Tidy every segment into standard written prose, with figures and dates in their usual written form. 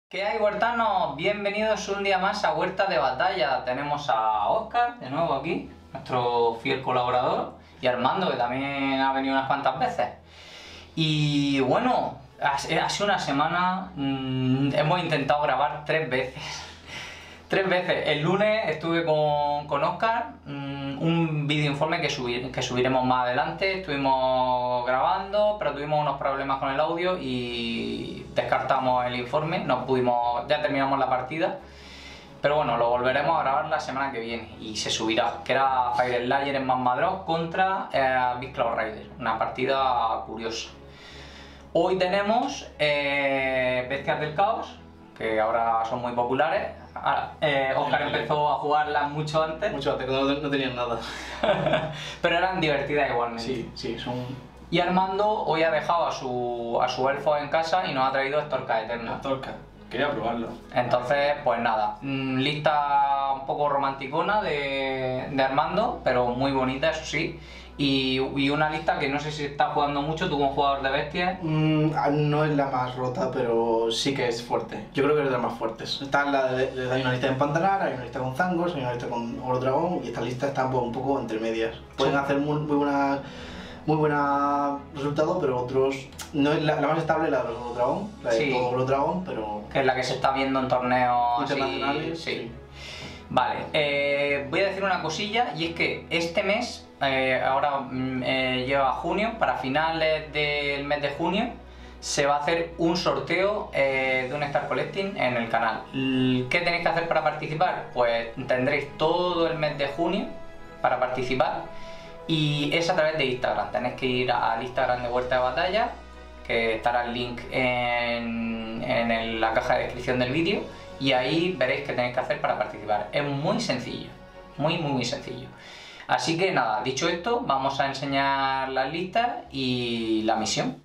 ¿Qué hay, huertanos? Bienvenidos un día más a Huerta de Batalla. Tenemos a Óscar, de nuevo aquí, nuestro fiel colaborador, y Armando, que también ha venido unas cuantas veces. Y bueno, ha sido una semana, hemos intentado grabar 3 veces. 3 veces. El lunes estuve con Óscar, un vídeo informe que subiremos más adelante. Estuvimos grabando, pero tuvimos unos problemas con el audio y descartamos el informe. Ya terminamos la partida. Pero bueno, lo volveremos a grabar la semana que viene y se subirá. Que era Fire Slayer en Masmadrop contra Big Cloud Rider. Una partida curiosa. Hoy tenemos Bestias del Caos, que ahora son muy populares. Óscar empezó a jugarlas mucho antes. Mucho antes, cuando no tenían nada. Pero eran divertidas igualmente. Sí, son... Y Armando hoy ha dejado a su elfo en casa y nos ha traído Estorca Eterna. Estorca, quería probarlo. Entonces, pues nada, lista un poco romanticona de Armando, pero muy bonita, eso sí. Y una lista que no sé si está jugando mucho, tú como jugador de bestias. No es la más rota, pero sí que es fuerte. Yo creo que es de las más fuertes. Hay una lista de Empantanar, hay una lista con Zangos, hay una lista con Oro Dragón, y esta lista está un poco entre medias. Pueden hacer muy buena resultado, pero otros... No es la más estable, la de los Oro Dragón, la de Sí. todo Oro Dragón, pero... Que es la que se está viendo en torneos internacionales. así, sí. Vale, voy a decir una cosilla, y es que este mes, ahora lleva junio, para finales del mes de junio, se va a hacer un sorteo de un Star Collecting en el canal. ¿Qué tenéis que hacer para participar? Pues tendréis todo el mes de junio para participar, y es a través de Instagram. Tenéis que ir al Instagram de Huerta de Batalla, que estará el link en la caja de descripción del vídeo, y ahí veréis qué tenéis que hacer para participar. Es muy sencillo, muy sencillo. Así que nada, dicho esto, vamos a enseñar las listas y la misión.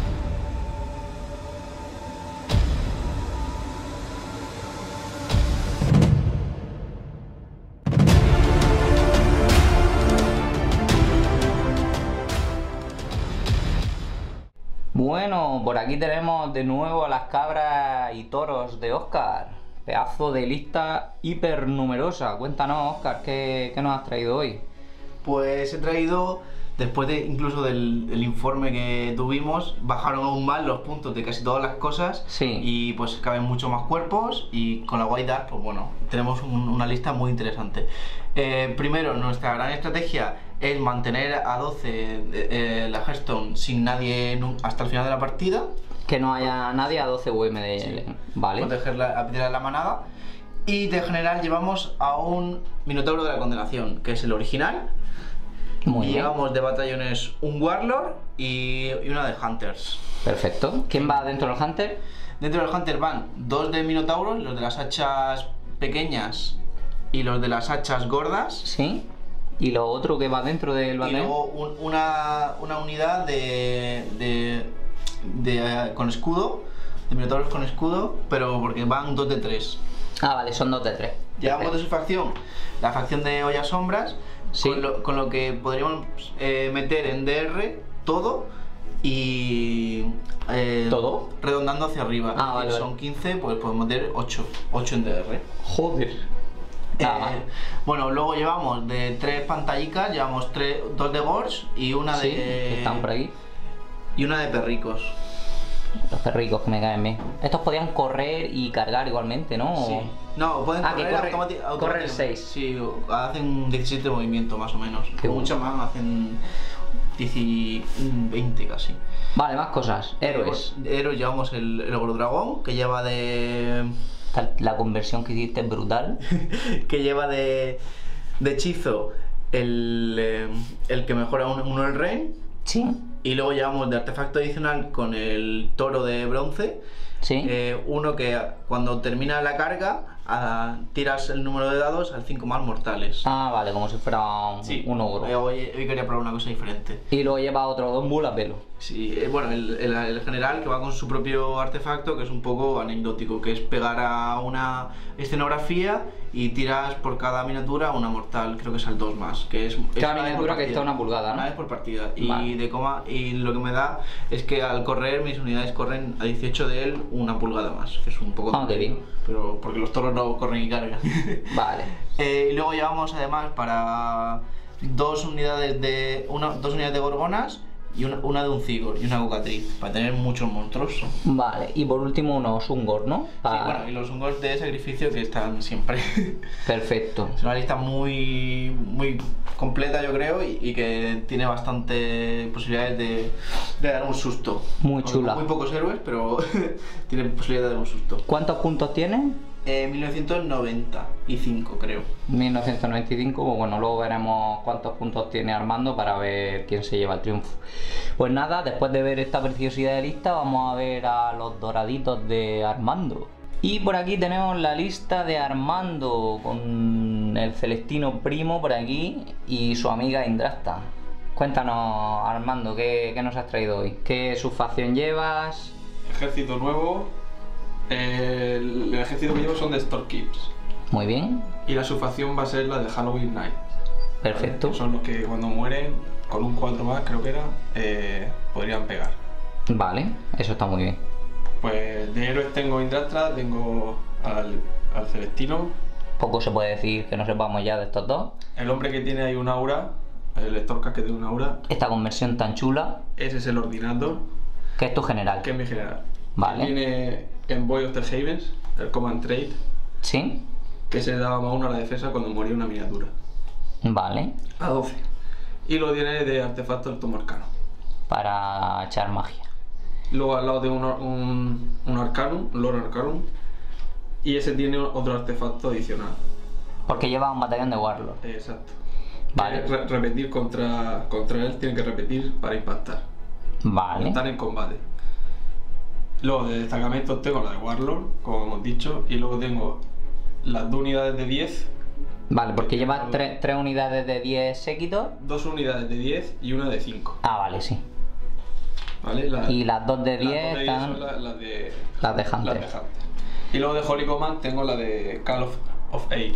Bueno, por aquí tenemos de nuevo a las cabras y toros de Óscar. Pedazo de lista hiper numerosa. Cuéntanos, Óscar, ¿qué nos has traído hoy? Pues he traído, después incluso del informe que tuvimos, bajaron aún más los puntos de casi todas las cosas. Sí. Y pues caben mucho más cuerpos, y con la White Dart, pues bueno, tenemos una lista muy interesante. Primero, nuestra gran estrategia es mantener a 12 la Hearthstone sin nadie hasta el final de la partida. Que no haya nadie a 12 UM Sí. Vale. Proteger a Piedra de la Manada. Y de general llevamos a un Minotauro de la Condenación, que es el original. Muy Y bien. llevamos de batallones un Warlord y una de Hunters. Perfecto. ¿Quién va dentro del Hunter? Dentro del Hunter van 2 de Minotauros, los de las hachas pequeñas y los de las hachas gordas. Sí. ¿Y lo otro que va dentro del Y batallón? luego una unidad con escudo, de Minotauros con escudo, pero porque van 2 de 3. Ah, vale, son 2 de 3. Llevamos de su facción, la facción de Olla Sombras, Sí. con lo que podríamos meter en DR todo y... ¿Todo? Redondando hacia arriba. Ah, Es vale, decir, vale. son 15, pues podemos meter 8 en DR. Joder. Nada más. Bueno, luego llevamos de 3 pantallicas, llevamos 2 de Gorge y una Sí, de... están por aquí. Y una de perricos. Los perricos que me caen bien. Estos podían correr y cargar igualmente, ¿no? Sí. No, pueden Ah, que correr corre el 6. Sí, hacen 17 de movimiento más o menos. Qué bueno. Muchas más hacen 20 casi. Vale, más cosas. Héroes. De héroes llevamos el Oro Dragón, que lleva de... La conversión que hiciste es brutal. que lleva de hechizo el que mejora uno el Rain. Sí. Y luego llevamos de artefacto adicional con el Toro de Bronce. Sí. Uno que cuando termina la carga tiras el número de dados al 5 más mortales. Ah, vale, como si fuera un ogro. Hoy quería probar una cosa diferente. Y luego lleva otro Don a pelo. Sí, bueno, el general que va con su propio artefacto, que es un poco anecdótico, que es pegar a una escenografía y tiras por cada miniatura una mortal, creo que es al 2 más, que es Cada una vez por miniatura que partida. está una pulgada, ¿no? Una vez por partida. Vale. Y lo que me da es que al correr mis unidades corren a 18 de él una pulgada más, que es un poco Ah, qué bien. pero porque los toros no corren y cargan. Vale. Y luego llevamos además para dos unidades de gorgonas y una de un cigor y una cocatriz, para tener muchos monstruos. Vale, y por último unos Ungor, ¿no? Sí, bueno, y los ungos de sacrificio que están siempre. Perfecto. Es una lista muy completa, yo creo, y que tiene bastante posibilidades de dar un susto. Muy Con chula. muy pocos héroes, pero tiene posibilidad de dar un susto. ¿Cuántos puntos tiene? 1995, creo. 1995, pues bueno, luego veremos cuántos puntos tiene Armando para ver quién se lleva el triunfo. Pues nada, después de ver esta preciosidad de lista, vamos a ver a los doraditos de Armando. Y por aquí tenemos la lista de Armando, con el Celestino Primo por aquí y su amiga Indrasta. Cuéntanos, Armando, ¿qué nos has traído hoy? ¿Qué subfacción llevas? Ejército nuevo. El ejército que llevo son de Stormkeeps. Muy bien, Y la subfacción va a ser la de Halloween Night. perfecto. ¿Vale? Son los que cuando mueren, con un 4 más creo que era, podrían pegar. Vale, eso está muy bien. Pues de héroes tengo Indrastra, tengo al Celestino. Poco se puede decir que no sepamos ya de estos dos. El hombre que tiene ahí un aura, el Stormcast que tiene un aura, Esta conversión tan chula, ese es el Ordinator, que es tu general. que es mi general. Vale. Tiene Envoy of the Havens, el Command Trade, ¿Sí? que se le daba más 1 a la defensa cuando moría una miniatura. Vale. A 12. Y lo tiene de artefacto el tomo arcano. Para echar magia. Luego al lado de un Arcanum, un Lord Arcanum. Y ese tiene otro artefacto adicional. Porque lleva un batallón de Warlord. Exacto. Vale. Repetir contra él, tiene que repetir para impactar. Vale. Están en combate. Luego de destacamentos tengo la de Warlord, como hemos dicho. Y luego tengo las 2 unidades de 10. Vale, porque lleva 3 unidades de 10 séquitos. 2 unidades de 10 y una de 5. Ah, vale, sí. ¿Vale? Y las 2 de 10 las 2 de 10 están... son las de Hunter. Hunter. Y luego de Holy Command tengo la de Call of Eight.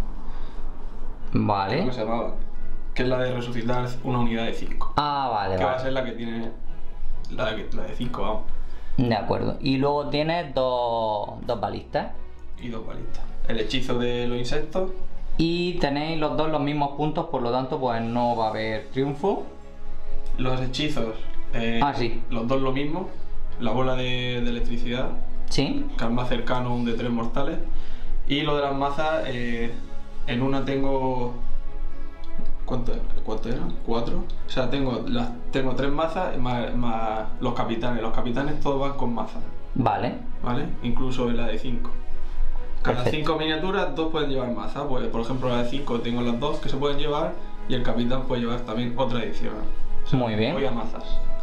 Vale. ¿Cómo se llamaba? Que es la de resucitar una unidad de 5. Ah, vale, Que va a vale. ser la que tiene la de 5, vamos. De acuerdo. Y luego tienes dos balistas. Y 2 balistas. El hechizo de los insectos. Y tenéis los dos los mismos puntos, por lo tanto, pues no va a haber triunfo. Los hechizos. Sí. Los dos lo mismo. La bola de electricidad. ¿Sí? Que es más cercano, un de 3 mortales. Y lo de las mazas, en una tengo... ¿Cuánto eran? 4. O sea, tengo 3 mazas más los capitanes. Los capitanes todos van con mazas, Vale. ¿vale? Incluso en la de 5. Cada Perfecto. 5 miniaturas, 2 pueden llevar mazas. Pues, por ejemplo, la de 5 tengo las 2 que se pueden llevar y el capitán puede llevar también otra adicional. Muy bien. Voy a mazas.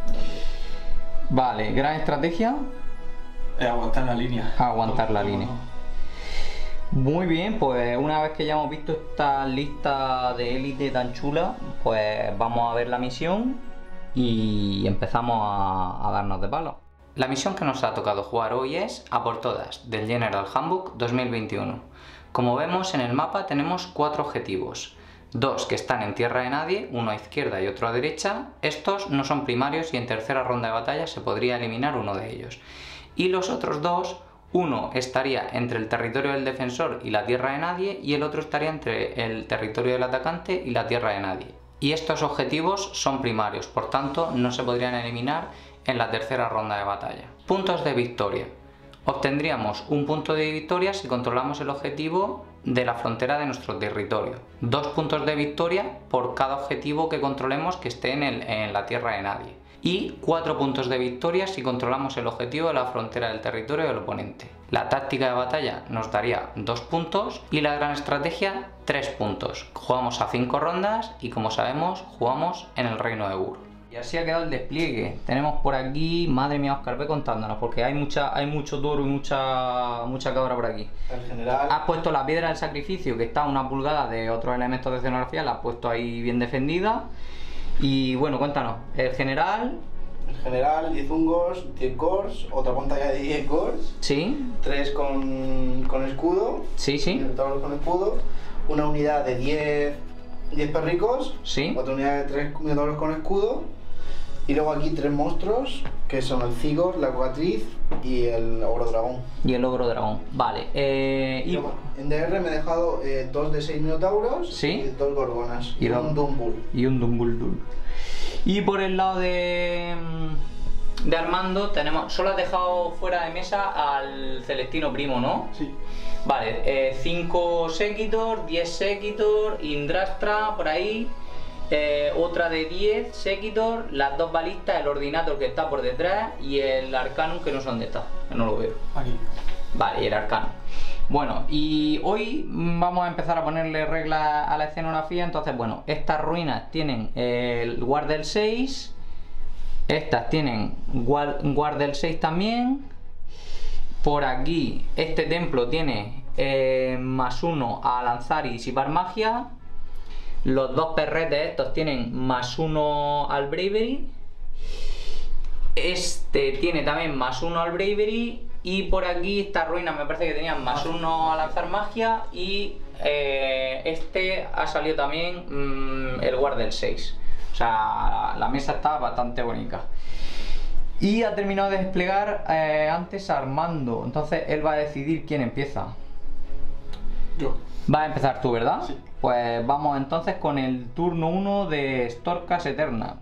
Vale, gran estrategia. Aguantar la línea. Aguantar la Todo, línea. ¿no? Muy bien, pues una vez que ya hemos visto esta lista de élite tan chula, pues vamos a ver la misión y empezamos a darnos de palo. La misión que nos ha tocado jugar hoy es A por todas, del General Handbook 2021. Como vemos en el mapa tenemos 4 objetivos. 2 que están en tierra de nadie, uno a izquierda y otro a derecha. Estos no son primarios y en tercera ronda de batalla se podría eliminar uno de ellos. Y los otros 2, uno estaría entre el territorio del defensor y la tierra de nadie y el otro estaría entre el territorio del atacante y la tierra de nadie. Y estos objetivos son primarios, por tanto no se podrían eliminar en la tercera ronda de batalla. Puntos de victoria. Obtendríamos un punto de victoria si controlamos el objetivo de la frontera de nuestro territorio. 2 puntos de victoria por cada objetivo que controlemos que esté en la tierra de nadie. Y 4 puntos de victoria si controlamos el objetivo de la frontera del territorio del oponente. La táctica de batalla nos daría 2 puntos y la gran estrategia 3 puntos. Jugamos a 5 rondas y como sabemos jugamos en el reino de Ur. Y así ha quedado el despliegue. Tenemos por aquí, madre mía, Oscar, ve contándonos, porque hay mucho toro y mucha cabra por aquí. El general. Has puesto la piedra del sacrificio, que está a una pulgada de otros elementos de escenografía, la has puesto ahí bien defendida. Y bueno, cuéntanos, el general. El general, 10 hungos, 10 gors, otra pantalla de 10 gors, Sí, 3 con escudo, sí, sí, todos con escudo, una unidad de 10 perricos, sí. otra unidad de 3 minotaurus con escudo, y luego aquí 3 monstruos, que son el Cigor, la Cocatriz y el Ogro Dragón. Y el ogro dragón. Vale. Y Luego, en DR me he dejado 2 de 6 minotauros Sí. y 2 gorgonas Y y dos- un Dumbull. y un Dumbuldul. Y por el lado de Armando tenemos. Solo has dejado fuera de mesa al Celestino Primo, ¿no? Sí. Vale, 5 Sequitor, 10 Sequitor, Indrastra por ahí, otra de 10 Sequitor, las 2 balistas, el Ordinator que está por detrás y el Arcanum que no sé dónde está, que no lo veo. Aquí. Vale, y el Arcanum. Bueno, y hoy vamos a empezar a ponerle reglas a la escenografía. Entonces, bueno, estas ruinas tienen el Guardel 6, estas tienen Guardel 6 también. Por aquí, este templo tiene +1 a lanzar y disipar magia. Los 2 perretes estos tienen +1 al Bravery. Este tiene también +1 al Bravery. Y por aquí, estas ruinas me parece que tenían +1 a lanzar magia. Y este ha salido también el Guardel 6. O sea, la mesa está bastante bonita. Y ha terminado de desplegar antes Armando. Entonces él va a decidir quién empieza. Yo. Va a empezar tú, ¿verdad? Sí. Pues vamos entonces con el turno 1 de Storkas Eterna.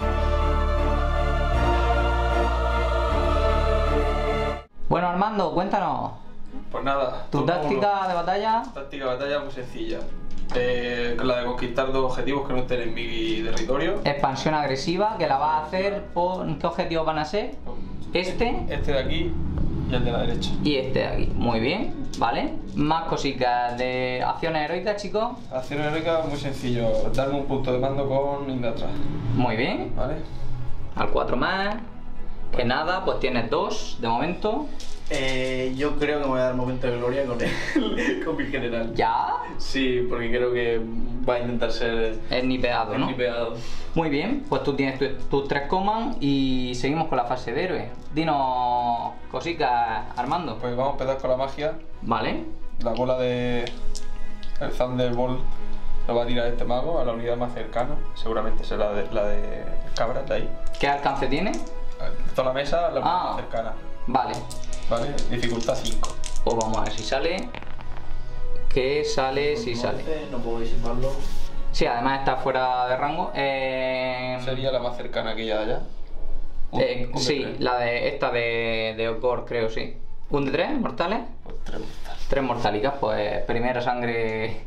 Bueno, Armando, cuéntanos. Pues nada. ¿Tu turno táctica uno. de batalla? Táctica de batalla muy sencilla. La de conquistar 2 objetivos que no estén en mi territorio. Expansión agresiva, que la vas a hacer por... ¿Qué objetivos van a ser? Este Este de aquí y el de la derecha. y este de aquí. Muy bien, ¿vale? Más cositas de acciones heroicas, chicos. Acción heroica muy sencillo. Darme un punto de mando con Indatra. Muy bien. ¿Vale? Al 4 más. Que nada, pues tienes 2 de momento. Yo creo que me voy a dar momento de gloria con mi general. ¿Ya? Sí, porque creo que va a intentar ser Es nipeado, ¿no? nipeado. Muy bien, pues tú tienes tus 3 command y seguimos con la fase de héroe. Dinos cositas, Armando. Pues vamos a empezar con la magia. Vale. La bola de... El Thunderbolt lo va a tirar este mago a la unidad más cercana. Seguramente será la de cabra de ahí. ¿Qué alcance tiene? Toda la mesa, la unidad Ah. más cercana. Vale. ¿Vale? Dificultad 5. Pues vamos a ver si sale. Que sale, si sale. No puedo disiparlo. Sí, además está fuera de rango. Sería la más cercana aquella de allá. Un de Sí, tres. la de esta de Ogor, creo, sí. ¿Un de 3 mortales? Pues 3 mortales. 3 mortalicas, pues primera sangre.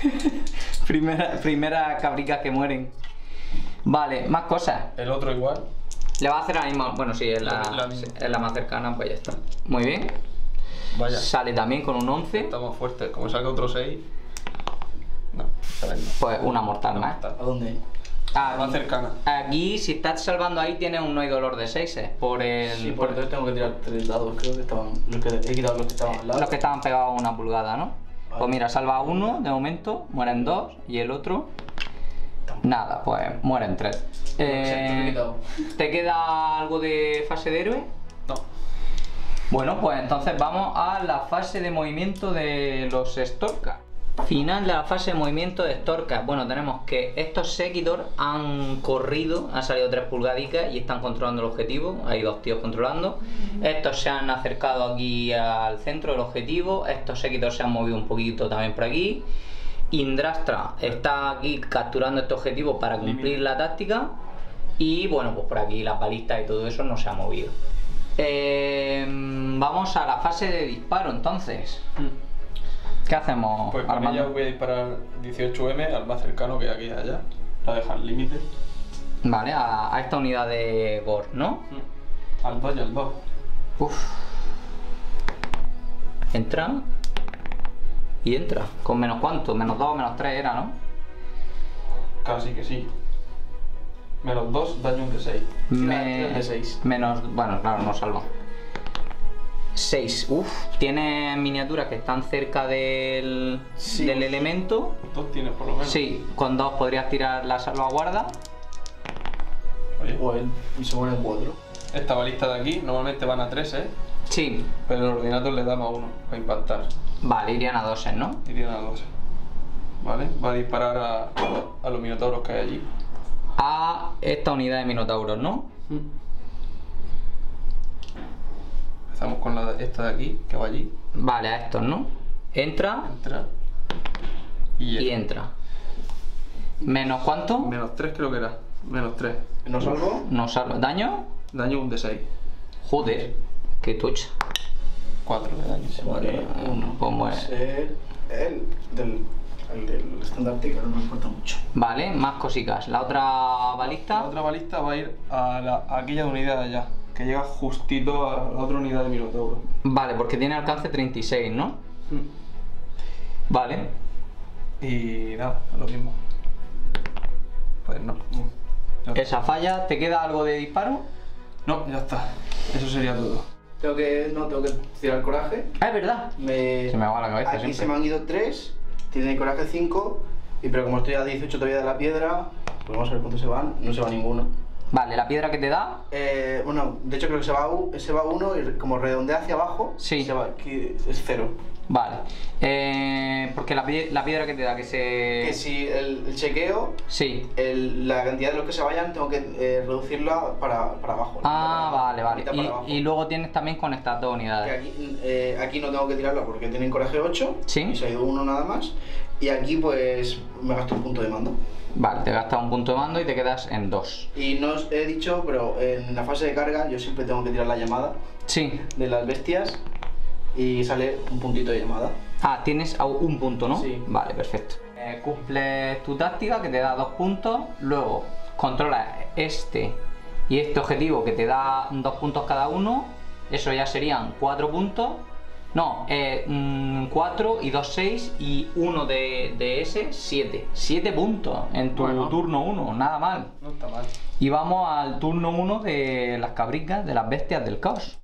primera cabricas que mueren. Vale, más cosas. El otro igual. Le va a hacer la misma. Bueno, sí, es la misma. es la más cercana, pues ya está. Muy bien. Vaya. Sale también con un 11. Estamos fuertes. Como salga otro 6. No, esta vez no. Pues una mortal más. Mortal. ¿A dónde? La más cercana. Aquí, si estás salvando ahí, tienes un no hay dolor de 6 por el. Sí, por entonces tengo que tirar 3 dados, creo que estaban. He quitado los que estaban al lado. Los que estaban pegados a una pulgada, ¿no? Vale. Pues mira, salva uno de momento, mueren 2 y el otro. Nada, pues mueren 3. ¿Te queda algo de fase de héroe? No. Bueno, pues entonces vamos a la fase de movimiento de los Storkas. Final de la fase de movimiento de Storkas. Bueno, tenemos que estos Sequitor han corrido, han salido 3 pulgadicas y están controlando el objetivo. Hay 2 tíos controlando. Estos se han acercado aquí al centro del objetivo. Estos Sequitor se han movido un poquito también por aquí. Indrastra está aquí capturando este objetivo para cumplir la táctica. Y bueno, pues por aquí las balistas y todo eso no se ha movido. Vamos a la fase de disparo entonces. ¿Qué hacemos, Pues con Armando? ella voy a disparar 18M al más cercano, que es aquí allá. La dejan límite. Vale, a esta unidad de Gore, ¿no? Al 2 y al 2. Uf. Entra. Y entra. ¿Con menos cuánto? Menos 2, menos 3 era, ¿no? Casi que sí. Menos 2, daño un de 6. Tira de 6. Menos... Bueno, claro, no salva. 6. Uf, tiene miniaturas que están cerca del elemento. 2 tienes por lo menos. Sí, con 2 podrías tirar la salvaguarda. Oye, Y se mueren 4. esta balista de aquí normalmente van a 3, Sí. pero el ordinator le da más 1 para impactar. Vale, irían a 2, ¿no? Irían a 2. ¿Vale? Va a disparar a los minotauros que hay allí. A esta unidad de minotauros, ¿no? Empezamos con esta de aquí, que va allí. Vale, a estos, ¿no? Entra Entra. y entra. ¿Menos cuánto? Menos 3 creo que era. Menos 3. ¿No salvo? No salva. ¿Daño? Daño un de 6. Joder, qué tocha. 4 de daño. Vale, Pues muere. ser el del estandarte, que no me importa mucho. Vale, más cositas. La otra balista. La otra balista va a ir a aquella unidad de allá, que llega justito a la otra unidad de minotauro. Vale, porque tiene alcance 36, ¿no? Vale. Y nada, lo mismo. Pues no. Ya está. Esa falla. ¿Te queda algo de disparo? No, ya está. Eso sería todo. Tengo que tirar coraje. Ah, es verdad. Se me va la cabeza Aquí siempre. se me han ido 3, tiene coraje 5, pero como estoy a 18 todavía de la piedra, pues vamos a ver cuántos se van, no se va ninguno. Vale, la piedra que te da. Bueno, de hecho creo que se va uno y como redondea hacia abajo, Sí. se va, aquí es 0. Vale. Porque la piedra que te da, que se... Que si el chequeo, Sí. la cantidad de los que se vayan, tengo que reducirla para abajo. Ah, vale, la vale. mitad para abajo. Y luego tienes también con estas dos Que unidades. aquí no tengo que tirarla porque tienen coraje 8, Sí. y se ha ido uno nada más. Y aquí pues me gasto un punto de mando. Vale, te gastas un punto de mando y te quedas en 2. Y no os he dicho, pero en la fase de carga yo siempre tengo que tirar la llamada Sí. de las bestias y sale un puntito de llamada. Ah, tienes un punto, ¿no? Sí. Vale, perfecto. Cumples tu táctica que te da 2 puntos. Luego controlas este y este objetivo que te da 2 puntos cada uno. Eso ya serían 4 puntos. No, 4 y 2, 6 y 1 de ese, 7. 7 puntos en tu Bueno. turno 1, nada mal. No está mal. Y vamos al turno 1 de las cabricas, de las bestias del caos.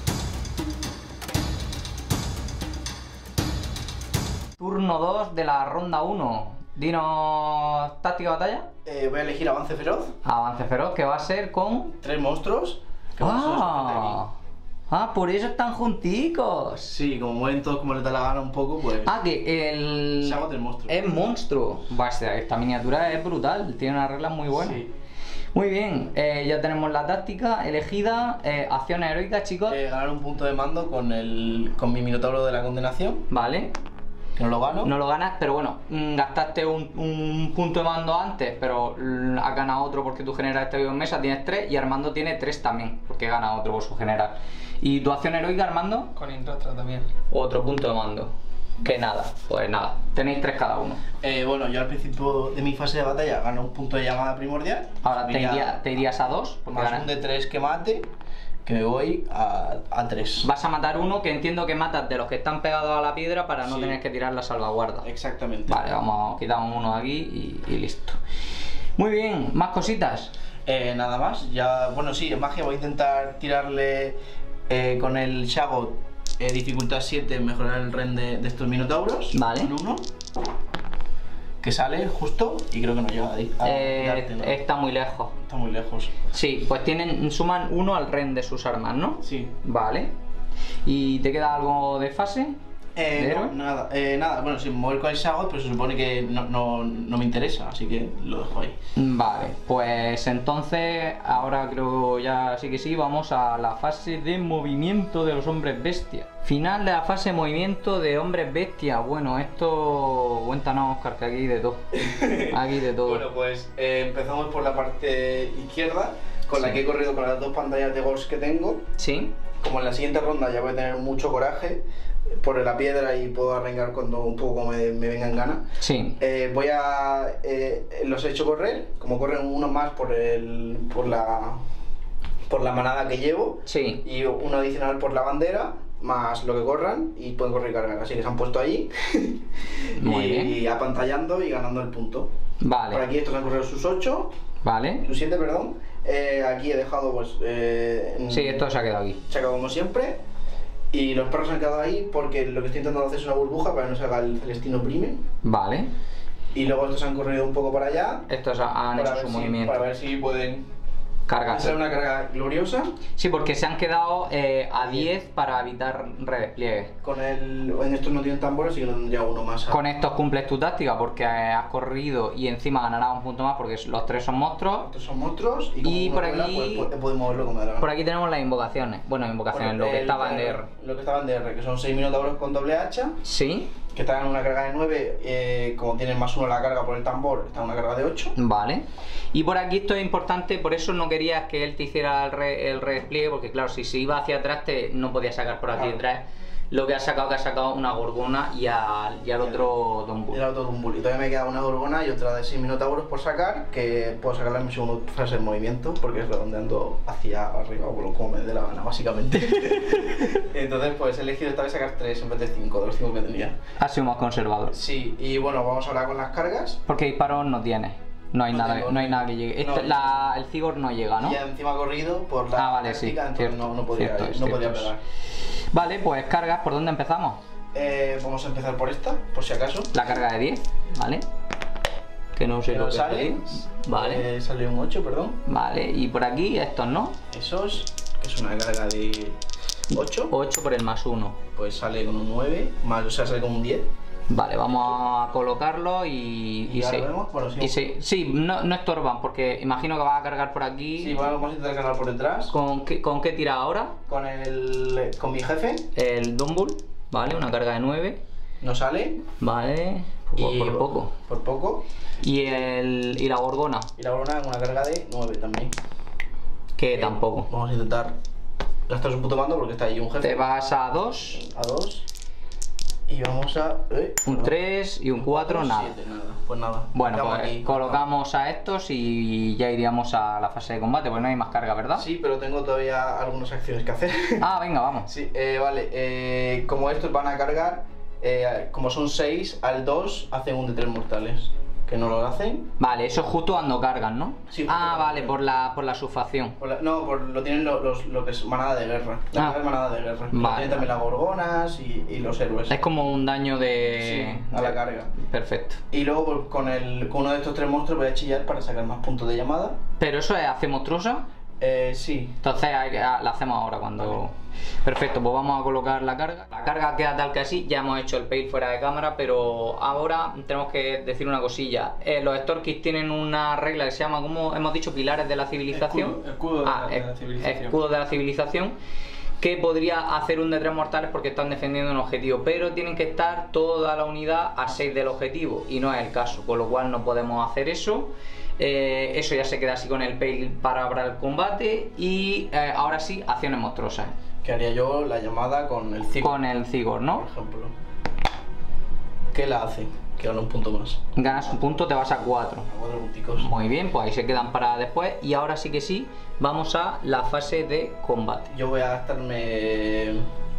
Turno 2 de la ronda 1. Dinos táctica de batalla. Voy a elegir avance feroz, Avance feroz, que va a ser con... 3 monstruos. Que van a ser los que están aquí. Por eso están junticos. Sí, como mueren todos como les da la gana un poco, pues. Que el... Se llama del monstruo. Es monstruo. Esta miniatura es brutal, tiene unas reglas muy buenas. Sí. Muy bien, ya tenemos la táctica elegida. Acciones heroicas, chicos. Ganar un punto de mando con mi minotauro de la condenación, Vale. que no lo gano. No lo ganas, pero bueno, gastaste un punto de mando antes, pero has ganado otro porque tú generas este vivo en mesa, tienes 3 y Armando tiene 3 también, porque gana otro por su general. ¿Y tu acción heroica, Armando? Con Inrastra también. Otro punto de mando. Que nada, pues nada, tenéis 3 cada uno. Bueno, yo al principio de mi fase de batalla gano un punto de llamada primordial. Ahora Subiría te irías a 2, porque más ganas. un de 3 que mate, que me voy a 3. Vas a matar uno que entiendo que matas de los que están pegados a la piedra para no Sí. tener que tirar la salvaguarda. Exactamente. Vale, quitamos uno de aquí y listo. Muy bien, más cositas. Nada más, ya, bueno, sí, en magia voy a intentar tirarle con el Shagot dificultad 7, mejorar el ren de estos minotauros. Vale. Con 1. Que sale justo y creo que no llega a darte, ¿no? Está muy lejos. Está muy lejos. Sí, pues suman 1 al ren de sus armas, ¿no? Sí. Vale. ¿Y te queda algo de fase? ¿De héroe? Nada, bueno, si me mover con el Shagot, pues se supone que no me interesa, así que lo dejo ahí. Vale, pues entonces ahora creo ya sí que sí, vamos a la fase de movimiento de los hombres bestia. Final de la fase de movimiento de hombres bestia. Bueno, esto... Cuéntanos, Oscar, que aquí hay de todo. Aquí de todo. Bueno, pues empezamos por la parte izquierda, con la Sí. que he corrido con las 2 pantallas de Ghost que tengo. ¿Sí? Como en la siguiente ronda ya voy a tener mucho coraje por la piedra y puedo arrancar cuando un poco me venga en gana. Sí. Los he hecho correr, como corren uno más por la manada que llevo, Sí. y uno adicional por la bandera, más lo que corran, y pueden correr y cargar. Así que se han puesto allí Muy y bien. apantallando y ganando el punto. Por Vale. aquí estos han corrido sus 8, Vale. Su 7, perdón. Aquí he dejado pues... Sí, esto se ha quedado aquí. Se ha quedado como siempre. Y los perros se han quedado ahí porque lo que estoy intentando hacer es una burbuja para que no se haga el Celestino Prime. Vale. Y luego estos han corrido un poco para allá. Estos han hecho su movimiento. Para ver si pueden Cargar. hacer una carga gloriosa. Sí, porque se han quedado a 10 para evitar redespliegue. En estos no tienen tambores, así que no tendría uno más. Con estos cumples tu táctica porque has corrido y encima ganarás un punto más porque los 3 son monstruos. Estos son monstruos y, como Y uno por vuela, aquí- pues, podemos moverlo como da la gana. Por aquí tenemos las invocaciones. Bueno, invocaciones, Bueno, lo que estaba en DR. Lo que estaba en DR, que son 6 minotauros con doble hacha, Sí, que están en una carga de 9, como tienen más 1 la carga por el tambor, está en una carga de 8. vale. Y por aquí esto es importante, por eso no querías que él te hiciera el redespliegue, porque claro, si se iba hacia atrás no podía sacar por aquí Claro. detrás. Lo que ha sacado una gorgona y al otro Don Bull. Era otro un bully. Todavía me queda una gorgona y otra de 6 minotauros por sacar, que puedo sacarla en mi segunda fase de movimiento, porque es donde ando hacia arriba, o como me dé la gana, básicamente. Entonces, pues he elegido esta vez sacar 3 en vez de 5, de los 5 que tenía. Ha sido más conservador. Sí, y bueno, vamos ahora con las cargas. Porque disparos no tiene. No hay No nada, tengo. no hay nada que llegue. No. El Cigor no llega, ¿no? Y encima corrido por la Ah, vale, sí, táctica, entonces cierto, no podía, cierto es, no podía cierto es. pegar. Vale, pues cargas, ¿por dónde empezamos? Vamos a empezar por esta, por si acaso. La carga de 10, ¿vale? Que no sé Que lo no que sale. es. Vale, Sale un 8, perdón. vale. Y por aquí estos, ¿no? Esos, que es una carga de 8, 8 por el más 1. pues sale con un 9, más, o sea, sale con un 10. Vale, vamos a colocarlo y ahora sí. vemos, bueno, sí. Y sí, no estorban, porque imagino que vas a cargar por aquí. Sí, vamos a intentar cargar por detrás. ¿Con qué tira ahora? Con mi jefe, El Dumbull, ¿vale? Una carga de 9. no sale. Vale, por poco. Por poco. Y la Gorgona, Y la corona en una carga de 9 también. que tampoco. Vamos a intentar gastar un puto mando porque está ahí un jefe. Te vas a 2, A 2. Y vamos a... un 3 y un 4, nada. 7, nada. Pues nada. Bueno, Quedamos pues aquí. colocamos a estos y ya iríamos a la fase de combate, porque no hay más carga, ¿verdad? Sí, pero tengo todavía algunas acciones que hacer. Ah, venga, vamos. Sí, vale. Como estos van a cargar, como son 6, al 2 hacen un de 3 mortales. Que no lo hacen. Vale, eso es justo cuando cargan, ¿no? Sí, justo Ah, cuando vale, por la sufacción. No, lo tienen lo que es manada de guerra. La carga es manada de guerra. Lo Vale. tienen también las gorgonas y los héroes. Es como un daño de... Sí, a la carga. Perfecto. Y luego pues, con uno de estos 3 monstruos voy a chillar para sacar más puntos de llamada. Pero eso es hace monstruosa. Sí. Entonces la hacemos ahora cuando... Vale. Perfecto, pues vamos a colocar la carga. La carga queda tal que así, ya hemos hecho el fail fuera de cámara, pero ahora tenemos que decir una cosilla. Los Storkis tienen una regla que se llama, como hemos dicho, pilares de la civilización. Escudo de la civilización. Escudo de la civilización. Que podría hacer un de 3 mortales porque están defendiendo un objetivo, pero tienen que estar toda la unidad a 6 del objetivo y no es el caso, con lo cual no podemos hacer eso. Eso ya se queda así con el fail para el combate y ahora sí, acciones monstruosas. Que haría yo la llamada con el Cigor, Con el Cigor, ¿no? por ejemplo. ¿Qué la hace? Que gana un punto más. Ganas un punto, te vas a 4. A 4 punticos. Muy bien, pues ahí se quedan para después. Y ahora sí que sí, vamos a la fase de combate. Yo voy a gastarme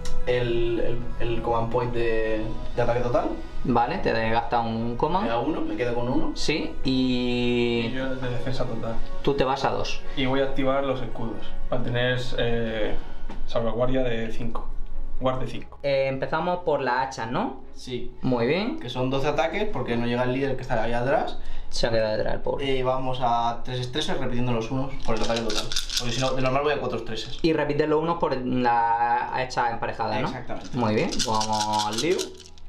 el command point de ataque total. Vale, te gasta un Me command. da 1, me quedo con 1. Sí, Y y yo de defensa total. tú te vas a 2. Y voy a activar los escudos para tener salvaguardia de 5. Guard de 5. Empezamos por la hacha, ¿no? Sí. Muy bien. Que son 12 ataques porque no llega el líder que está ahí atrás. Se ha quedado detrás el pobre. Y vamos a 3 estreses repitiendo los unos por el ataque total. Porque si no, de normal voy a 4 estreses. Y repites los unos por la hacha emparejada, ¿no? Exactamente. Muy bien, pues vamos al lío.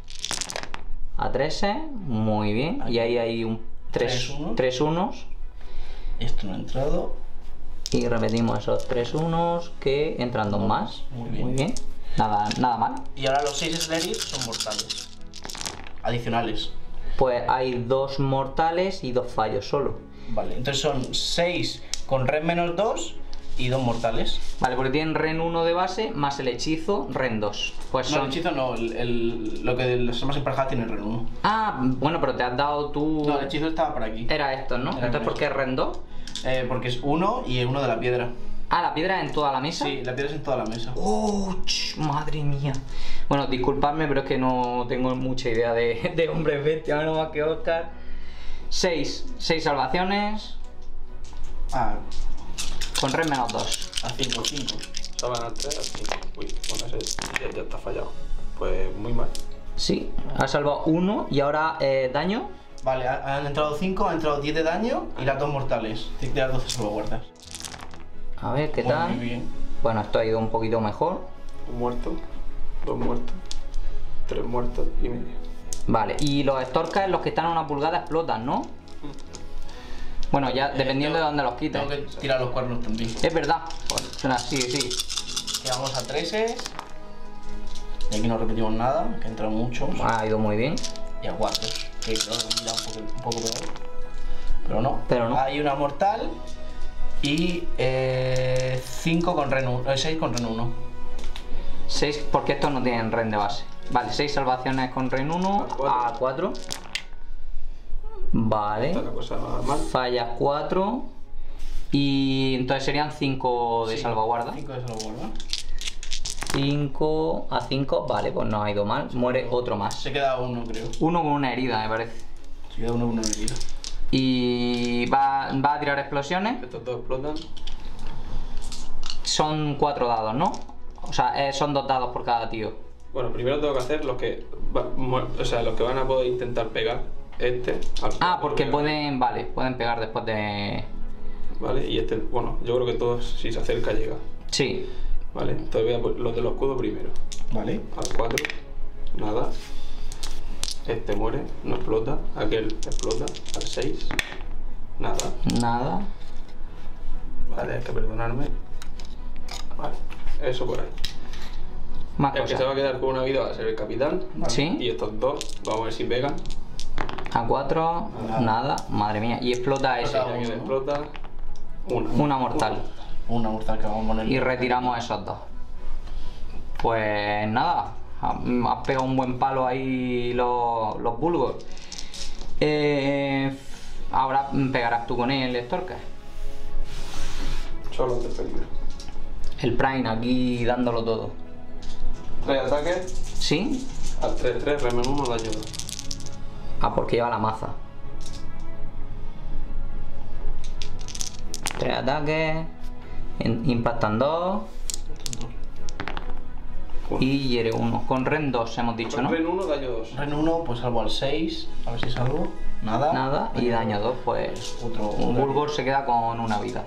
A 13, muy bien. Y ahí hay un 3 unos. Esto no ha entrado. Y repetimos esos 3 unos que entran 2 más. Muy bien. Muy bien. Nada mal. Y ahora los 6 Slayer son mortales. Adicionales. Pues hay 2 mortales y 2 fallos solo. Vale, entonces son 6 con ren menos 2 y 2 mortales. Vale, porque tienen ren 1 de base más el hechizo ren 2. Pues No, son... el hechizo no, lo que las armas emparejadas tienen ren 1. Ah, bueno, pero te has dado tú... No, el hechizo estaba por aquí. Era esto, ¿no? Era Entonces, ¿por qué esto. ren 2? Porque es 1 y el 1 de la piedra. Ah, la piedra en toda la mesa. Sí, la piedra es en toda la mesa. Madre mía. Bueno, disculpadme, pero es que no tengo mucha idea de hombres bestia, no más que Oscar. 6 salvaciones. Ah, Con red -2. a 5, 5. Estaban al 3, al 5. Uy, bueno, ese ya está fallado. Pues muy mal. Sí, ha salvado 1 y ahora daño. Vale, han entrado 5, han entrado 10 de daño y las 2 mortales. Tienes que tirar 12 salvaguardas. A ver qué tal. Muy bien. Bueno, esto ha ido un poquito mejor. Un muerto, 2 muertos, 3 muertos y medio. Vale, y los Storkers, los que están a una pulgada, explotan, ¿no? Bueno, ya dependiendo de dónde los quites. Tengo que tirar los cuernos también. Es verdad. Pues, suena así, sí. Quedamos a 13. Y aquí no repetimos nada, que entran muchos. Ha ido muy bien. Y a 4. Que creo que ya un poco peor. Pero no. Hay una mortal. Y 5 con ren 1. 6 con ren 1. 6, porque estos no tienen ren de base. Vale, 6 salvaciones con ren 1 a 4. Vale. Está la cosa mal. Fallas 4. Y entonces serían 5 de Sí, salvaguarda. 5 de salvaguarda. 5 a 5. Vale, pues no ha ido mal. Muere otro más. Se queda uno, creo. Uno con una herida, me parece. Se queda uno con una herida. Y va a tirar explosiones. Estos dos explotan. Son 4 dados, ¿no? O sea, son 2 dados por cada tío. Bueno, primero tengo que hacer los que, los que van a poder intentar pegar. Ah, porque pueden, vale, pueden pegar después de... Vale, y bueno, yo creo que todos, si se acerca, llega. Sí. Vale, entonces voy a poner los de los escudos primero. Vale. Al 4, nada. Este muere, no explota. Aquel explota. Al 6, nada. Nada. Vale, hay que perdonarme. Vale, eso por ahí. Más El que se cosas. va a quedar con una vida va a ser el capitán. Sí. Y estos dos, vamos a ver si pegan. A 4, nada. Madre mía. Y explota ese. Ya que le explota, Una mortal. Una mortal que vamos a poner. Y retiramos esos 2. Pues nada. Has pegado un buen palo ahí los Bulgos. Ahora pegarás tú con él, Storker. Solo de peligro. El Prime aquí dándolo todo. 3 ataques. ¿Sí? Al 3-3, remen 1, daño 2. Ah, porque lleva la maza. 3 ataques. Impactan 2. Y hiere 1. Con Ren 2 hemos dicho, ¿no? Ren 1, daño 2. Ren 1, pues salvo al 6. A ver si salvo. Nada. Nada. Y daño 2, pues. Otro. Bulgor se queda con una vida.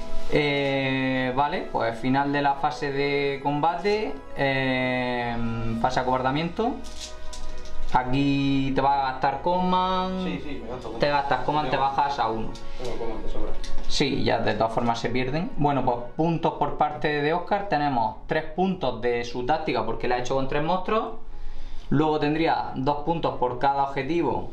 Vale, pues final de la fase de combate. Fase acobardamiento. Aquí te va a gastar Command. Sí, me gasto. Te gastas Command, te bajas a 1. Tengo Command de sobra. Sí, ya de todas formas se pierden. Bueno, pues puntos por parte de Oscar. Tenemos 3 puntos de su táctica porque la ha hecho con 3 monstruos. Luego tendría 2 puntos por cada objetivo.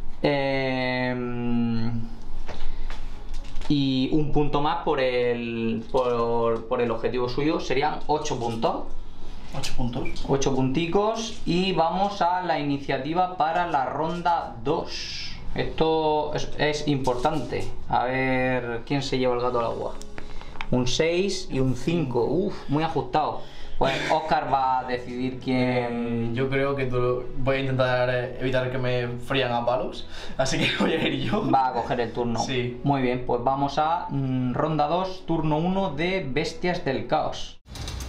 Y un punto más por el objetivo suyo. Serían 8 puntos. 8 puntos. 8 punticos. Y vamos a la iniciativa para la ronda 2. Esto es importante. A ver quién se lleva el gato al agua. Un 6 y un 5. Uf, muy ajustado. Pues Oscar va a decidir quién. Yo creo que voy a intentar evitar que me frían a palos. Así que voy a ir yo. Va a coger el turno. Sí. Muy bien, pues vamos a ronda 2, turno 1 de Bestias del Caos.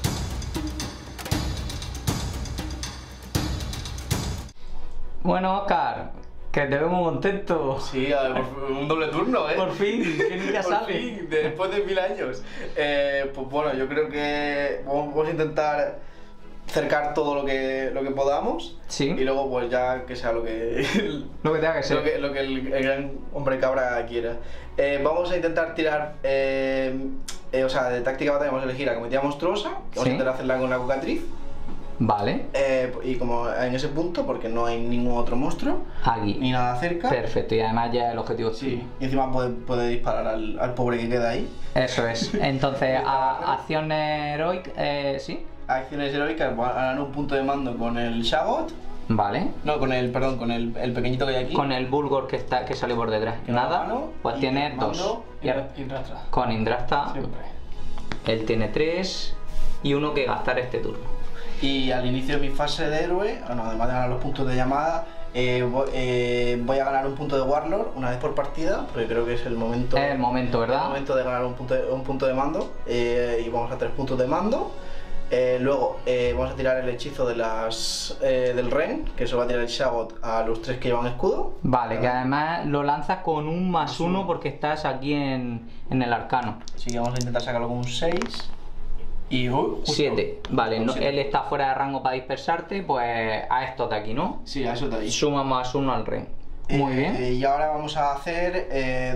Bueno, Oscar, que te veo muy contento. Sí, a ver, un doble turno, ¿eh? Por fin, que nunca Por sale. fin, después de 1000 años. Pues bueno, yo creo que vamos a intentar cercar todo lo que podamos. Sí. Y luego pues ya que sea lo que Lo que tenga que ser. lo que el gran hombre cabra quiera. Vamos a intentar tirar, o sea, de táctica batalla vamos a elegir la cometida monstruosa, que vamos Sí. a intentar hacerla con la cocatriz. Vale. Y como en ese punto, porque no hay ningún otro monstruo, ni Aquí. nada cerca. Perfecto, y además ya el objetivo es Sí, tuyo. y encima puede disparar al pobre que queda ahí. Eso es. Entonces, acciones heroicas, ¿sí? Acciones heroicas, harán un punto de mando con el Shagot. Vale. No, con el pequeñito que hay aquí. Con el Bulgor que sale por detrás. Que no Nada, mano, pues y tiene mando, 2. Y rastra. Con Indrasta, Siempre. él tiene 3 y uno que gastar este turno. Y al inicio de mi fase de héroe, bueno, además de ganar los puntos de llamada, voy a ganar un punto de Warlord una vez por partida, porque creo que es el momento. Es el momento, ¿verdad? El momento de ganar un punto de mando. Y vamos a 3 puntos de mando. Luego vamos a tirar el hechizo de del Ren, que eso va a tirar el Shaggoth a los 3 que llevan escudo. Vale, que además lo lanzas con un +1 porque estás aquí en el arcano. Así que vamos a intentar sacarlo con un 6. Y 7. Vale, no, 7. él está fuera de rango para dispersarte, pues a estos de aquí, ¿no? Sí, a eso te dicho. Suma +1 al Ren. Muy bien. Y ahora vamos a hacer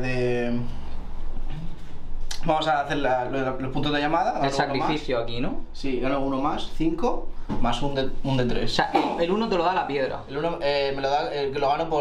Vamos a hacer los puntos de llamada. El sacrificio aquí, ¿no? Sí, gano 1 más, 5, más un de 3. O sea, el 1 te lo da la piedra. El 1 me lo da, que lo gano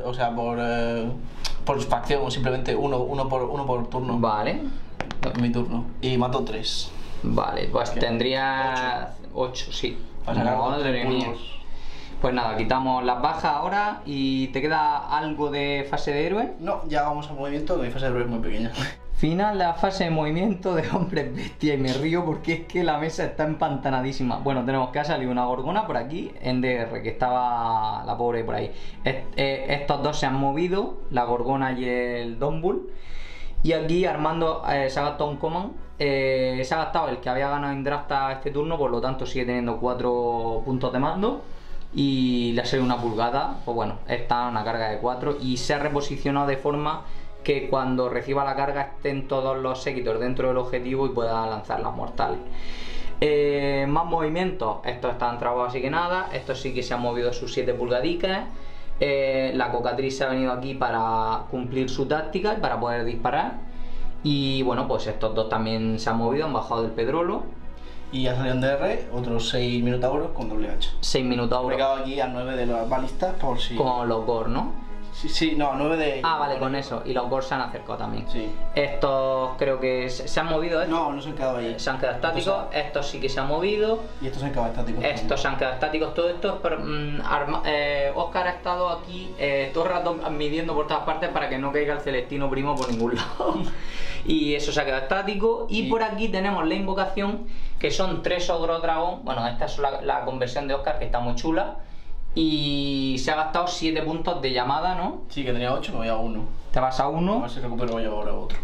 por facción, simplemente uno por turno. Vale. Mi turno. Y mato 3. Vale, pues ¿Qué? tendría 8, sí. Para sacar Madre dos mía. puntos. Pues nada, quitamos las bajas ahora y te queda algo de fase de héroe. No, ya vamos a movimiento, que mi fase de héroe es muy pequeña. Final de la fase de movimiento de hombres bestia y me río porque es que la mesa está empantanadísima. Bueno, tenemos que ha salido una gorgona por aquí en DR, que estaba la pobre por ahí. Estos dos se han movido, la gorgona y el Dombull. Y aquí Armando se ha gastado un command. Se ha gastado el que había ganado en draft a este turno, por lo tanto sigue teniendo 4 puntos de mando. Y le ha salido una pulgada, pues bueno, está una carga de 4 y se ha reposicionado de forma que cuando reciba la carga estén todos los séquitos dentro del objetivo y pueda lanzar las mortales. Más movimientos, estos están trabados así que nada, estos sí que se han movido sus 7 pulgadicas. La cocatriz se ha venido aquí para cumplir su táctica y para poder disparar. Y bueno, pues estos dos también se han movido, han bajado del pedrolo. Y ya salió en DR otros 6 minotauros con doble hacha. 6 minotauros. Me he quedado aquí a 9 de las balistas por si. Con los gore, ¿no? Sí, no, 9 de. Ah, vale, con eso. Y los gore se han acercado también. Sí. Estos creo que se han movido. No se han quedado ahí. Se han quedado estáticos. Estos sí que se han movido. Y estos se han quedado estáticos. Estos se han quedado estáticos. Todo esto. Pero, Oscar ha estado aquí todo el rato midiendo por todas partes para que no caiga el Celestino Primo por ningún lado. Y eso se ha quedado estático. Y por aquí tenemos la invocación, que son 3 ogros dragón. Bueno, esta es la conversión de Oscar, que está muy chula. Y se ha gastado 7 puntos de llamada, ¿no? Sí, que tenía 8, me voy a 1. Te vas a A 1. ver si recupero yo ahora otro.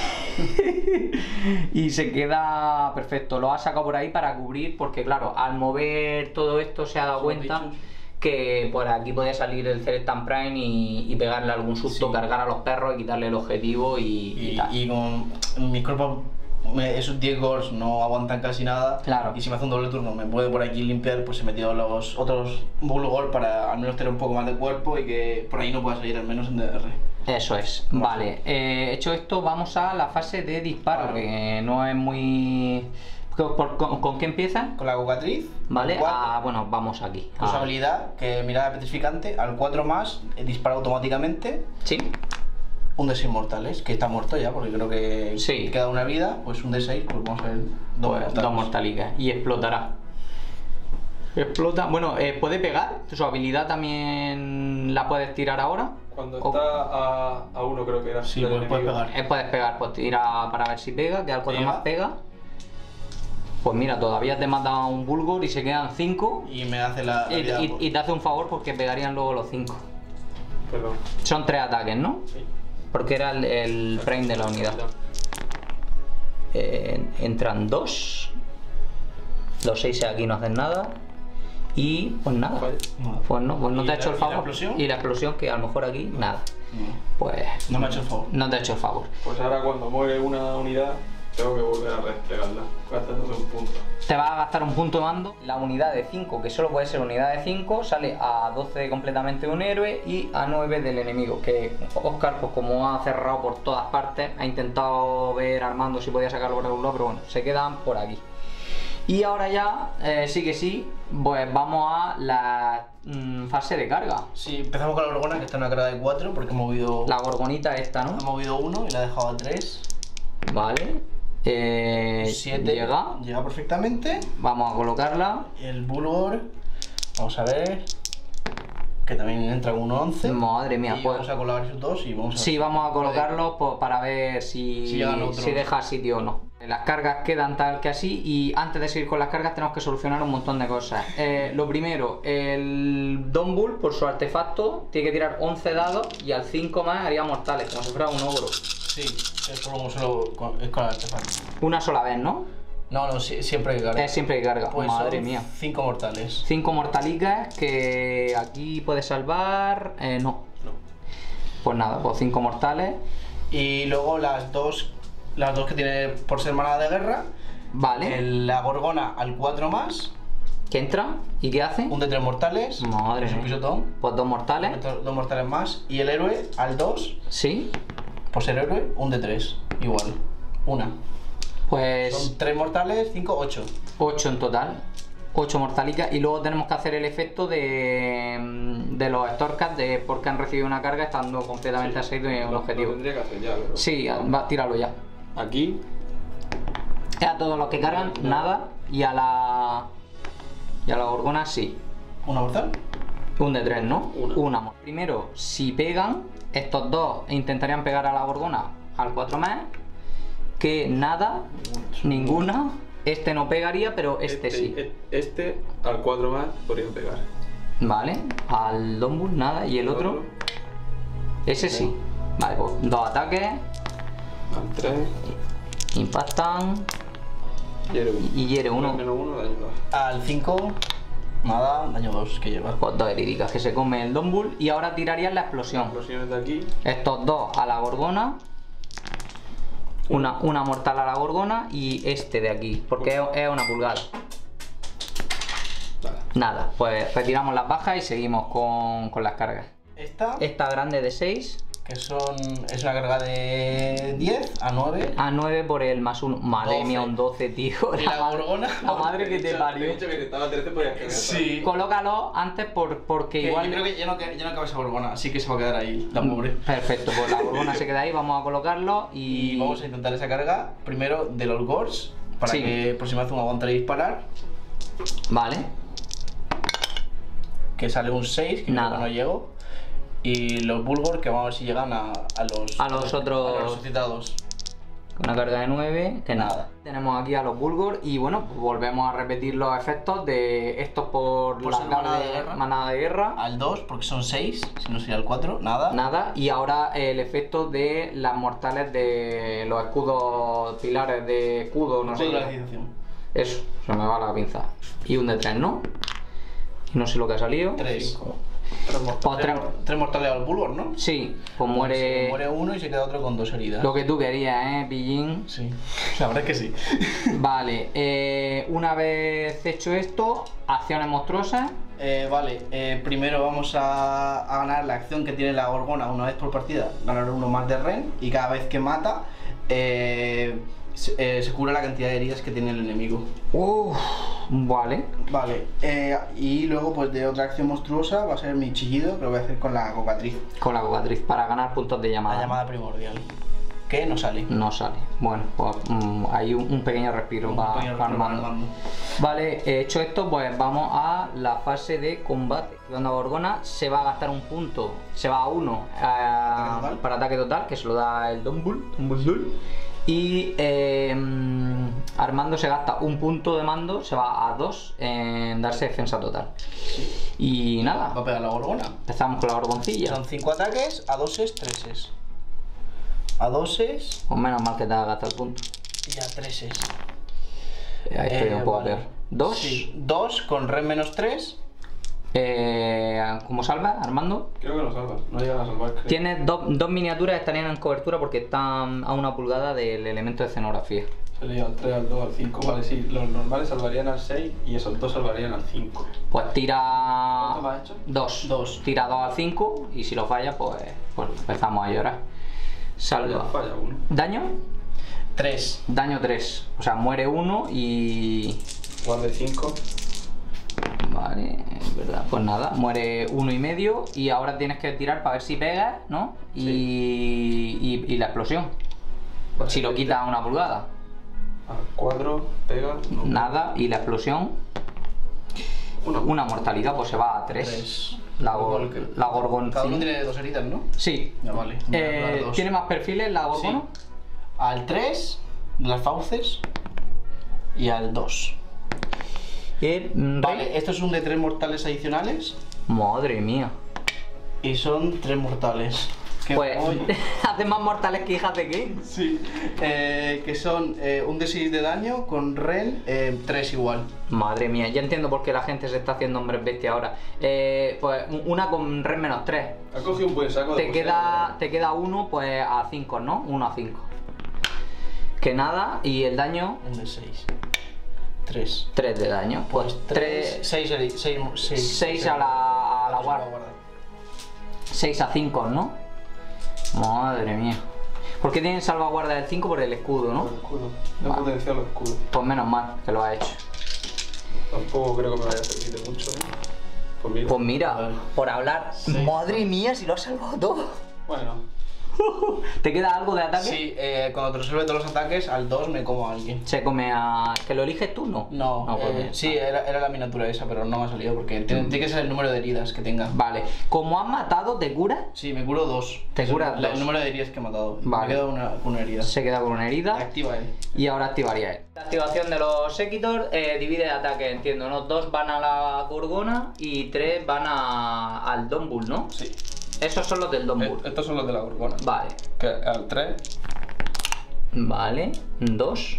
Y se queda perfecto. Lo ha sacado por ahí para cubrir, porque claro, al mover todo esto se ha dado cuenta que por aquí podía salir el Celestan Prime y pegarle algún susto, Sí. cargar a los perros y quitarle el objetivo y tal. Y con mis cuerpos, esos 10 gors no aguantan casi nada. Claro. Y si me hace un doble turno, me puede por aquí limpiar, pues he metido los otros bull gol para al menos tener un poco más de cuerpo y que por ahí no pueda salir, al menos en DR. Eso es. Vale, hecho esto, vamos a la fase de disparo, Claro. que no es muy... ¿Con qué empieza? Con la cocatriz. Vale, 4, bueno, vamos aquí. su habilidad, que mirada petrificante, al 4 más, dispara automáticamente. Sí. Un de 6 mortales, que está muerto ya, porque creo que Sí. queda una vida, pues un de 6, pues vamos a ver Dos mortalicas. Y explotará. Explota. Bueno, puede pegar. Su habilidad también la puedes tirar ahora. Cuando O- está a 1 creo que era. Sí, del pues puedes enemigo. pegar. Puedes pegar, pues tira para ver si pega, que al 4 Pega. más pega. Pues mira, todavía te mata un Bulgor y se quedan 5. Y me hace la vida, pues. Y te hace un favor porque pegarían luego los 5. Perdón. Son 3 ataques, ¿no? Sí. Porque era el frame de la unidad. Entran 2. Los 6 aquí no hacen nada. Y pues nada. Vale. Pues no ¿Y te ha hecho el la favor. explosión? Y la explosión, que a lo mejor aquí nada. No, Pues no me ha hecho el favor. no te ha hecho el favor. Pues ahora cuando muere una unidad, tengo que volver a desplegarla. Gastándome un punto. Te vas a gastar un punto de mando. La unidad de 5, que solo puede ser unidad de 5, sale a 12 completamente de un héroe y a 9 del enemigo. Que Oscar, pues como ha cerrado por todas partes, ha intentado ver Armando si podía sacarlo por algún lado, pero bueno, se quedan por aquí. Y ahora ya, sí que sí, pues vamos a la fase de carga. Sí, empezamos con la gorgona, que está en una carga de 4, porque ha movido. La gorgonita esta, ¿no? Ha movido 1 y la ha dejado a 3. Vale. 7. Llega. Perfectamente. Vamos a colocarla. El Bulgor. Vamos a ver. Que también entra con un 11. Madre mía, Y pues. vamos a colocar esos dos y vamos a ver. Sí, vamos a colocarlos pues, para ver Si llegan otros. si deja sitio o no. Las cargas quedan tal que así y antes de seguir con las cargas tenemos que solucionar un montón de cosas. Lo primero, el Dumble por su artefacto tiene que tirar 11 dados y al 5 más haría mortales, como si fuera un ogro. Sí, es con el artefacto. Una sola vez, ¿no? No, siempre que carga. Es siempre que carga, Pues madre son mía. 5 mortales. 5 mortalicas que aquí puedes salvar... no. Pues nada, pues 5 mortales. Y luego las dos que tiene por ser manada de guerra. Vale. La gorgona al 4 más. ¿Qué entra? ¿Y qué hace? Un de 3 mortales. Madre es un mía. pisotón. Pues 2 mortales. 2 mortales más. Y el héroe al 2. Sí. Por ser héroe, un de 3. Igual. Una. Pues... Son 3 mortales, 5, 8. 8 en total. 8 mortalicas. Y luego tenemos que hacer el efecto de los Storkas porque han recibido una carga estando completamente asedio en un objetivo. Lo tendría que hacer ya, pero... Sí, va, tíralo ya. Aquí. A todos los que cargan, nada. Y a la gorgona, sí. ¿Una mortal? Un de 3, ¿no? Una. Primero, si pegan, estos dos intentarían pegar a la gorgona al 4 más. Que nada, ninguna. Este no pegaría, pero este sí. Este al 4 más podría pegar. Vale, al Dumble nada. Y el otro, ese sí. Vale, pues 2 ataques. Al 3. Impactan. Y hiere uno. Menos 1, daño 2. Al 5. Nada, daño 2 que lleva. Pues 2 heridicas que se come el Dumble. Y ahora tirarían la explosión. Explosiones de aquí. Estos dos a la gorgona. Una mortal a la gorgona y este de aquí, porque es una pulgada. Vale. Nada, pues retiramos las bajas y seguimos con las cargas. Esta grande de 6. Que es una carga de 10 a 9. A 9 por el más 1. Madre 12. mía, un 12, tío. ¿Y la gorgona? La madre que te parió. Te he dicho que estaba 13 podías pegar. Sí. Colócalo antes porque Que igual... yo creo que ya no cabe esa gorgona, así que se va a quedar ahí, la pobre. Perfecto, pues la gorgona se queda ahí, vamos a colocarlo Y vamos a intentar esa carga, primero de los Gors, para Sí. que por si me hace un aguantar y disparar. Vale. Que sale un 6, que Nada. no llego. Y los Bulgor, que vamos a ver si llegan a los otros- a los resucitados. Una carga de 9, que nada. Nada. Tenemos aquí a los Bulgor y bueno, pues volvemos a repetir los efectos de estos por Por la ser nave manada de guerra. Al 2, porque son 6, si no sería el 4, nada. Nada, y ahora el efecto de las mortales de los escudos, pilares de escudo, no sé. Toda la civilización. Eso, se me va la pinza. Y un de 3, ¿no? Y no sé lo que ha salido. 3. Pues tres- mortales al Bulgor, ¿no? Sí, pues muere, Muere uno y se queda otro con 2 heridas. lo que tú querías, Pillín. Sí, la verdad es que sí. Vale, una vez hecho esto, acciones monstruosas. Vale, primero vamos a ganar la acción que tiene la gorgona una vez por partida, ganar uno más de Ren, y cada vez que mata se cura la cantidad de heridas que tiene el enemigo. Vale. Vale, y luego pues de otra acción monstruosa va a ser mi chillido, que lo voy a hacer con la cocatriz, Con la cocatriz para ganar puntos de llamada. la llamada primordial, que no sale. No sale. Bueno, pues hay un pequeño respiro Un para pequeño respiro para Armando. Armando. Vale, hecho esto, pues vamos a la fase de combate. Cuando Gorgona se va a gastar un punto, se va a 1 Ataque total. para ataque total, que se lo da el Dumble. Y Armando se gasta un punto de mando, se va a 2 en darse defensa total. Y Va nada, a pegar la gorgona. empezamos con la gorgoncilla. Son 5 ataques, a 2es, 3es. A 2es Pues menos mal que te has gastado el punto. y a 3es. Ahí estoy un poco vale. peor. 2. Sí, 2 con Ren menos 3. ¿Cómo salva, Armando? Creo que lo salvas, no llegan a salvar. Creo. Tienes dos miniaturas que estarían en cobertura porque están a 1 pulgada del elemento de escenografía. Sería al 3, al 2, al 5. Vale, sí, los normales salvarían al 6 y esos dos salvarían al 5. Pues tira ¿Cuánto me has hecho? 2. Dos. Tira 2 al 5 y si lo falla, pues empezamos a llorar. Salva. Falla uno. ¿Daño? 3. Daño 3. O sea, muere 1 y... Igual de 5. Vale, es verdad. Pues nada, muere 1,5 y ahora tienes que tirar para ver si pegas, ¿no? Y la explosión. Vale, Si lo quitas a 1 pulgada. Al 4, pega. No. Nada, y la explosión, una mortalidad, pues se va a 3. 3. La Cada gorgon. uno tiene 2 heridas, ¿no? Sí. Ya vale. Voy a rolar dos. ¿Tiene más perfiles la gorgona? Sí. Al 3, las fauces y al 2. Vale, esto es un de 3 mortales adicionales Madre mía. y son 3 mortales. Pues hace más mortales que hijas de qué. Sí, que son un de 6 de daño con Ren 3 igual. Madre mía, ya entiendo por qué la gente se está haciendo hombres bestia ahora. Pues una con Ren menos 3. Ha cogido un buen saco de Te queda uno pues a 5, ¿no? 1 a 5. Que nada, y el daño. Un de 6. 3. 3 de daño. Pues 3. 6 a la guarda. 6 a 5, ¿no? Madre mía. ¿Por qué tienen salvaguarda del 5? Por el escudo, ¿no? Por el escudo. No potenciar los escudos. Pues menos mal que lo ha hecho. Tampoco creo que me vaya a servir de mucho, ¿eh? Pues mira, A ver. por hablar. Madre mía, si lo has salvado todo. Bueno. ¿Te queda algo de ataque? Sí, cuando te resuelve todos los ataques, al 2 me como a alguien. Se come a. ¿Que lo eliges tú? No. No, Pues sí, era la miniatura esa, pero no me ha salido porque tiene que ser el número de heridas que tenga. Vale. Como has matado, ¿te curas? Sí, me curo 2. Te curas el 2. número de heridas que he matado. Vale. Me quedo con una herida. Se queda con una herida. Activa él. Y ahora activaría él. La activación de los Sequitor divide de ataque, entiendo, ¿no? 2 van a la Gorgona y 3 van al Dombull, ¿no? Sí. Esos son los del Dombull. Estos son los de la Gorgona. Vale. Que al 3. Vale. 2.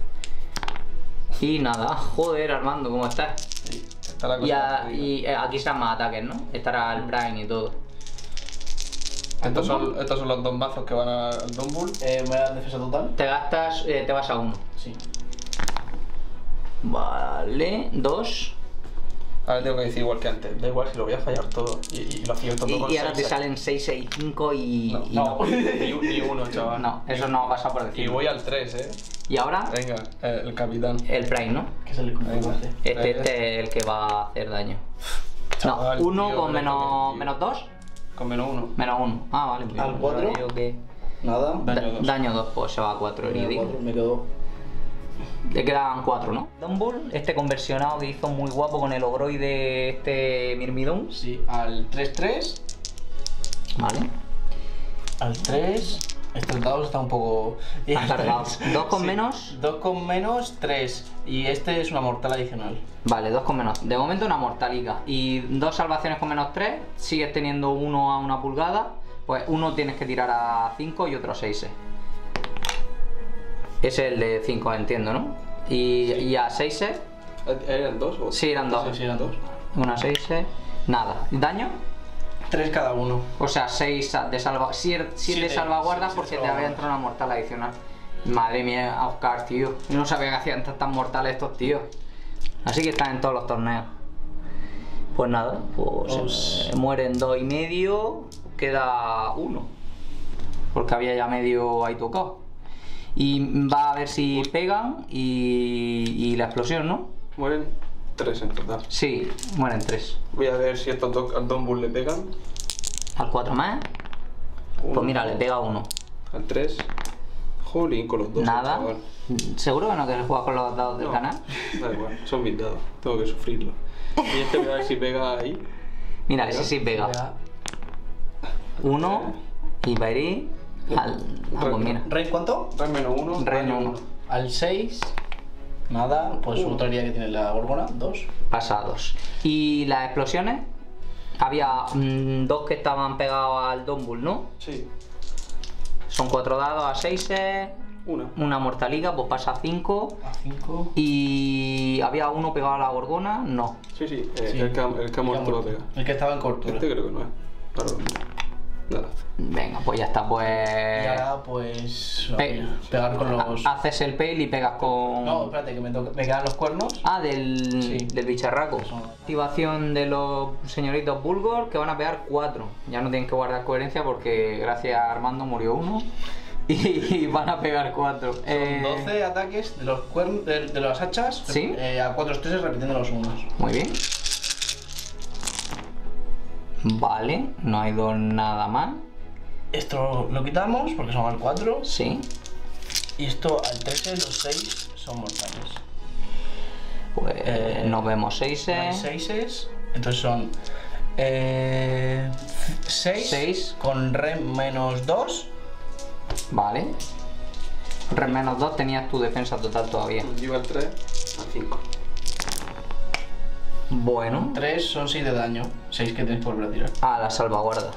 Y nada. Joder, Armando, ¿cómo estás? Sí. Está la cosa. Y aquí serán más ataques, ¿no? Estará el Brain y todo. Estos son los 2 mazos que van al Dombull. ¿Me da defensa total? Te gastas, te vas a 1. Sí. Vale. 2. Ahora tengo que decir igual que antes. Da igual si lo voy a fallar todo. Y lo acierto todo con Y ahora te 6. salen 6, 6, 5 y No, ni uno, chaval. No, eso no pasa por decir. Y voy al 3, Y ahora, Venga, el capitán. el Prime, ¿no? Que es el combate. Este es el que va a hacer daño. Chaval, No, 1 tío, con me lo he menos 2, Con menos 1. menos 1. Ah, vale. pues ¿Al yo 4? digo que Nada. Daño 2. daño 2, pues se va a 4 heridas. Me quedo. Le quedan 4, ¿no? Dumbull, este conversionado que hizo muy guapo con el ogroide, este Mirmidón. Sí, al 3-3. Vale. Al 3. Estos dados están un poco. Alargados. 2 con menos. 2 con menos, 3. Y este es una mortal adicional. Vale, 2 con menos. De momento una mortalica. Y 2 salvaciones con menos 3. Sigues teniendo uno a 1 pulgada. Pues uno tienes que tirar a 5 y otro a 6. Ese es el de 5, entiendo, ¿no? Y a 6. ¿Eran 2 o? Sí, eran 2. Sí, eran 2. Una a 6. Nada. ¿Daño? 3 cada uno. O sea, 6 de siete Siete, salvaguardas sí, porque siete te había salvaguardas. entrado una mortal adicional. Madre mía, Oscar, tío. Yo no sabía que hacían tantas mortales estos tíos. Así que están en todos los torneos. Pues nada, pues mueren 2 y medio. Queda 1. Porque había ya medio ahí tocado. Y va a ver si pegan y la explosión, ¿no? Mueren 3 en total. Sí, mueren 3. Voy a ver si estos dos al Dombull le pegan. Al 4 más. Pues mira, le pega 1. Al 3. Jolín, con los 2. Nada. chaval. ¿Seguro que no quieres jugar con los dados del No, canal? Da igual, son mis dados. Tengo que sufrirlo. Y este voy a ver si pega ahí. Mira, ese sí pega. 1 y va a ir al. Ah, pues mira. ¿Rey cuánto? Ren menos 1. Ren 1. Al 6. Nada, pues otra herida que tiene la Gorgona, 2. Pasados. ¿Y las explosiones? Había 2 que estaban pegados al Dombull, ¿no? Sí. Son 4 dados a 6. Una mortaliga, pues pasa a 5. A 5. Y había uno pegado a la Gorgona, no. Sí, sí, Sí. el que ha muerto lo pega. El que estaba en cortura. Este creo que no es. Claro. Nada. Venga, pues ya está, Y pues. ahora pues Pe- pegar con los. Haces el pale y pegas con. No, espérate, que me quedan los cuernos. Ah, del, Sí. del bicharraco. Eso. Activación de los señoritos Bulgor que van a pegar 4. Ya no tienen que guardar coherencia porque gracias a Armando murió uno. Y van a pegar 4. Son 12 ataques de los cuernos de las hachas. ¿Sí? A 4 estrellas repitiendo los unos. Muy bien. Vale, no ha ido nada mal. Esto lo quitamos porque son al 4. Sí. Y esto al 13, los 6 son mortales. Pues nos vemos 6. Hay 6. Entonces son 6 Seis. con Ren menos 2. Vale. menos 2 tenías tu defensa total todavía. Lleva el 3 a 5. Bueno. 3 son 6 de daño. 6 que tenéis que volver a tirar. Ah, la salvaguarda.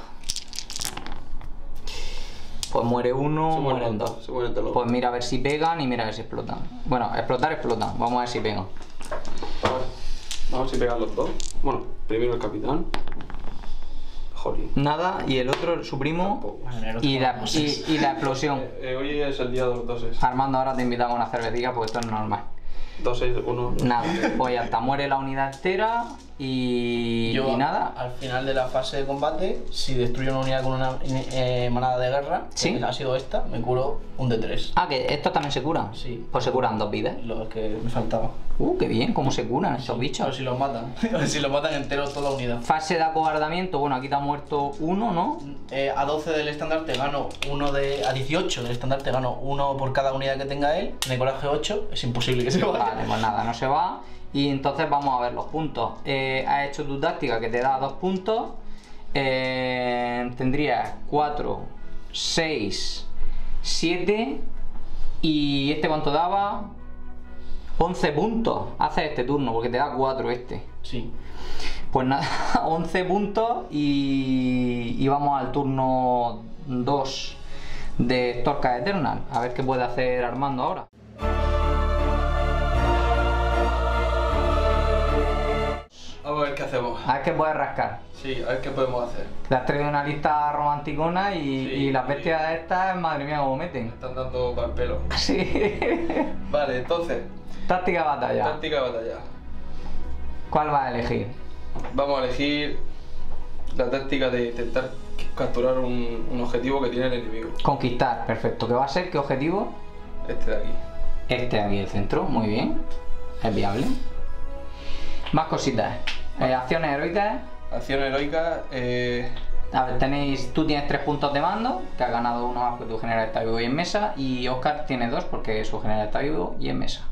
Pues muere uno, mueren dos. Se mueren todos. Pues mira a ver si pegan y mira a ver si explotan. Bueno, explotan. Vamos a ver si pegan. Vamos a ver si pegan los dos. Bueno, primero el capitán. Jolín. Nada, y el otro, su primo, y la explosión. Hoy es el día de los doses. Armando, ahora te invitamos a una cervecita porque esto es normal. 2, 6, 1. Nada, pues ya está, muere la unidad entera y nada. Al final de la fase de combate, si destruyo una unidad con una manada de guerra, ¿Sí? que ha sido esta, me curo un de 3. Ah, que estos también se curan. Sí. Pues se curan 2 vidas. Lo que me faltaba. Qué bien, cómo se curan estos bichos. Pero si los matan. Si los matan entero toda la unidad. Fase de acobardamiento, bueno, aquí te ha muerto uno, ¿no? A 12 del estandarte gano uno de. A 18 del estandarte gano uno por cada unidad que tenga él. De coraje 8, es imposible que se vaya. Vale, pues nada, no se va. Y entonces vamos a ver los puntos. Has hecho tu táctica que te da 2 puntos. Tendrías 4, 6, 7. ¿Y este cuánto daba? 11 puntos. Hace este turno porque te da 4 este. Sí. Pues nada, 11 puntos y vamos al turno 2 de Storka Eternal. A ver qué puede hacer Armando ahora. Vamos a ver qué hacemos. A ver qué puede rascar. Sí, a ver qué podemos hacer. Te has traído una lista romanticona y las bestias estas, madre mía, cómo meten. Me están dando para el pelo. Sí. Vale, entonces, Táctica de batalla. táctica de batalla. ¿Cuál vas a elegir? Vamos a elegir la táctica de intentar capturar un objetivo que tiene el enemigo. Conquistar, perfecto. ¿Qué va a ser? ¿Qué objetivo? Este de aquí. Este de aquí, el centro, muy bien. Es viable. Más cositas. Acciones heroicas. Acción heroica. A ver, tú tienes 3 puntos de mando, que has ganado uno más porque tu general está vivo y en mesa, y Oscar tiene 2 porque su general está vivo y en mesa.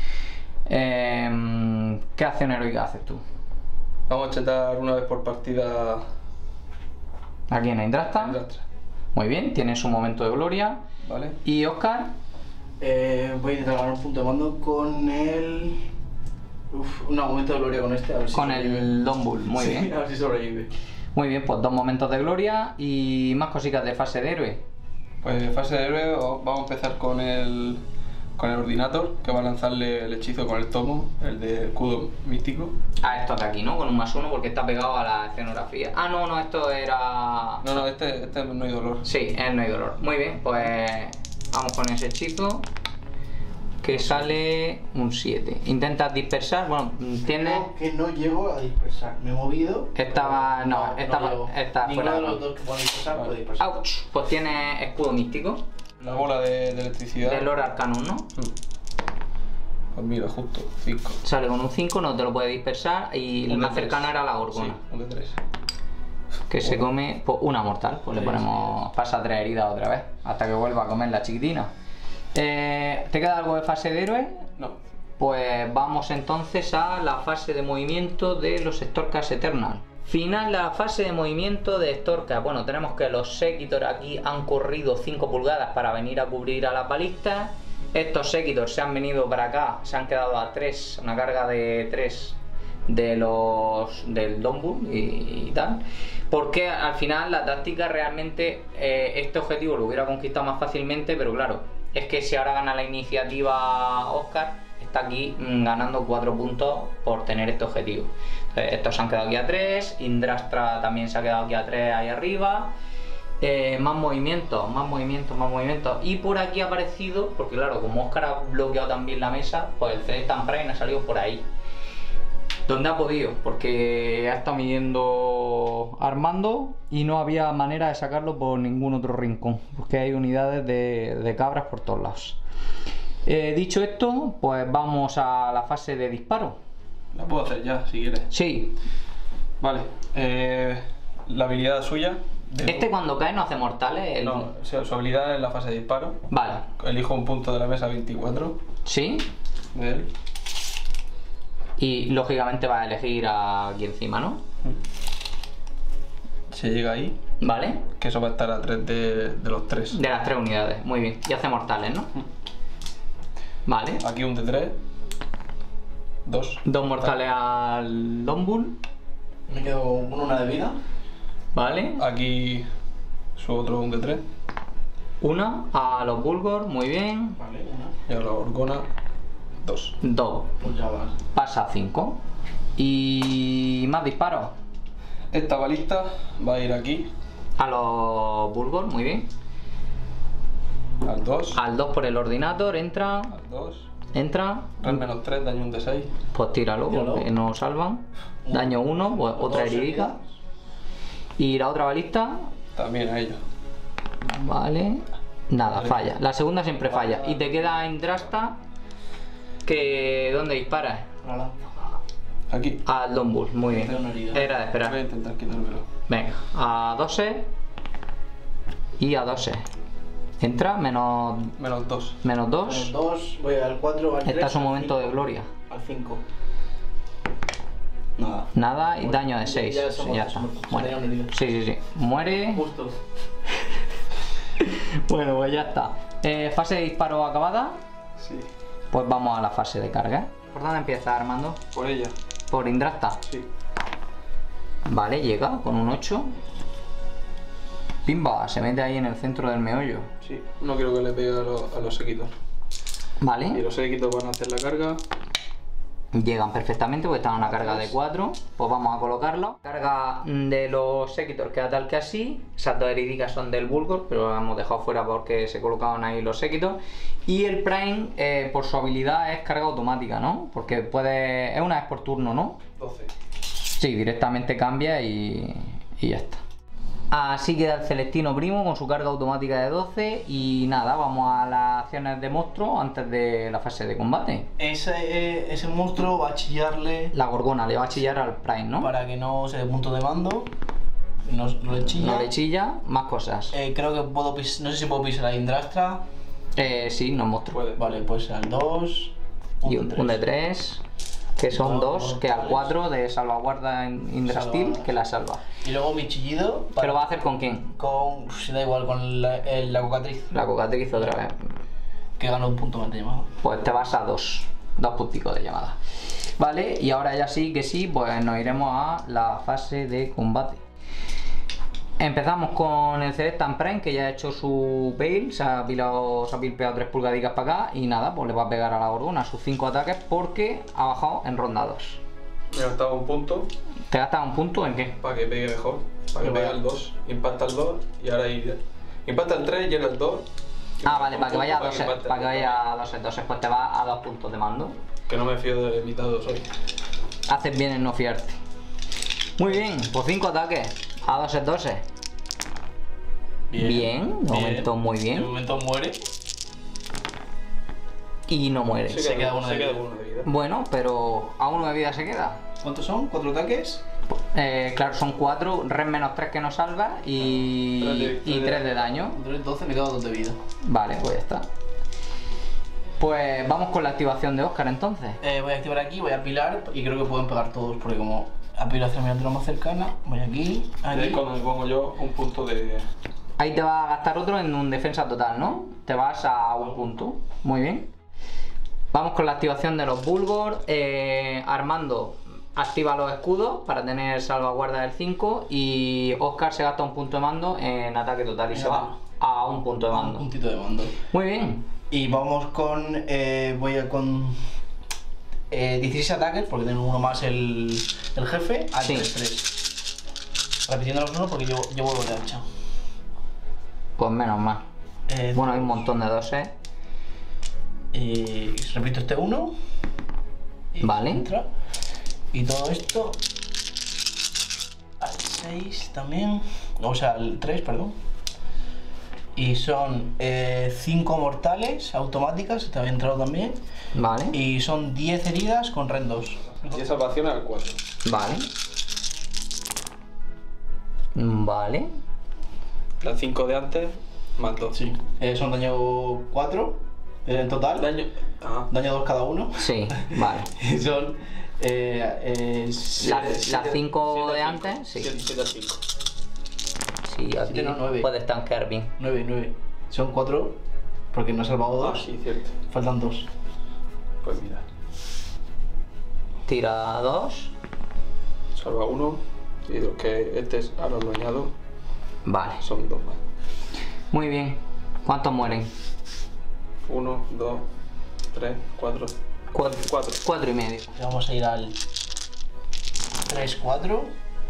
¿Qué acción heroica haces tú? Vamos a chetar una vez por partida. Aquí en Indrasta. Muy bien, tienes un momento de gloria. Vale. ¿Y Oscar? Voy a intentar ganar un punto de mando con el. Un momento de gloria con este, a ver si Con sobrevive. el Don Bull, muy Sí, bien. a ver si sobrevive. Muy bien, pues 2 momentos de gloria y más cositas de fase de héroe. Pues fase de héroe, vamos a empezar con el Ordinator, que va a lanzarle el hechizo con el tomo, el de escudo místico. Ah, esto de aquí, ¿no? Con un +1 porque está pegado a la escenografía. Ah, no, esto era... No, este no hay dolor. Sí, no hay dolor. Muy bien, pues vamos con ese hechizo. Que sale un 7. Intentas dispersar, bueno, tienes... Creo que no llego a dispersar. Me he movido. Estaba... No, llego. está Ninguno fuera de de los dos que pueden dispersar puede dispersar. Ouch, pues tienes escudo místico. La bola de electricidad. De Lord Arcanum, ¿no? Pues mira, justo, 5. Sale con un 5, no te lo puede dispersar y el Un de más 3. cercano era la Gorgona. Sí, un de 3. Que se come pues, una mortal, pues le ponemos, pasa 3 heridas otra vez, hasta que vuelva a comer la chiquitina. ¿Te queda algo de fase de héroe? No. Pues vamos entonces a la fase de movimiento de los Storkas Eternal. Final de la fase de movimiento de Storkas. Bueno, tenemos que los Sequitor aquí han corrido 5 pulgadas para venir a cubrir a las balistas. Estos Sequitor se han venido para acá, se han quedado a 3, una carga de 3 del Don Bull y tal. Porque al final la táctica realmente, este objetivo lo hubiera conquistado más fácilmente, pero claro, es que si ahora gana la iniciativa Oscar, está aquí ganando 4 puntos por tener este objetivo. Entonces, estos se han quedado aquí a 3, Indrastra también se ha quedado aquí a 3 ahí arriba. Más movimientos. Y por aquí ha aparecido, porque claro, como Oscar ha bloqueado también la mesa, pues el Celestan Prime ha salido por ahí. Donde ha podido, porque ha estado midiendo Armando y no había manera de sacarlo por ningún otro rincón, porque hay unidades de cabras por todos lados. Dicho esto, pues vamos a la fase de disparo. La puedo hacer ya, si quieres. Sí. Vale. La habilidad suya. Este cuando cae no hace mortales. No, o sea, su habilidad es la fase de disparo. Vale. Elijo un punto de la mesa 24 Sí. de él. Y lógicamente va a elegir aquí encima, ¿no? Se llega ahí, Vale. que eso va a estar a 3 de los 3. De las 3 unidades. Muy bien. Y hace mortales, ¿no? Vale. Aquí un D3. 2. 2 mortales al Longbull. Me quedo con una de vida. Vale. Aquí su otro un D3. Una a los Bulgor, muy bien. Vale, una. Y a la Orgona 2. 2. Pues ya vas. Pasa a 5. Y más disparos. Esta balista va a ir aquí. A los Bulgor, muy bien. Al 2. Al 2 por el Ordinator, entra. Al 2. Entra. Al menos 3, daño un D6. Pues tíralo, porque nos salvan. Daño 1, pues otra Dos heridica. heridas. Y la otra balista. También a ellos. Vale. Nada, Vale. falla. La segunda siempre Vale. falla. Y te queda en Drasta. Que. ¿Dónde disparas? La lanza. Aquí. Al Longbull, muy bien. Tengo una herida. Era de Voy a esperar. intentar quitármelo. Venga, a 12 y a 12. Entra, menos Menos 2. Menos 2. 2, voy al 4, al 3. Está su momento de gloria. Al 5. Nada. Nada y daño de 6. Ya somos- Ya está. somos- Muere. tenía un herido. Sí, sí, sí. Muere. Justo. Bueno, pues ya está. Fase de disparo acabada. Sí. Pues vamos a la fase de carga. ¿Por dónde empieza, Armando? Por ella. Por Indrasta. Sí. Vale, llega con un 8. Pimba, se mete ahí en el centro del meollo. Sí. No quiero que le pegue a los sequitos. Y Vale. los sequitos van a hacer la carga. Llegan perfectamente porque están a una carga de 4. Pues vamos a colocarlo. Carga de los Sequitor queda tal que así. Esas dos heridicas son del Bulgor, pero las hemos dejado fuera porque se colocaban ahí los Sequitor. Y el Prime, por su habilidad, es carga automática, ¿no? Porque puede. Es una vez por turno, ¿no? 12. Sí, directamente cambia y ya está. Así queda el Celestino Primo con su carga automática de 12. Y nada, vamos a las acciones de monstruo antes de la fase de combate. Ese monstruo va a chillarle La Gorgona le va a chillar al Prime, ¿no? para que no se dé punto de mando. No le chilla. No le chilla, más cosas. Creo que puedo pisar. No sé si puedo pisar a Indrastra. Sí, nos mostró. Puede. Vale, pues al 2. Y un de 3, que son Dos 2, que al mortales. 4 de salvaguarda en Indrastil, Salva. que la salva. Y luego mi chillido. ¿Pero va a hacer con quién? Con. Da igual, con la cocatriz. La cocatriz otra vez. Que gana un punto más de llamada. Pues te vas a 2 punticos de llamada. Vale, y ahora ya sí que sí, pues nos iremos a la fase de combate. Empezamos con el Celestan Prime, que ya ha hecho su bail, se ha pilpeado 3 pulgadicas para acá y nada, pues le va a pegar a la Gorgona sus 5 ataques porque ha bajado en ronda 2. Me he gastado un punto ¿Te gastas un punto en qué? para que pegue mejor. Para que pegue al 2. Impacta al 2 y ahora impacta al 3, llega al 2. Ah, vale, para que vaya a Para 2, que impacte para que al vaya a 2, entonces pues te va a 2 puntos de mando. 2. Que no me fío de mitad 2 hoy. Haces bien en no fiarte. Muy bien, pues 5 ataques a 2. Bien, de momento muy De bien. momento muere. Y no muere. Se queda uno de vida. uno de vida. Bueno, pero a 1 de vida se queda. ¿Cuántos son? ¿4 ataques? Claro, son 4, red menos 3 que nos salva y 3 de daño. 12, me quedo 2 de vida. Vale, pues ya está. Pues vamos con la activación de Oscar entonces. Voy a activar aquí, voy a pilar y creo que pueden pegar todos porque como a pilar hacia la más cercana, voy aquí, Y ahí aquí. cuando me pongo yo un punto de. Ahí te vas a gastar otro en un defensa total, ¿no? Te vas a 1 punto. Muy bien. Vamos con la activación de los Bulgor. Armando activa los escudos para tener salvaguarda del 5 y Oscar se gasta un punto de mando en ataque total y se va a 1 punto de Un mando. puntito de mando. Muy bien. Y vamos con. Voy a con. 16 ataques porque tengo uno más el jefe al Sí. 3-3. Repitiendo los unos porque yo vuelvo de hacha. Pues menos mal. Bueno, hay un montón de 2, ¿eh? Repito este 1. Vale. Entra. Y todo esto. Al 6 también. O sea, al 3, perdón. Y son 5 mortales automáticas, te había entrado también. Vale. Y son 10 heridas con ren 2. Y salvación al 4. Vale. Vale. Las 5 de antes más 2. Sí. Son daño 4 en total. Daño. Ajá. Daño 2 cada uno. Sí, vale. Y son. Las 5 de antes, sí. 7 a 5. Sí, aquí no, 9. puedes tanquear bien. 9. Son 4 porque no he salvado 2. Ah, sí, cierto. Faltan 2. Pues mira. Tira 2. Salva 1. Y los que este es ahora lo añado. Vale. Son 2 más. Muy bien. ¿Cuántos mueren? 1, 2, 3, 4. 4 y medio. Vamos a ir al 3, 4.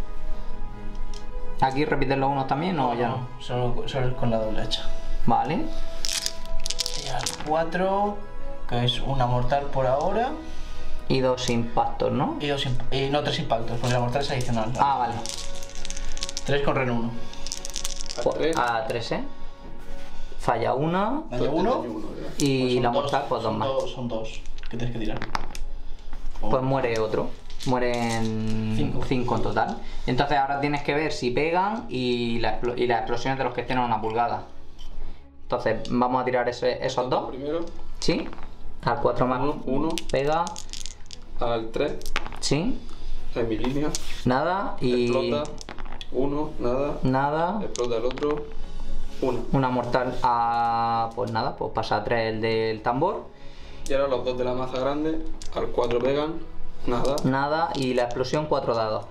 ¿Aquí repites los unos también o ya no? Solo con la doble hacha. Vale. Y al 4, que es una mortal por ahora. Y 2 impactos, ¿no? Y no 3 impactos, porque la mortal es adicional. Ah, vale. 3 con Ren 1. A 3, ¿eh? Falla una. Daño 1. Y la mortal, pues 2 más. Son 2 que tienes que tirar. Pues muere otro. Mueren 5 en total. Entonces ahora tienes que ver si pegan y las explosiones de los que estén a una pulgada. Entonces vamos a tirar esos dos. Primero. Sí. Al 4 más. 1. Pega. Al 3. Sí. En mi línea. Nada. Y. Explota. 1. Nada. Nada. Explota el otro. 1. Una mortal a. Pues nada, pues pasa a 3 el del tambor. Y ahora los dos de la maza grande. Al 4 pegan. Nada. Nada. Y la explosión 4 dados.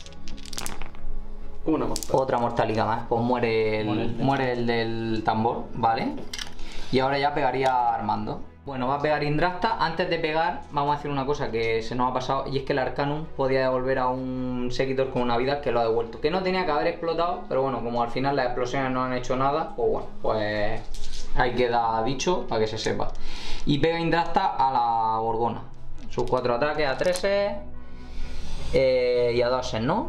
Una mortal. Otra mortalica más. Pues muere el del tambor, ¿vale? Y ahora ya pegaría Armando. Bueno, va a pegar Indrasta. Antes de pegar, vamos a hacer una cosa que se nos ha pasado. Y es que el Arcanum podía devolver a un Sequitor con una vida que lo ha devuelto. Que no tenía que haber explotado, pero bueno, como al final las explosiones no han hecho nada, pues bueno, pues ahí queda dicho para que se sepa. Y pega Indrasta a la Gorgona. Sus 4 ataques a 3 y a 2, ¿no?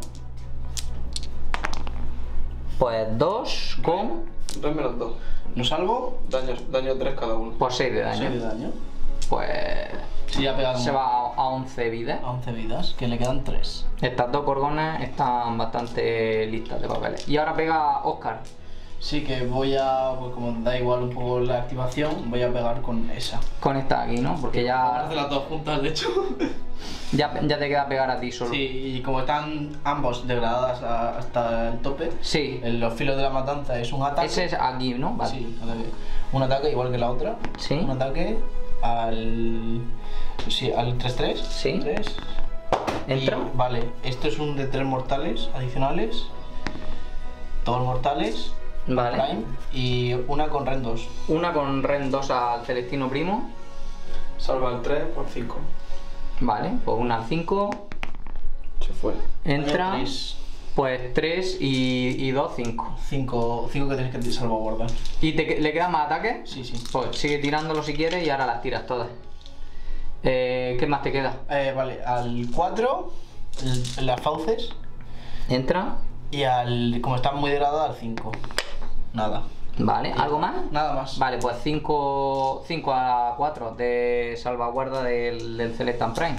Pues 2 con... 2 menos 2. ¿No salvo? Daño 3 cada uno. Pues 6 de daño. 6 de daño. Pues... Sí, ya pegado. Se va a 11 vidas. A 11 vidas, que le quedan 3. Estas dos gorgonas están bastante listas de papeles. Y ahora pega Oscar. Sí, que voy a, pues como da igual un poco la activación, voy a pegar con esa. Con esta aquí, ¿no? Porque ya... Hacer las dos juntas, de hecho. ya te queda pegar a ti solo. Sí, y como están ambos degradadas hasta el tope, Sí. los filos de la matanza es un ataque. Ese es aquí, ¿no? Vale. Sí, ataque. Un ataque igual que la otra. Sí. Un ataque al... Sí, al 3-3. Sí. 3. Entra. Y, vale, esto es un de 3 mortales adicionales. Todos mortales. Vale. Prime, y una con Ren 2. Una con Ren 2 al Celestino Primo. Salva el 3 por 5. Vale, pues una al 5. Se fue. Entra. Daño 3. Pues 3 y 2, 5. 5 que tienes que salvaguardar. ¿Y le quedan más ataques? Sí, sí. Pues sigue tirándolo si quieres y ahora las tiras todas. ¿Qué más te queda? Vale, al 4, las fauces. Entra. Y al, como están muy degradadas, al 5. Nada. Vale, ¿algo más? Nada más. Vale, pues 5 a 4 de salvaguarda del Celestan Prime.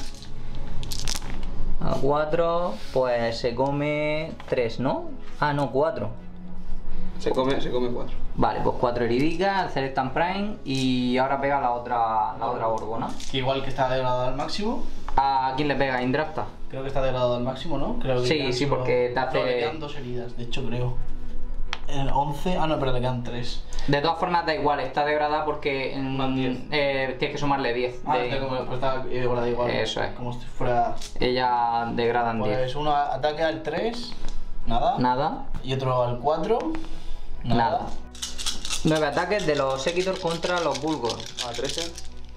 A 4, pues se come 3, ¿no? Ah, no, 4. Se come 4. Vale, pues 4 heridicas al Celestan Prime y ahora pega la otra Gorgona. Que igual que está degradado al máximo. ¿A quién le pega? Indrasta. Creo que está degradado al máximo, ¿no? Creo que Sí, quedan sí, solo- porque te hace- No, le quedan 2 heridas, de hecho creo. En 11, no, pero le quedan 3. De todas formas da igual, está degradada porque Más 10. tienes que sumarle 10. Está como, pues está igual, igual. Eso es. Como si fuera. Ella degrada en 10. Pues uno ataque al 3, nada. Nada. Y otro al 4, Nada. 9 ataques de los Sequitor contra los Bulgor. A 13.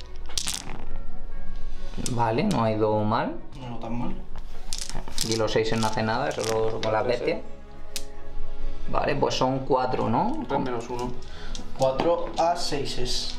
Vale, no ha ido mal. No tan mal. Y los 6 no hacen nada, solo con las bestias. Vale, pues son 4, ¿no? 3 menos 1. 4 a 6 es.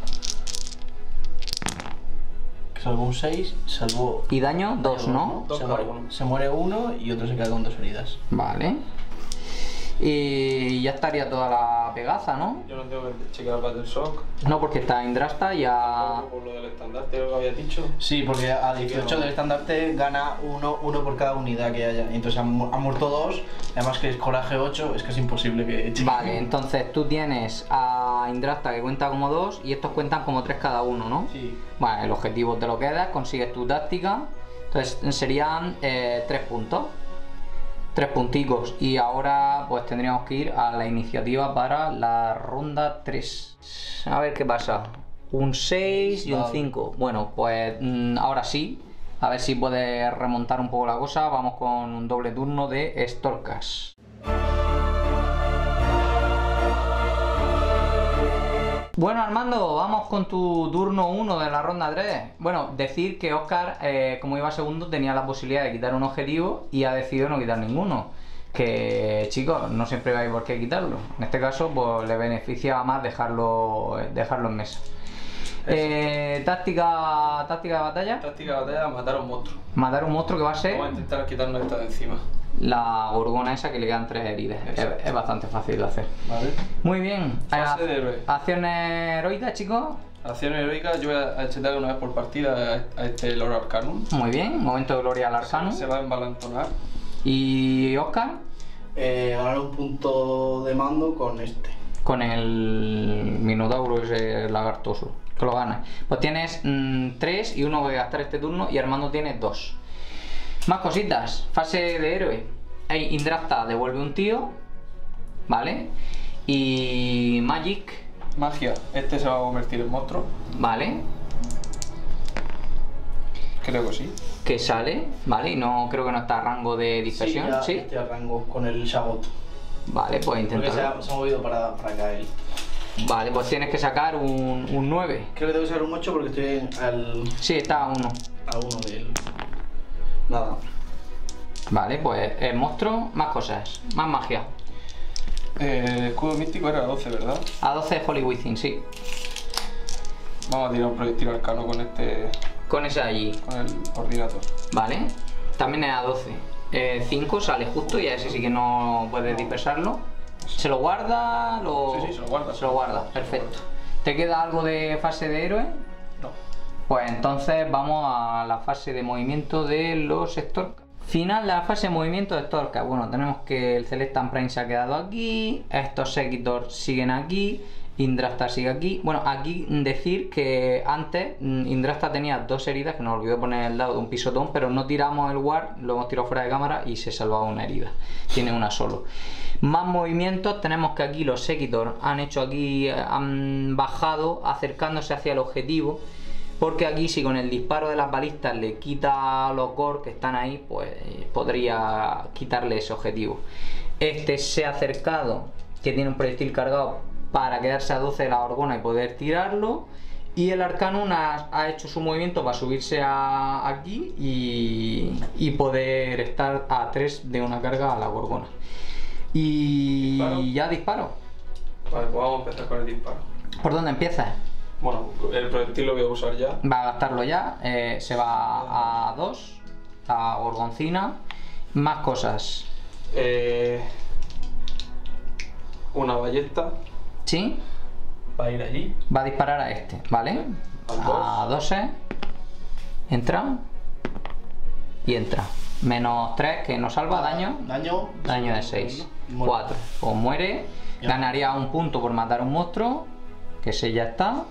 Salvo un 6, salvo. Y daño 2, ¿no? Dos Se cada muere, uno. se muere uno y otro se queda con 2 heridas. Vale. Y ya estaría toda la pegaza, ¿no? Yo no tengo que chequear el Battle Shock. No, porque está Indrasta ya... Por lo del estandarte, lo que había dicho. Sí, porque a 18 del estandarte gana uno por cada unidad que haya. Y entonces han muerto 2, además que es coraje 8, es que es imposible que eche. Vale, entonces tú tienes a Indrasta que cuenta como 2 y estos cuentan como 3 cada uno, ¿no? Sí. Vale, el objetivo te lo quedas, consigues tu táctica. Entonces serían 3 puntos. 3 punticos. Y ahora pues tendríamos que ir a la iniciativa para la ronda 3. A ver qué pasa. un 6 y un 5. Bueno, pues ahora sí. A ver si puede remontar un poco la cosa. Vamos con un doble turno de Storkas. Bueno, Armando, vamos con tu turno 1 de la ronda 3. Bueno, decir que Óscar, como iba segundo, tenía la posibilidad de quitar un objetivo y ha decidido no quitar ninguno. Que, chicos, no siempre hay por qué quitarlo. En este caso, pues le beneficia más dejarlo en mesa. Táctica de batalla. Táctica de batalla, matar a un monstruo. Matar un monstruo que va a ser Vamos a intentar quitarnos esta de encima. la gorgona esa que le quedan 3 heridas. Es bastante fácil de hacer. Vale. Muy bien. Fase de héroe. Acciones heroicas, chicos. Acción heroica, yo voy a chetar una vez por partida a este Lord Arcanum. Muy bien. Momento de gloria al Arcanum. Se va a embalantonar. ¿Y Óscar? Ganar un punto de mando con este. Con el Minotauro ese lagartoso. Que lo ganas. Pues tienes 3 y 1 voy a gastar este turno y Armando tiene 2. Más cositas. Fase de héroe. Indrasta devuelve un tío. ¿Vale? Y Magic. Magia, este se va a convertir en monstruo. ¿Vale? Creo que sí. Que sale. ¿Vale? Y no creo que no está a rango de dispersión. Sí, ya estoy a rango con el Shabot. Vale, pues Porque intentarlo. se ha movido para acá él. Vale, pues tienes que sacar un 9. Creo que tengo que sacar un 8 porque estoy Sí, está a 1. a 1 de él. Nada. Vale, pues el monstruo, más cosas, más magia. Escudo místico era 12, ¿verdad? A 12 Holy Within, sí. Vamos a tirar un proyectil arcano con Con ese allí. con el ordinator. Vale. También es a 12. 5 sale justo y a ese sí que no puedes dispersarlo. ¿Se lo guarda? Sí, se lo guarda. Se lo guarda, perfecto. ¿Te queda algo de fase de héroe? No. Pues entonces vamos a la fase de movimiento de los Storkas. Final de la fase de movimiento de Storkas. Bueno, tenemos que el Celestial Prime se ha quedado aquí. Estos Sequitor siguen aquí. Indrasta sigue aquí. Bueno, aquí decir que antes Indrasta tenía 2 heridas, que nos olvidó poner el dado de un pisotón, pero no tiramos el ward, lo hemos tirado fuera de cámara y se salvaba una herida. Tiene una solo. Más movimientos, tenemos que aquí los Sequitor han bajado acercándose hacia el objetivo, porque aquí si con el disparo de las balistas le quita los gore que están ahí, pues podría quitarle ese objetivo. Este se ha acercado, que tiene un proyectil cargado, para quedarse a 12 de la gorgona y poder tirarlo. Y el Arcanum ha hecho su movimiento para subirse aquí y poder estar a 3 de una carga a la gorgona. Y ¿Disparo? ya disparo. Vale, pues vamos a empezar con el disparo. ¿Por dónde empiezas? Bueno, el proyectil lo voy a usar ya. Va a gastarlo ya. Se va a 2. A gorgoncina. Más cosas. Una ballesta ¿Sí? va a ir allí. Va a disparar a este, ¿vale? A 12. Entra. Y entra. Menos 3 que nos salva daño. Daño de 6. 4. Pues muere. Ganaría un punto por matar a un monstruo. Que ese ya está.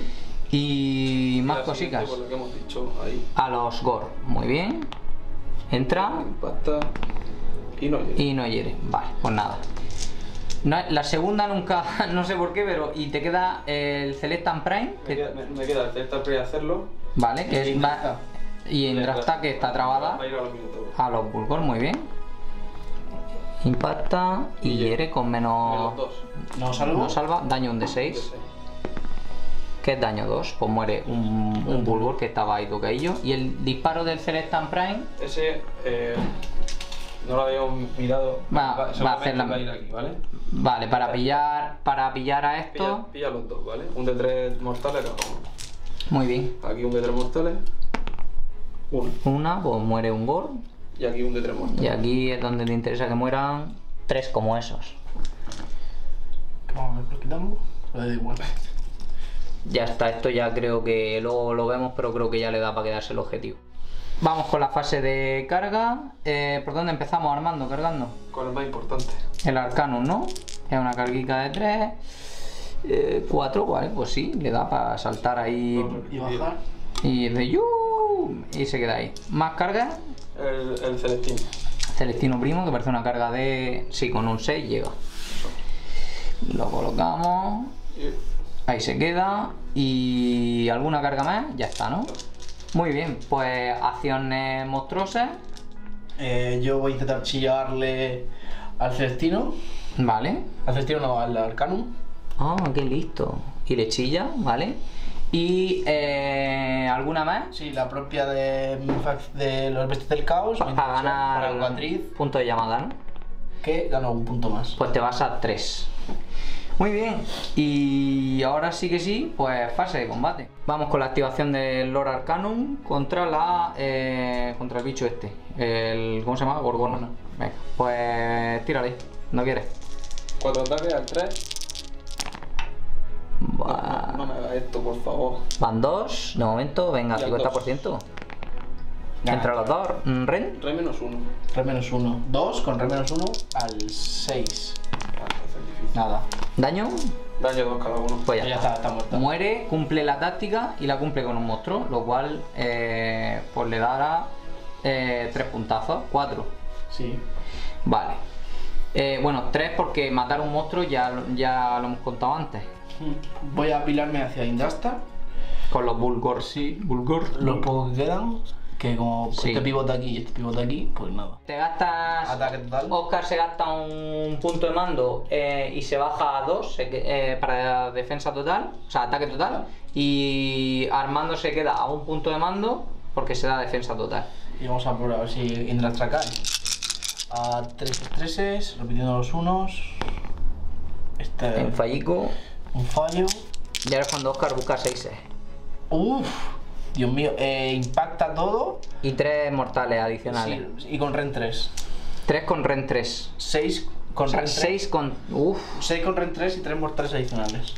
Y más La siguiente, cositas. por lo que hemos dicho ahí. A los Gore. Muy bien. Entra. Impacta y no llega. Y no hiere. Vale, pues nada. No, la segunda nunca, no sé por qué, pero. Y te queda el Celestial Prime. Me queda el Celestial Prime hacerlo. Vale, que es. Indrasta. Y Indrasta, que está trabada. Va a ir a los minutos. A los Bulgor, muy bien. Impacta y hiere con menos. Menos 2. No salvo. No salva, daño un de 6. Que es daño 2. Pues muere un Bulgor que estaba ahí tocadillo. Y el disparo del Celestial Prime. Ese no lo habíamos mirado. Va a hacer la- va a ir aquí, ¿vale? Vale, para pillar a esto. Pilla los dos, ¿vale? Un de 3 mortales cada uno. Muy bien. Aquí un de 3 mortales. Uno. Una, pues muere un Gore. Y aquí un de 3 mortales. Y aquí es donde te interesa que mueran 3 como esos. Vamos a ver, ¿lo quitamos? Lo da igual. Ya está, esto ya creo que luego lo vemos, pero creo que ya le da para quedarse el objetivo. Vamos con la fase de carga. ¿Por dónde empezamos, Armando, cargando? Con el más importante. El Arcanum, ¿no? Es una carguica de 3. 4, vale, pues sí, le da para saltar ahí Y bajar. y de ¡yu! Y se queda ahí. Más carga. El Celestino. Celestino Primo, que parece una carga de... Sí, con un 6 llega. Lo colocamos. Y Ahí se queda. Y alguna carga más, ya está, ¿no? Muy bien, pues acciones monstruosas. Yo voy a intentar chillarle al Celestino. Vale. Al Celestino no, al Arcanum. Ah, qué listo. Y le chilla, ¿vale? Y alguna más. Sí, la propia de los bestias del caos. Para ganar para Cuatriz, punto de llamada, ¿no? que ganó un punto más. Pues te vas a 3. Muy bien. Y ahora sí que sí, pues fase de combate. Vamos con la activación del Lord Arcanum contra contra el bicho este. ¿Cómo se llama? Gorgona. Venga, pues tírale. ¿No quieres? 4 ataques al 3. No me hagas esto, por favor. Van 2, de momento, venga, Ya 50%. Entre los dos, Ren. Re menos 1. Re menos 1. 2 con re menos 1 al 6. Nada. Daño, Daño 2 cada uno. pues ya Ya está. está muerta. Muere, cumple la táctica y la cumple con un monstruo, lo cual pues le dará 3 puntazos, 4. Sí. Vale. Bueno, 3 porque matar un monstruo ya lo hemos contado antes. Voy a apilarme hacia Indastar. Con los Bulgor, sí. Bulgor. Los pocos que quedan, que como Sí. este pivote aquí y este pivote aquí, pues nada. Te gastas. Ataque total. Oscar se gasta un punto de mando y se baja a 2 para defensa total, o sea, ataque total. Y Armando se queda a un punto de mando porque se da defensa total. Y vamos a probar a ver si Indastar cae. A 3 estreses, repitiendo los unos. En fallico. Un fallo. Y ahora es cuando Oscar busca 6 Uff, Dios mío, impacta todo. y 3 mortales adicionales. Sí, y con Ren 3. 3 con Ren 3. 6 con O sea, Ren 3. 6 con. Uff. 6 con Ren 3 y 3 mortales adicionales.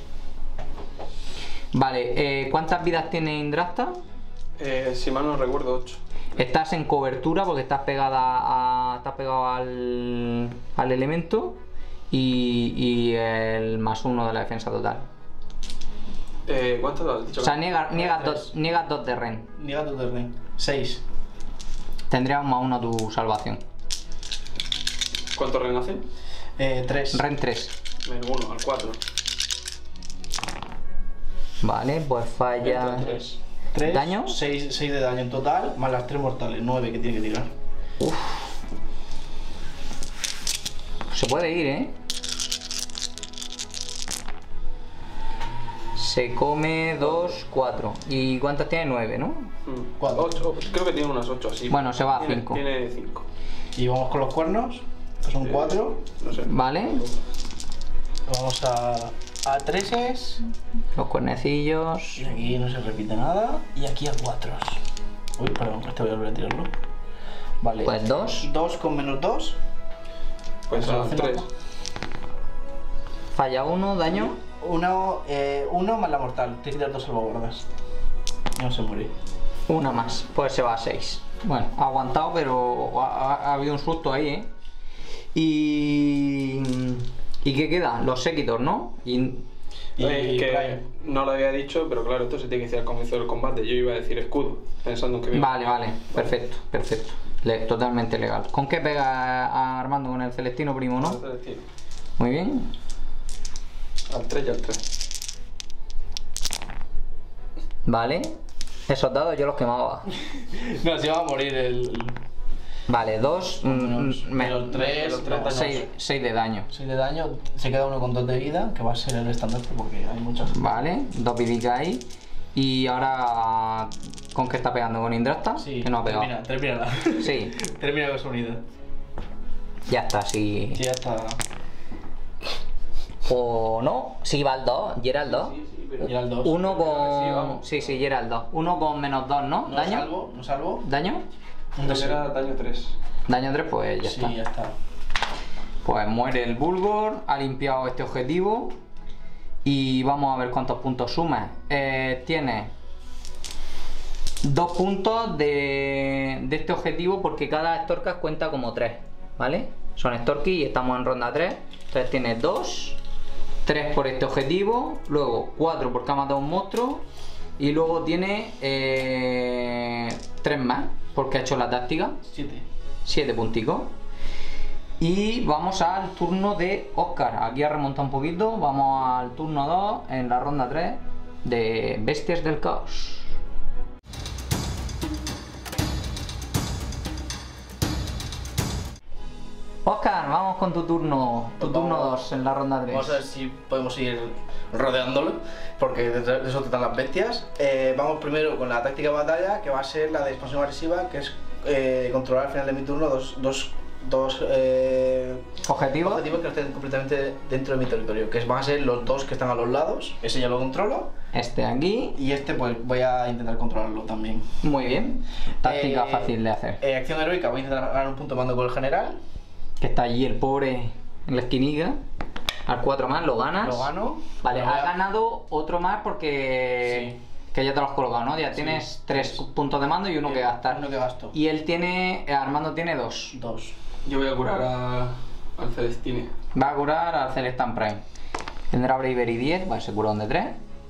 Vale, ¿cuántas vidas tiene Indrasta? Si mal no recuerdo, 8. Estás en cobertura porque estás estás pegado al elemento y el +1 de la defensa total. ¿Cuánto has dicho? O sea, niegas 2 de Ren. Niega tu de Ren. 6. Tendrías +1 a tu salvación. ¿Cuánto renace? 3. Ren 3. Menos 1, al 4. Vale, pues falla. 3. 3. ¿Daño? 6 de daño en total, más las 3 mortales. 9 que tiene que tirar. Se puede ir, ¿eh? Se come 2, 4. ¿Y cuántas tiene? 9, ¿no? 4. 8, creo que tiene unas 8 así. Bueno, se va a Tiene- 5. Tiene 5. Y vamos con los cuernos, que son 4. No sé. Vale. Vamos a 3. Los cuernecillos. Y aquí no se repite nada. Y aquí a 4. Uy, perdón, este voy a volver a tirarlo. Vale. Pues 2. 2 con menos 2. Pues son 3. Falla 1, daño. 1 más la mortal. Tienes que tirar 2 salvaguardas. No se muere. Una más. Pues se va a 6. Bueno, ha aguantado, pero ha habido un susto ahí, ¿eh? ¿Y qué queda? Los séquitos, ¿no? Y que Brian. no lo había dicho, pero claro, esto se tiene que decir al comienzo del combate. Yo iba a decir escudo, pensando en que... Vale, perfecto, perfecto. Totalmente legal. ¿Con qué pega a Armando? Con el Celestino primo, ¿no? Muy bien. Al 3 y al 3. Vale. Esos dados yo los quemaba. No, se va a morir el. Vale, 2 menos 3. 6 de daño. 6 de daño. Se queda uno con 2 de vida, que va a ser el estandarte porque hay muchas. Vale, 2 vidicas ahí. Y ahora, ¿con qué está pegando? ¿Con Indrasta? Sí, Que no ha pegado. termina. Sí, Termina con su unidad. ya está, sí. Sí, ya está. O no, sí va al 2, y era el 2. Y era el 2. Uno Sí, con. vamos. Sí, y era el 2. Uno con menos 2, ¿no? No ¿Daño? salvo, no salvo. ¿Daño? Entonces era daño 3. Daño 3, pues ya Sí, está. ya está. Pues muere el Bulgor, ha limpiado este objetivo. Y vamos a ver cuántos puntos suma. Tiene 2 puntos de este objetivo porque cada Storkas cuenta como 3, ¿vale? Son Storky y estamos en ronda 3. Entonces tiene 2, 3 por este objetivo, luego 4 porque ha matado un monstruo y luego tiene 3 más porque ha hecho la táctica. 7. 7 punticos. Y vamos al turno de Óscar. Aquí ha remontado un poquito. Vamos al turno 2 en la ronda 3 de Bestias del Caos. Óscar, vamos con tu turno. Tu turno 2 en la ronda 3. Vamos a ver si podemos ir rodeándolo, porque de eso tratan las bestias. Vamos primero con la táctica de batalla, que va a ser la de expansión agresiva, que es controlar al final de mi turno dos ¿Objetivos? objetivos que estén completamente dentro de mi territorio, que van a ser los dos que están a los lados. Ese ya lo controlo. Este aquí. Y este pues voy a intentar controlarlo también. Muy bien. Táctica fácil de hacer. Acción heroica, voy a intentar ganar un punto de mando con el general. Que está allí el pobre en la esquinica. Al 4 más, lo ganas. Lo gano. Vale, Lo voy has a- ganado otro más porque... Sí. Que ya te lo has colocado, ¿no? Ya tienes 3 puntos de mando y uno que gastar. Uno que gasto. Y él tiene... Armando tiene 2. 2. Yo voy a curar al Celestine. Va a curar al Celestan Prime. Tendrá Bravery 10, va a ser curón de 3.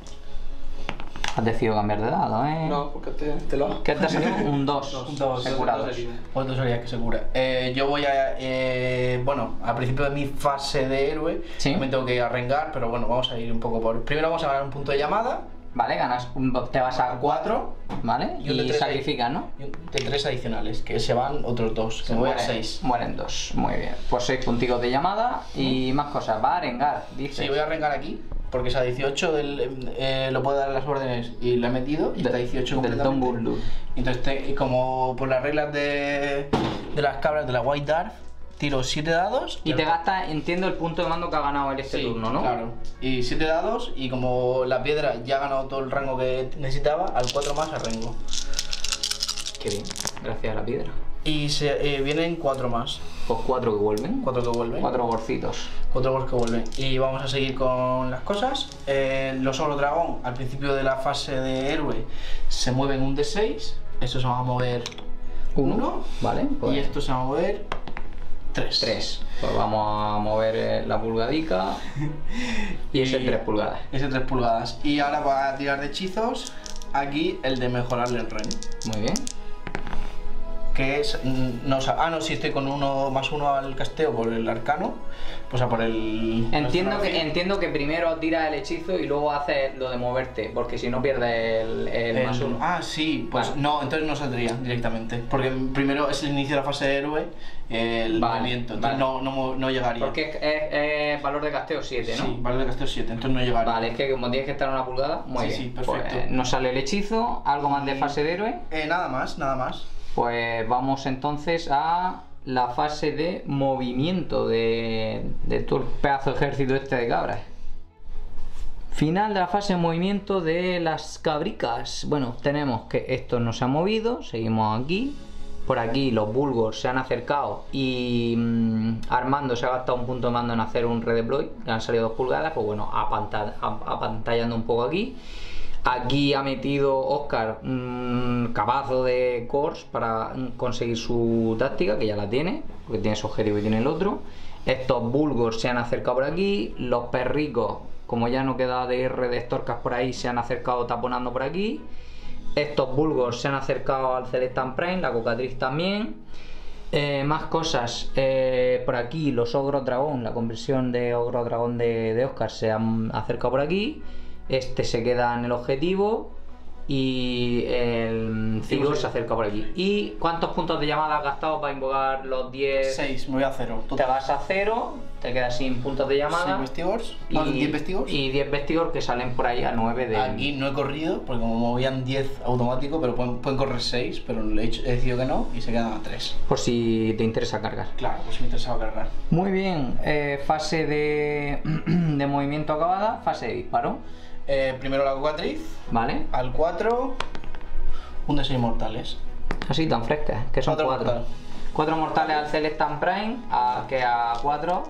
Has decidido cambiar de dado, ¿eh? No, porque te lo ¿Qué te ha salido? Un 2. Dos. Un dos. Se cura 2. Pues tú serías que se cura. Yo voy a. Bueno, al principio de mi fase de héroe, Sí. también tengo que arrengar, pero bueno, vamos a ir un poco por. Primero vamos a ganar un punto de llamada. Vale, ganas, te vas a 4, ¿vale? Y un de Y tres sacrificas, ¿no? Y de 3 adicionales, que se van otros 2. Que me voy a 6. Mueren 2, muy bien. Pues 6 punticos de llamada y más cosas. Va a arengar, dice. Sí, voy a arrengar aquí, porque esa 18 lo puedo dar a las órdenes y la he metido. Y está 18 del Don completamente. Burlu. Entonces, como por las reglas de las cabras de la White Dwarf, tiro 7 dados. Y te gasta, entiendo, el punto de mando que ha ganado en este Sí, turno, ¿no? Claro. Y 7 dados, y como la piedra ya ha ganado todo el rango que necesitaba, al 4 más arrengo. Qué bien, gracias a la piedra. Y vienen 4 más. Pues 4 que vuelven. 4 que vuelven. 4 gorcitos. 4 gols que vuelven. Y vamos a seguir con las cosas. Los ogro dragón, al principio de la fase de héroe, se mueven un D6. Estos se van a mover 1. Vale, pues Y estos se van a mover 3. 3. Pues vamos a mover la pulgadica. Y ese 3 pulgadas. Ese 3 pulgadas. Y ahora va a tirar de hechizos. Aquí el de mejorarle el ren. Muy bien. Que es. No, sí, estoy con 1 más 1 al casteo por el arcano. Pues a por el. Entiendo que primero tiras el hechizo y luego haces lo de moverte, porque si no pierdes el más 1. Ah, sí, pues Vale. no, entonces no saldría directamente. Porque primero es el inicio de la fase de héroe, el Vale, movimiento. Entonces vale. no llegaría. Porque es valor de casteo 7, ¿no? Sí, vale de casteo 7, entonces no llegaría. Vale, es que como tienes que estar en una pulgada, muy Sí, bien. sí, perfecto. Pues nos sale el hechizo, algo más de fase de héroe. Nada más, nada más. Pues vamos entonces a la fase de movimiento de todo el pedazo de ejército este de cabras. Final de la fase de movimiento de las cabricas. Bueno, tenemos que esto no se ha movido, seguimos aquí. Por aquí los Bulgors se han acercado y Armando se ha gastado un punto de mando en hacer un redeploy, que han salido 2 pulgadas, pues bueno, apantallando un poco aquí. Aquí ha metido Óscar un cabazo de cores para conseguir su táctica, que ya la tiene, porque tiene su objetivo y tiene el otro. Estos Bulgors se han acercado por aquí, los perricos, como ya no queda DR de estorcas por ahí, se han acercado taponando por aquí. Estos Bulgors se han acercado al Celestan Prime, la cocatriz también. Más cosas, por aquí los ogros dragón, la conversión de ogro dragón de Óscar se han acercado por aquí. Este se queda en el objetivo y el Cigor se acerca por aquí. ¿Y cuántos puntos de llamada has gastado para invocar los 10? 6, me voy a 0. Te vas a 0, te quedas sin puntos de llamada. 6 vestigors. No, 10 vestigors. Y 10 vestigors que salen por ahí a 9 de... Aquí no he corrido, porque como movían 10 automático, pero pueden correr 6, pero he decidido que no y se quedan a 3. Por si te interesa cargar. Claro, pues me interesaba cargar. Muy bien, fase de, de movimiento acabada, fase de disparo. Primero la cocatriz, ¿Vale? al 4, un de 6 mortales. Así tan frescas, que son 4 4. mortales. 4 mortales al Celestan Prime, que a 4.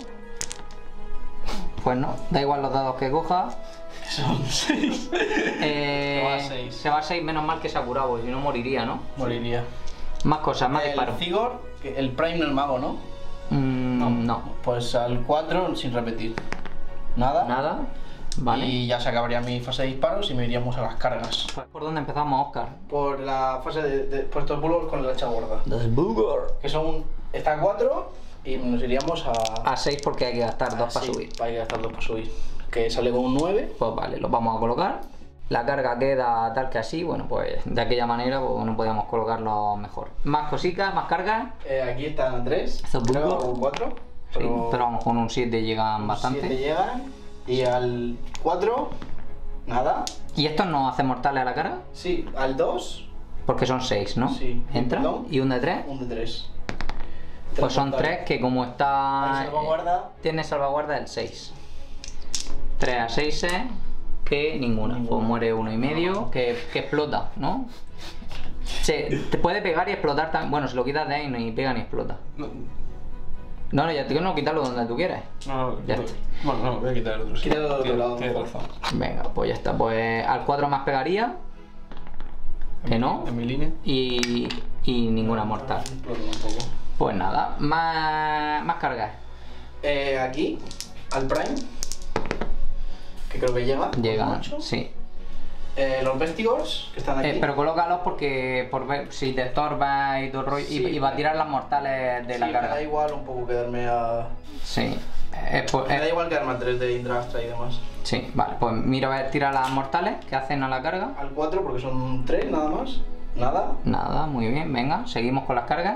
Pues no, da igual los dados que coja. Son 6. Se va a 6. Se va a 6, menos mal que se ha curado, si no moriría, ¿no? Moriría. Más cosas, más El disparos. Cigor, el Prime no el mago, ¿no? No. Pues al 4 sin repetir. Nada. Nada. Vale. Y ya se acabaría mi fase de disparos y me iríamos a las cargas. Pues, ¿por dónde empezamos, Óscar? Por la fase de puestos bulgos con la hacha gorda. Los Bulgor. Que son. Está 4, y nos iríamos A 6 porque hay que gastar 2 para subir. Hay que gastar 2 para subir. Que sale con un 9. Pues vale, los vamos a colocar. La carga queda tal que así, bueno, pues de aquella manera pues, no podíamos colocarlo mejor. Más cositas, más cargas. Aquí están 3, Estos creo, bulbos. o 4. Sí, pero vamos con un 7 llegan bastante. 7 llegan. Y al 4, nada. ¿Y estos no hacen mortales a la carga? Sí, al 2, Porque son 6, ¿no? Sí. Entra. Perdón. ¿Y un de 3? un de 3. Pues son 3 que como está... Hay salvaguarda. Tiene salvaguarda el 6. 3 a 6 que ninguna. Pues muere 1,5 que explota, ¿no? Te puede pegar y explotar también. Bueno, si lo quitas de ahí ni pega ni explota. No, ya te no quitarlo donde tú quieras. No, Ya está. Bueno, no, voy a quitar el otro. Sí. Quita el otro lado. Tienes razón. Venga, pues ya está. Pues al 4 más pegaría. Que no. En mi línea. Y ninguna mortal. Explota un poco. Pues nada, más cargas. Aquí, al Prime. Que creo que llega. Llegan, 8. sí. Los Vestigors, que están aquí. Pero colócalos porque por ver si te estorbas y todo el rollo, Sí. y va a tirar las mortales de la Me carga. da igual un poco quedarme a... Sí. Me da igual quedarme a 3 de Indrastra y demás. Sí, vale, pues mira a ver, tira las mortales que hacen a la carga. Al 4 porque son 3 nada más. Nada. Nada, muy bien, venga, seguimos con las cargas.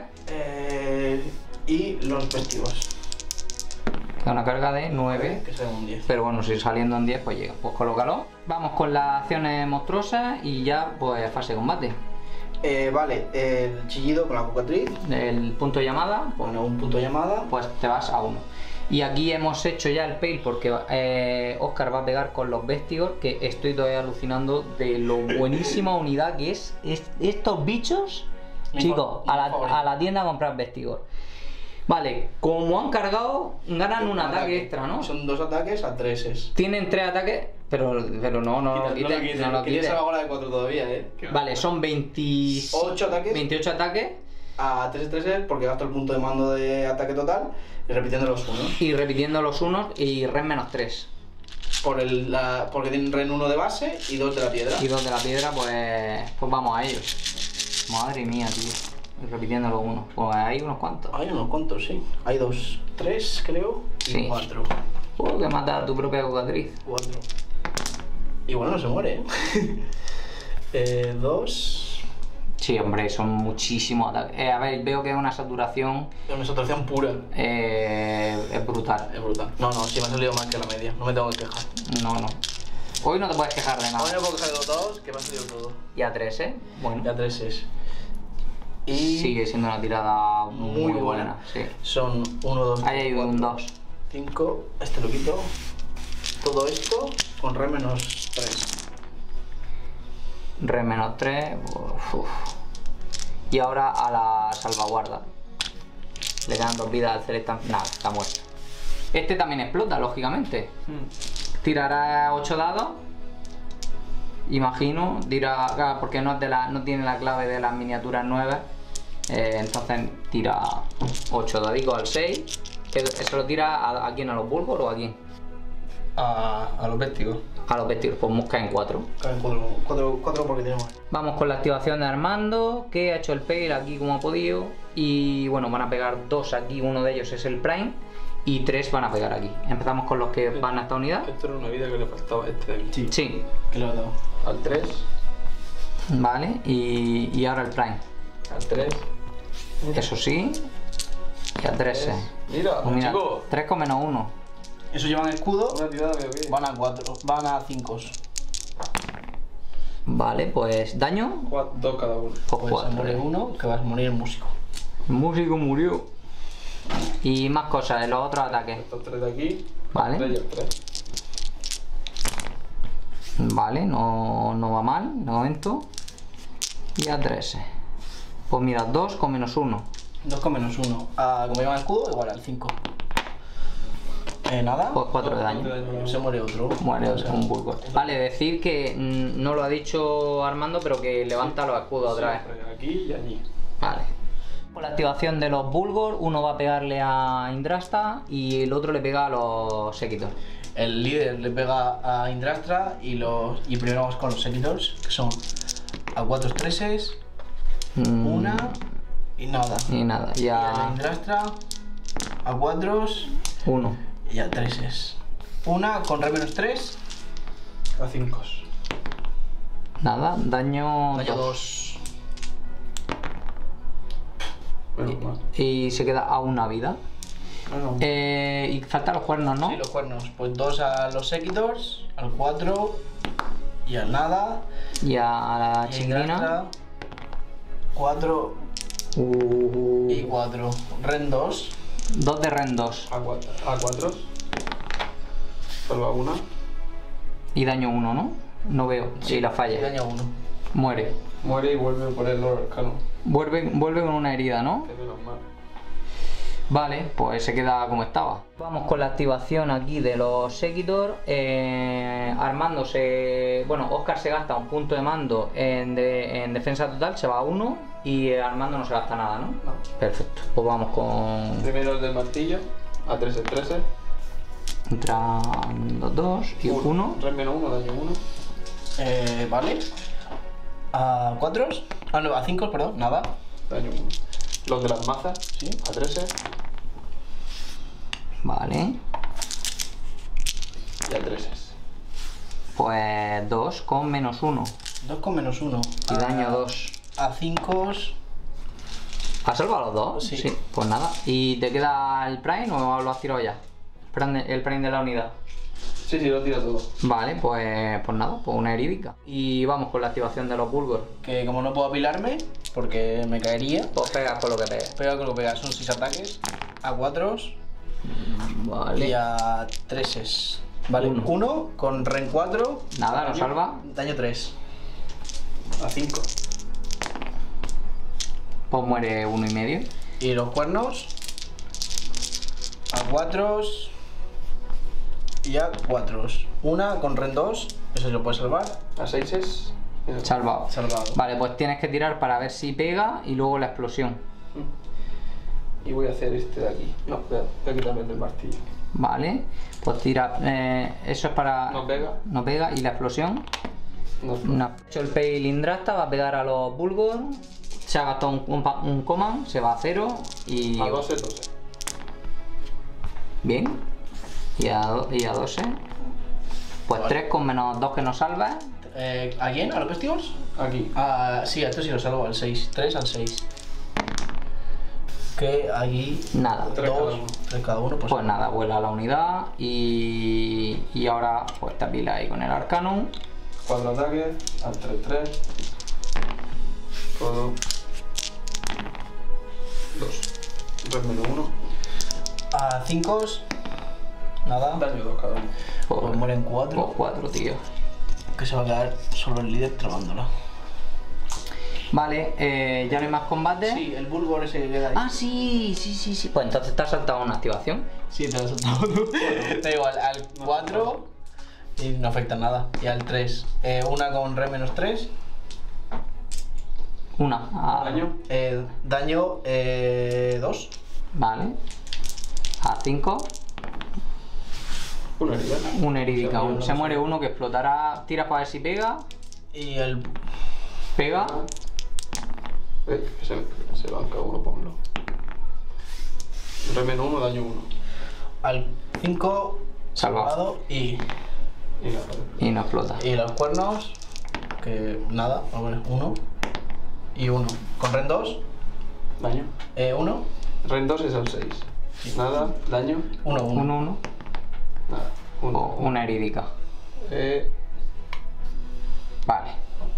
Y los Vestigors. Que una carga de 9. Que sean un 10. Pero bueno, si saliendo en 10 pues llega. Pues colócalo. Vamos con las acciones monstruosas y ya pues fase de combate. Vale, el chillido con la cocatriz. El punto de llamada, pues, Pone un punto de llamada. pues te vas a 1. Y aquí hemos hecho ya el fail porque Oscar va a pegar con los Vestigor, que estoy todavía alucinando de lo buenísima unidad que es estos bichos. Chicos, a la tienda a comprar Vestigor. Vale, como han cargado, ganan un ataque extra, ¿no? Son 2 ataques a 3. Tienen 3 ataques, pero no lo quites, no lo Quería quites. esa bola de 4 todavía, Vale, son 8 ataques 28 ataques a 3 porque gasto el punto de mando de ataque total y repitiendo los 1. y repitiendo los unos y red -3. Porque tienen ren 1 de base y 2 de la piedra. Y 2 de la piedra, pues vamos a ellos. Madre mía, tío. Y repitiendo los unos. Pues hay unos cuantos. Hay unos cuantos, sí. Hay 2, 3 creo y Sí. 4. Que mata a tu propia cocatriz. 4. Y bueno, no se muere, 2. Sí, hombre, son muchísimos ataques. A ver, veo que es una saturación Es una saturación pura. es brutal. Es brutal. No, sí me ha salido más que la media. No me tengo que quejar. No. Hoy no te puedes quejar de nada. Ahora me puedo quejar de los dados que me ha salido todo. Y a 3, ¿eh? Bueno. Ya 3 es. Y Sigue siendo una tirada muy buena. Sí. Son 1, 2, Ahí hay un 2. 5. Este lo quito. Todo esto con re -3. Re -3. Y ahora a la salvaguarda. Le quedan 2 vidas al celeste. Nada, está muerto. Este también explota, lógicamente. Tirará 8 dados. Imagino. Dirá. Porque no tiene la clave de las miniaturas nuevas. Entonces tira 8 dadicos al 6. ¿Eso lo tira a quién? ¿A los Bulgor o a quién? A los Vestigos. A los Vestigos, pues busca en 4. Caen 4 porque tenemos. Vamos con la activación de Armando, que ha hecho el fail aquí como ha podido. Y bueno, van a pegar 2 aquí, uno de ellos es el Prime. Y 3 van a pegar aquí. Empezamos con los que van a esta unidad. Esto era una vida que le faltaba a este de aquí. Sí. Que lo he dado. Al 3. Vale, y ahora el Prime. Al 3. Eso sí. Y a 13. Mira, Pues mira, chico. 3 con -1. Eso llevan escudo. Una tirada veo bien. Van a 4. Van a 5. Vale, pues daño. 2 cada uno. Pues Pues se 4. muere uno, que va a morir el músico. El músico murió. Y más cosas, en los otros ataques. Estos 3 de aquí. Vale. 3 y el 3. Vale, no va mal, de momento. Y a 13. Pues mira, 2 con -1. 2 con -1. Como llevan escudo, igual al 5. Nada. Pues 4 de daño. Se muere otro. Muere O sea, un Bulgor. Vale, decir que no lo ha dicho Armando, pero que levanta los escudos otra vez. Siempre, aquí y allí. Vale. Con la activación de los Bulgor, uno va a pegarle a Indrasta y el otro le pega a los Sequitor. El líder le pega a Indrastra y primero vamos con los Sequitors, que son a 4 estreses, una y nada. Y nada, Y a la ya. Indrastra a 4 1. y a 3. Una con re menos 3. A 5. Nada, daño Daño 2. 2. Menos mal. Y se queda a una vida. Bueno, Y faltan los cuernos, ¿no? Sí, los cuernos. Pues 2 a los Sekitors, al 4 y al nada. Y a la Y chingrina. 4 y 4. Ren 2. 2 de Ren 2. a 4. A 4. Salva una. Y daño 1, ¿no? No veo. Sí, la Y falla. daño 1. Muere. Muere y vuelve por el Lord Arcano. Vuelve con una herida, ¿no? Que menos mal. Vale, pues se queda como estaba. Vamos con la activación aquí de los Sekitor. Armando bueno, Oscar se gasta un punto de mando en defensa total, se va a 1. Y Armando no se gasta nada, ¿no? No. Perfecto. Pues vamos con. Primero el del martillo. A 3 13. Entran 2 y 1. Ren menos 1, daño 1. Vale. A 4. Ah, no, a 5, perdón. Nada. Daño 1. Los de las mazas. Sí. A 13. Vale. Y a 13. Pues 2 con menos 1. 2 con menos 1. Y daño 2. A 5. ¿Has salvado los dos? Sí. Pues nada. ¿Y te queda el Prime o lo has tirado ya? El Prime de la unidad. Sí, lo tira todo. Vale, pues nada, pues una herídica. Y vamos con la activación de los Bulgor. Que como no puedo apilarme, porque me caería. Pues pegas con lo que pegas. Pega con lo que pega. Son 6 ataques. A 4 Vale. y a 3. Vale, Uno. 1 con Ren 4. Nada, no salva. Daño 3. A 5. Pues muere 1,5. Y los cuernos. A 4 y a 4. Una con Ren 2. Eso lo puedes salvar. A 6. Salvado. Salvado. Vale, pues tienes que tirar para ver si pega y luego la explosión. Y voy a hacer este de aquí. No, voy a quitarle el del martillo. Vale, pues tira. Eso es para. No pega. No pega. ¿Y la explosión? No. No. Hecho el Peilindrasta, va a pegar a los Bulgor. Se ha gastado un command, se va a 0 y. A 12. Bien. Y a 12. Pues Vale. 3 con menos 2 que nos salva. ¿A quién? ¿A los Pestigos? Aquí. Sí, a esto sí lo salvo, al 6. 3 al 6. Que aquí. Nada. 3 cada uno. Pues nada, vuela la unidad y ahora pues te apila ahí con el Arcanum. 4 ataques. Al 3. Todo. 2. Ren menos 1. A 5. Nada. Daño 2 cada uno. Pues mueren 4. Pues 4, tío. Que se va a quedar solo el líder trabándola. Vale, ya no hay más combate. Sí, el Bulgor ese que queda ahí. Ah, sí. Pues entonces te has saltado una activación. Sí, te lo has saltado tú. Da igual, al 4 y no afecta nada. Y al 3. Una con Re menos 3. Una. Daño. Daño 2. Vale. A 5. Una herida. Una herídica. Se muere Se muere uno que explotará. Tira para ver si pega. Y el. Pega. Que se banca uno por un lado. Ren menos 1, daño 1. Al 5. Salvado. Salvado. Y Y nada. Y no explota. los cuernos. Que nada. A ver, 1. Y 1. Con Ren 2. Daño. 1. Ren 2 es al 6. Nada. Daño. 1, 1. 1. Nada. O una herídica. Vale.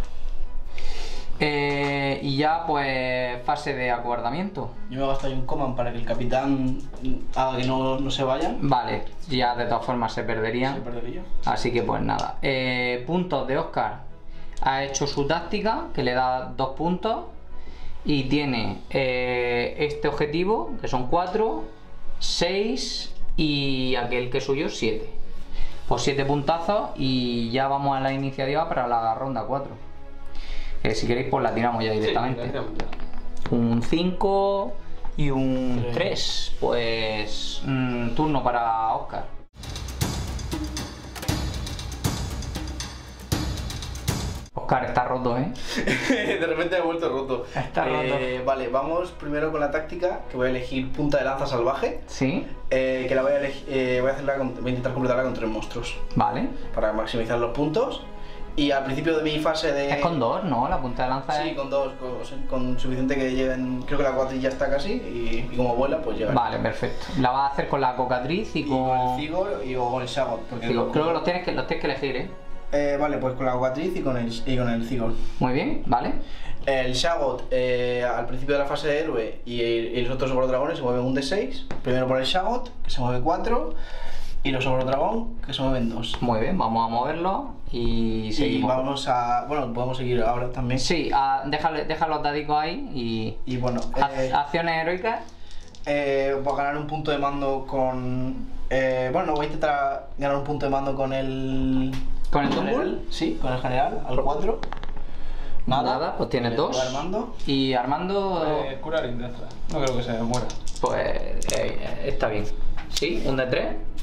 Y ya pues fase de acobardamiento. Yo me he gastado ahí un command para que el capitán haga que no se vayan. Vale, ya de todas formas se Se perderían. perdería. Así que pues nada. Puntos de Oscar. Ha hecho su táctica que le da 2 puntos. Y tiene este objetivo que son 4, 6 y aquel que es suyo 7. Pues 7 puntazos y ya vamos a la iniciativa para la ronda 4. Si queréis pues la tiramos ya directamente. Sí, ya. Un 5 y un 3. Tres. Pues turno para Oscar. Pues Oscar está roto, ¿eh? De repente he vuelto roto. Está roto. Vale, vamos primero con la táctica, que voy a elegir punta de lanza salvaje. Sí. Que la voy a intentar completarla con 3 monstruos. Vale. Para maximizar los puntos. Y al principio de mi fase de... Es con 2, ¿no? La punta de lanza Sí, es... con 2, con suficiente que lleguen. Creo que la cuatrilla está casi y como vuela, pues llega. Vale, perfecto. La vas a hacer con la cocatriz y con... con el Cigor o con el Shagot. Creo que los tienes que elegir, ¿eh? Vale, pues con la cocatriz y con el Cigor. Muy bien, vale. El Shagot al principio de la fase de héroe y los otros Ogro-Dragones se mueven un D6. Primero por el Shagot, que se mueve 4. Y los Ogro-Dragón, que se mueven 2. Muy bien, vamos a moverlo y seguimos. Y vamos a... Bueno, podemos seguir ahora también. Sí, deja los dadicos ahí Y bueno... acciones heroicas. Voy a ganar un punto de mando con... bueno, voy a intentar ganar un punto de mando con el... ¿Con el general. Tumbul? Sí, con el general, al 4. Nada, pues tienes 2. Armando. Y Armando... Curar Indestra. No creo que se muera. Pues está bien. Sí, un D3.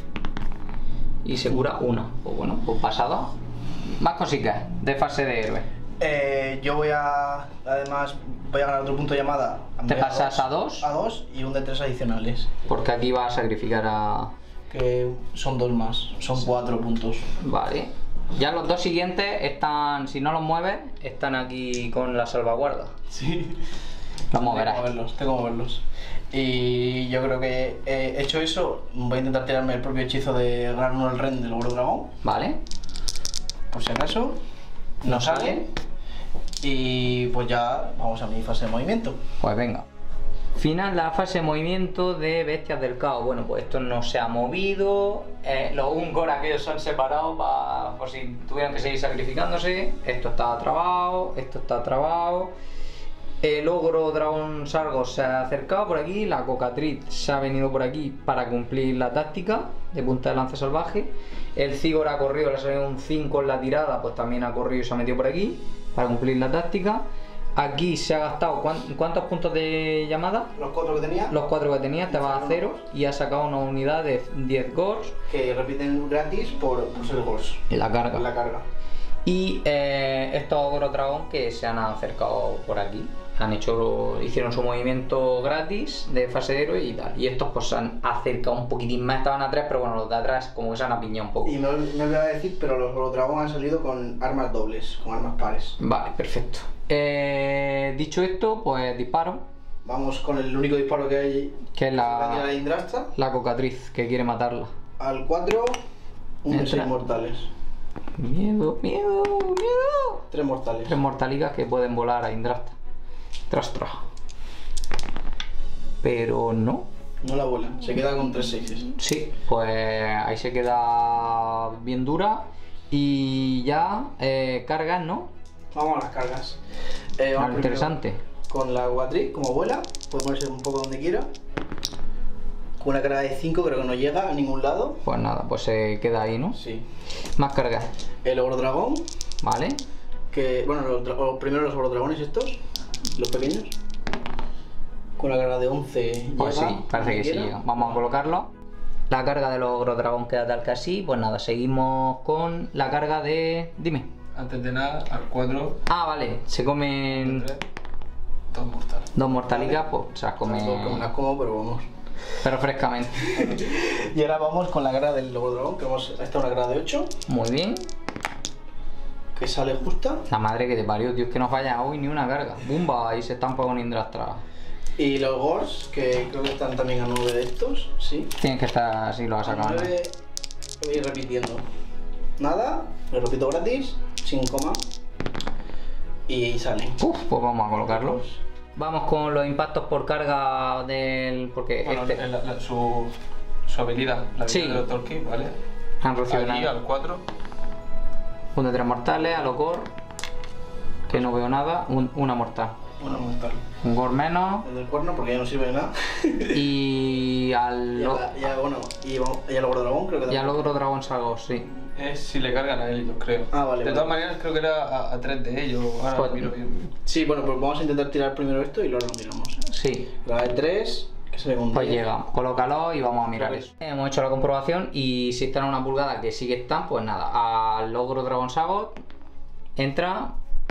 Y se cura 1. Pues bueno, pues pasado. Más cositas de fase de héroe. Yo voy a... Además, voy a ganar otro punto de llamada. Te pasas a 2. A 2 y un de 3 adicionales. Porque aquí vas a sacrificar a... Que son 2 más. Son 4 puntos. Vale. Ya los 2 siguientes están, si no los mueves, están aquí con la salvaguarda. Sí. Los moverás. Tengo que moverlos. Y yo creo que hecho eso, voy a intentar tirarme el propio hechizo de ganar uno el Ren del Ogro-Dragón. Vale. Por si acaso. No sale. Y pues ya vamos a mi fase de movimiento. Pues venga. Final la fase de movimiento de Bestias del Caos. Bueno, pues esto no se ha movido. Los Ungor aquellos son separados por si tuvieran que seguir sacrificándose. Esto está trabado, esto está trabado. El ogro dragón Sargos se ha acercado por aquí. La cocatriz se ha venido por aquí para cumplir la táctica de punta de lanza salvaje. El Cigor ha corrido, le ha salido un 5 en la tirada, pues también ha corrido y se ha metido por aquí para cumplir la táctica. Aquí se ha gastado, ¿cuántos puntos de llamada? Los 4 que tenía. Los 4 que tenía, te vas a 0 y ha sacado una unidad de 10 Gors. Que repiten gratis por ser Gors. En la carga. En la carga. Y estos ogros dragón que se han acercado por aquí. Hicieron su movimiento gratis de fase de héroe y tal. Y estos pues se han acercado un poquitín más, estaban a 3, pero bueno, los de atrás como que se han apiñado un poco. Y no voy a decir, pero los dragones han salido con armas dobles, con armas pares. Vale, perfecto. Dicho esto, pues disparo. Vamos con el único disparo que hay, que es la Indrastra. La cocatriz, que quiere matarla. Al 4, un de 6 mortales. Miedo, miedo, miedo. 3 mortales. 3 mortalicas que pueden volar a Indrastra. Tras. Pero no. No la vuela, se queda con 3 6. Sí, pues ahí se queda bien dura. Y ya cargas, ¿no? Vamos a las cargas. Vamos interesante. Con la Guatriz, como vuela, puede ponerse un poco donde quiera. Con una carga de 5 creo que no llega a ningún lado. Pues nada, pues se queda ahí, ¿no? Sí. Más cargas. El Ogro-Dragón. Vale. Que, bueno, primero los Ogro-Dragones estos, los pequeños. Con la carga de 11 pues llega, sí, parece que sí llega. Vamos a colocarlo. La carga de los Ogro-Dragón queda tal que así. Pues nada, seguimos con la carga de... Dime. Antes de nada, al 4. Ah, vale, se comen... 2 mortales. 2 mortalicas, pues se las comen... No las como, pero vamos. Pero frescamente. Y ahora vamos con la carga del Ogro-Dragón, que esta es una carga de 8. Muy bien. Que sale justa. La madre que te parió, tío, es que no falla hoy ni una carga. Bumba, ahí se estampa con Indrastra. Y los Gors, que creo que están también a 9 de estos, sí. Tienen que estar así, lo vas a sacar. 9, voy a ir repitiendo. Nada, lo repito gratis, sin coma. Y salen. Uf, pues vamos a colocarlo. Vamos con los impactos por carga del... Porque bueno, su habilidad, la habilidad sí. de los Tolkien, ¿vale? Han recibido aquí al 4. Un de 3 mortales, a los Gor. Que no veo nada. Una mortal. Una mortal. Un Gor menos. El del cuerno porque ya no sirve de nada. Y al... Y al Ogro-Dragón creo que... Y al Ogro-Dragón Sargos, sí. Es si le cargan a él, yo creo. Ah, vale. De todas maneras, creo que era a 3 de ellos. Ahora Pues, lo miro bien. Sí, bueno, pues vamos a intentar tirar primero esto y luego lo miramos. Sí. La de 3, que se le con Pues 10. llega, colócalo y vamos a mirar Vale. eso. Hemos hecho la comprobación y si están a una pulgada, que sí que están, pues nada, al Ogro-Dragón Sagot entra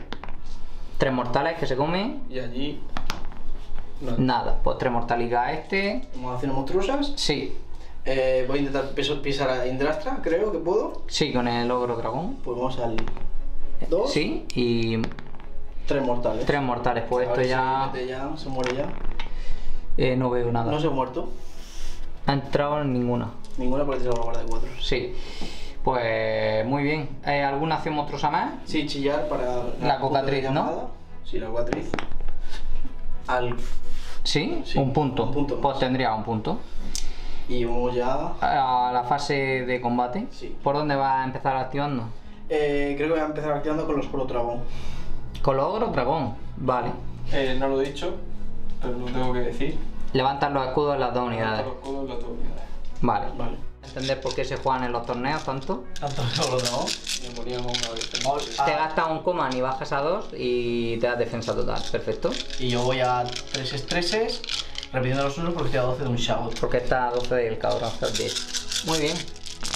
3 mortales que se come. Y allí. Nada. Nada, pues 3 mortaligas a este. Vamos a hacer monstruosas. Sí, Voy a intentar pisar a Indrastra, creo que puedo. sí, con el ogro dragón. Pues vamos al 2. Sí, y 3 mortales. 3 mortales, pues A esto ver si ya... mete ya, se muere ya. no veo nada. No se ha muerto. Ha entrado en ninguna. Ninguna porque tiene la guarda de 4. Sí, pues muy bien. ¿Alguna acción monstruosa más? Sí, chillar para La cocatriz, punto de ¿no? llamada. Sí, la cocatriz. Al... ¿Sí? Sí, un punto. un punto Pues más. tendría un punto. Y vamos ya... A la fase de combate. Sí. ¿Por dónde va a empezar activando? creo que voy a empezar activando con los Holo Dragón. Con los ogros dragón. Vale. No lo he dicho, pero lo tengo que decir. Levantan los escudos en las 2 unidades. Los escudos, las 2 unidades. Vale. Vale. ¿Entender por qué se juegan en los torneos tanto? Tanto Holo Dragón. Le poníamos una vez. Vamos Te a... gastas un command y bajas a 2 y te das defensa total. Perfecto. Y yo voy a 3 estreses, repitiendo los usos porque estoy a 12 de un shout. Porque está a 12 del cabrón. 10. Muy bien.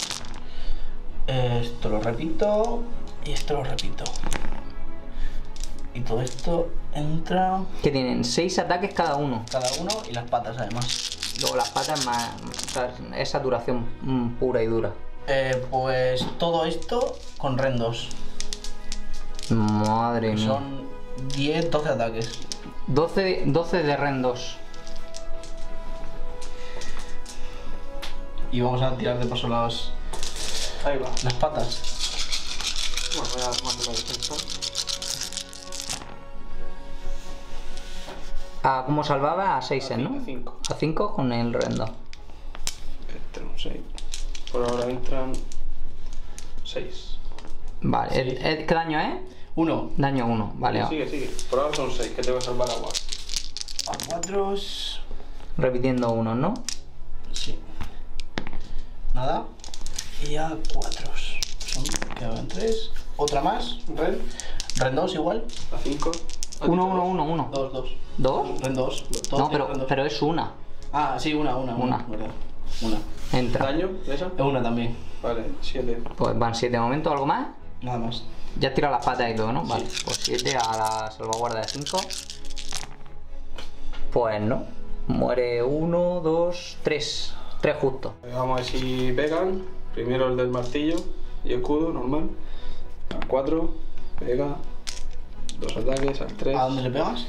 Esto lo repito y esto lo repito. Y todo esto entra Que tienen 6 ataques cada uno. cada uno y las patas además. Luego las patas más... o sea, es saturación pura y dura. Pues todo esto con rendos. Madre Que mía. son 10, 12 ataques. 12 de rendos. Y vamos a tirar de paso las Ahí va. patas. Bueno, voy a tomar la defensa. ¿Cómo salvaba? A 6, ¿no? A 5. A 5 con el rendo. Este un 6. Por ahora entran 6. Vale. Sí. ¿Qué daño es? 1 Daño 1. Vale. Sigue. Por ahora son 6, que te voy a salvar agua. a 4. Repitiendo 1, ¿no? Sí. Nada. Y a 4. Quedan 3. Otra más. Red. Ren 2 igual. A 5. 1, 1, 1, 1. 2, 2. ¿2? Ren 2. No, pero es una. Ah, sí, una. Una. Verdad. Una. Entra. ¿Daño de esa? Una también. Vale, 7. Pues van 7 momentos, ¿algo más? Nada más. Ya has tirado las patas y todo, ¿no? Vale, Sí. pues 7 a la salvaguarda de 5. Pues no. Muere 1, 2, 3. 3 justo. Vamos a ver si pegan. Primero el del martillo y escudo, normal. A 4, pega. 2 ataques, al 3. ¿A dónde le pegas?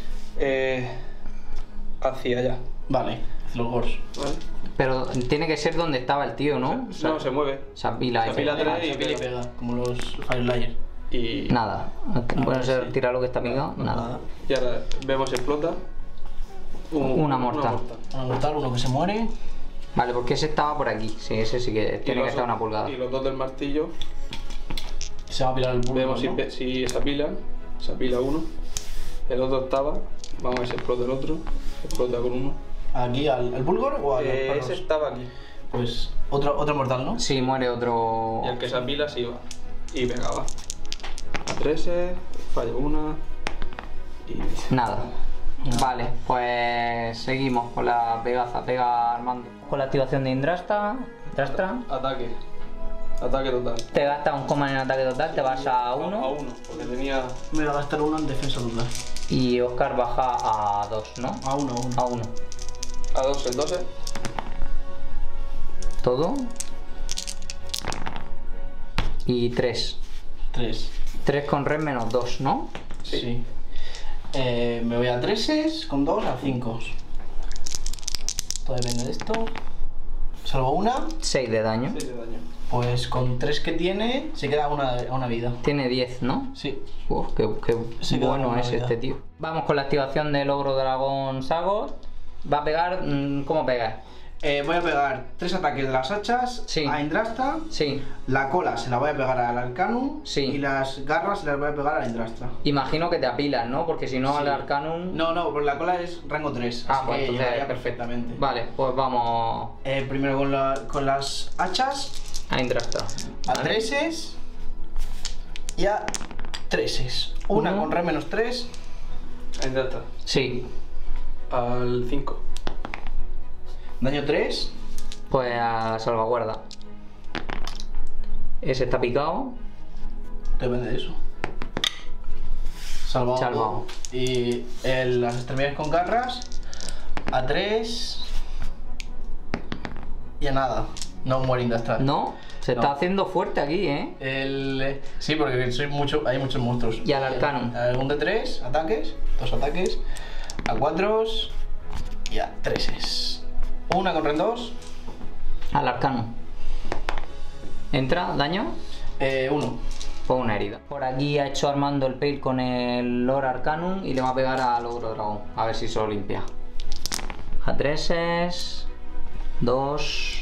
Hacia allá. Vale. Los gors. ¿Vale? Pero tiene que ser donde estaba el tío, ¿no? O sea, No, se mueve. se apila. Se apila pega. 3 y Y pega. como los Firelayer. Y, Nada. Bueno, sí. tira lo que está picado. Nada. y ahora vemos explota. Una mortal. Una mortal, uno que se muere. Vale, porque ese estaba por aquí. Sí, ese sí que Y tiene que los estar una pulgada. Y los dos del martillo. Se va a pilar el pulpo. Vemos ¿no? si se apilan. Se apila uno. El otro estaba. Vamos a ver si explota el otro. Explota con uno. ¿Aquí al Bulgor o al perros? Ese estaba aquí. Pues otro mortal, ¿no? Sí, muere otro. Y el que se apila se iba. Y pegaba. A 13. Falla una. Y. Nada. Vale, pues seguimos con la pegaza. Pega Armando. Con la activación de Indrastra. Ataque. Ataque total. Te gastas un command en ataque total, te vas a A 1 uno. Porque tenía. Me voy a gastar uno en defensa total. y Oscar baja a 2, ¿no? A uno. A 1. A 2 el 12. Todo. Y 3. 3. 3 con red menos 2, ¿no? Sí. Me voy a 3 con 2 a 5. Todo depende de esto. Salvo una. 6 de daño. 6 de daño. Pues con 3 que tiene, se queda una vida. Tiene 10, ¿no? Sí. Uf, qué Se queda bueno con una es vida. este tío. Vamos con la activación del ogro dragón Sagos. Va a pegar. ¿Cómo pega? Voy a pegar 3 ataques de las hachas Sí. a Indrastra. Sí. La cola se la voy a pegar al Arcanum. Sí. Y las garras se las voy a pegar a Indrastra. Imagino que te apilas, ¿no? Porque si no, Sí. al Arcanum. No, pues la cola es rango 3. Ah, así pues que entonces llegaría perfectamente. Vale, pues vamos Primero con las hachas a Indrastra. a ¿Vale? 3 y a 3. Una Uno. con re menos 3. Ahí ya está. Sí. Al 5. Daño 3. Pues a salvaguarda. Ese está picado. Depende de eso. Salvado. Y las extremidades con garras. A 3. Y a nada. No muere Indastral. No, se está haciendo fuerte aquí, Sí, porque hay muchos monstruos. Y al Arcanum. Un de 3 ataques. 2 ataques. A 4 y a 3. Una con Ren 2. Al Arcanum. ¿Entra? ¿Daño? 1. Pues una herida. Por aquí ha hecho Armando el Pale con el Lord Arcanum y le va a pegar al Ogro Dragón. A ver si se lo limpia. A 3, 2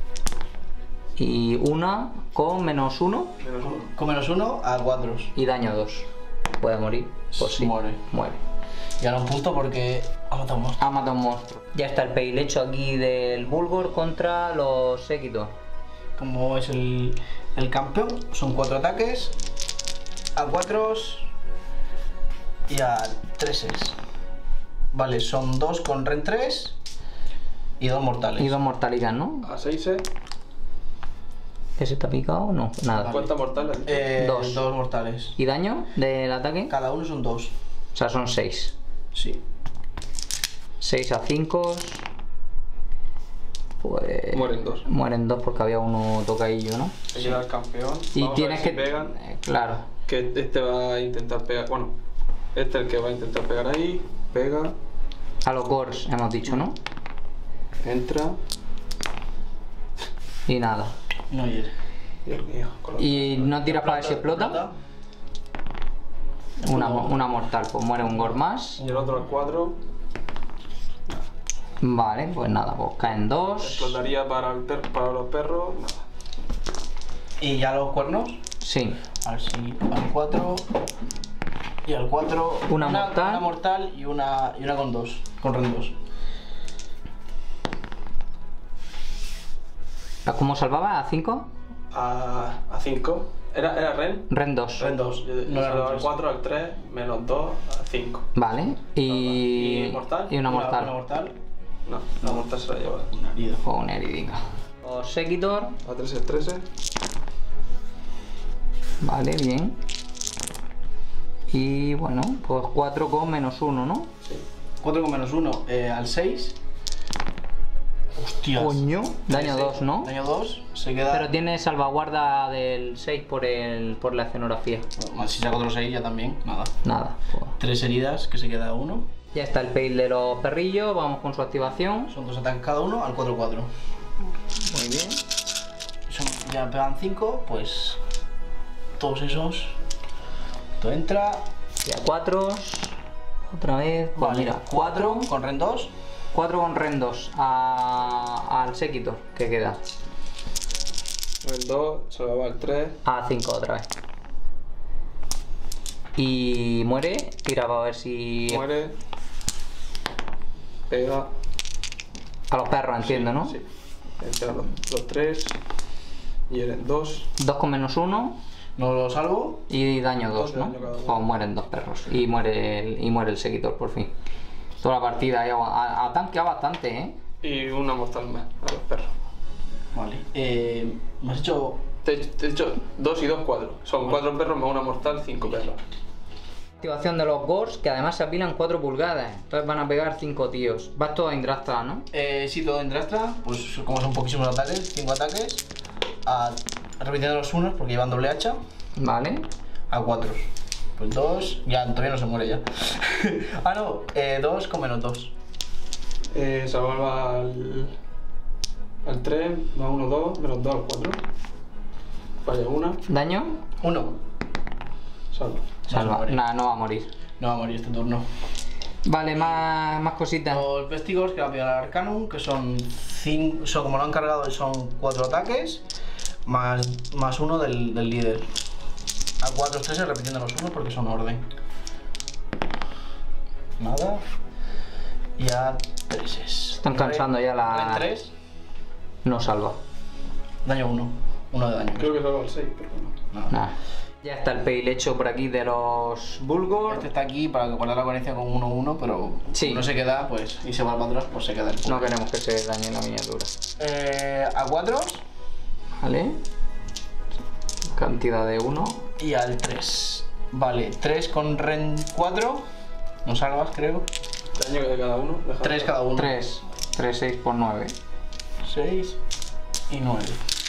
y una con -1. Con -1 a 4. Y daño 2. Puede morir. Pues sí. Muere. Y ahora un punto porque ha matado un monstruo. Ha matado un monstruo. Ya está el Pale hecho aquí del Bulgor contra los Séquitos. Como es el campeón, son 4 ataques. A 4 y a 3. Vale, son 2 con Ren 3 y 2 mortales. Y 2 mortaligas, ¿no? A 6. ¿Ese está picado? No, nada. Vale. ¿Cuántas mortales? 2 mortales. ¿Y daño del ataque? Cada uno son 2. O sea, son 6. Sí. 6 a 5. Pues... Mueren 2 porque había uno tocadillo, ¿no? Se queda el campeón. Y Vamos tienes a ver que... si pegan. Claro. Que este va a intentar pegar. Bueno, este es el que va a intentar pegar ahí. Pega. A los Gors hemos dicho, ¿no? Entra. Y nada. No hiere. Dios mío. ¿Y no tiras para ver si explota? Una mortal, pues muere un Gor más. Y el otro al 4. Vale, pues nada, pues caen 2. Explotaría para los perros. Nada. ¿Y ya los cuernos? Sí. A ver si al 4. Y al 4. Una mortal. Una mortal y una con 2. Con Ren 2. ¿Cómo salvaba? ¿A 5? A 5. ¿Era Ren? Ren 2. Ren 2. No era al 4, al 3, menos 2, a 5. Vale. ¿Y mortal? Y una mortal. Una mortal. No, la mortal se la lleva. Una herida. O una heridica. Los Séquitor. A 3 es 13. Vale, bien. Y bueno, pues 4 con -1, ¿no? Sí. 4 con -1 al 6. Hostias. Coño. Daño 2, ¿no? Daño 2. Se queda. Pero tiene salvaguarda del 6 por la escenografía. Bueno, si saco otro 6 ya también. Nada. Nada. Pues. 3 heridas, que se queda 1. Ya está el Pale de los perrillos. Vamos con su activación. Son 2 ataques cada uno al 4-4. Muy bien. Ya me pegan 5, pues. Todos esos. Esto entra. Y a 4. Otra vez. Pues Vale, mira, 4 con Ren 2. 4 con Ren 2 al Séquitor, que queda. El 2, se lo va al 3. A 5 otra vez. Y muere. Tira para ver si. Muere. Pega. A los perros, entiendo, ¿no? Sí. Entra los 3. Y el 2. 2 con -1. No lo salvo. Y daño 2, Dos de ¿no? daño cada uno. Pues mueren 2 perros. Y muere el Séquitor por fin. Toda la partida ha tanqueado bastante, ¿eh? Y una mortal más a los perros. Vale. Me has hecho. Te he dicho 2 y 2, 4. Son 4 perros más una mortal, 5 perros. Activación de los Gors, que además se apilan 4 pulgadas. Entonces van a pegar 5 tíos. Vas todo a Indrastra, ¿no? Sí, todo en Drastra. Pues como son poquísimos ataques, 5 ataques. Repitiendo los unos porque llevan doble hacha. Vale. A 4. Pues 2. Ya, todavía no se muere ya. Ah, no. 2 con -2. Se vuelve al 3, más 1, 2, menos 2 al 4. Falla una. ¿Daño? 1. Salva. Salva. muere. Nada, no va a morir. No va a morir este turno. Vale, más cositas. Los Vestigos que va a pegar al Arcanum, que son 5. Como lo han cargado, son 4 ataques. Más 1 del líder. A 4 3 repitiendo los 1 porque son orden. Nada. Y a 3. Están cansando ya la- 3. No salva. Daño 1. 1 de daño. Creo que salva al 6, pero no. Nada. Nada. Ya está el Pale hecho por aquí de los Bulgor. Este está aquí para guardar la coherencia con 1-1, pero Sí. si no se queda, pues, y se va para atrás, pues se queda el No queremos que se dañe la miniatura. A 4 Vale. Cantidad de 1. y al 3. Vale, 3 con Ren 4. No salvas, creo. Daño de cada uno. 3 cada uno. 3, 6 por 9. 6 y 9.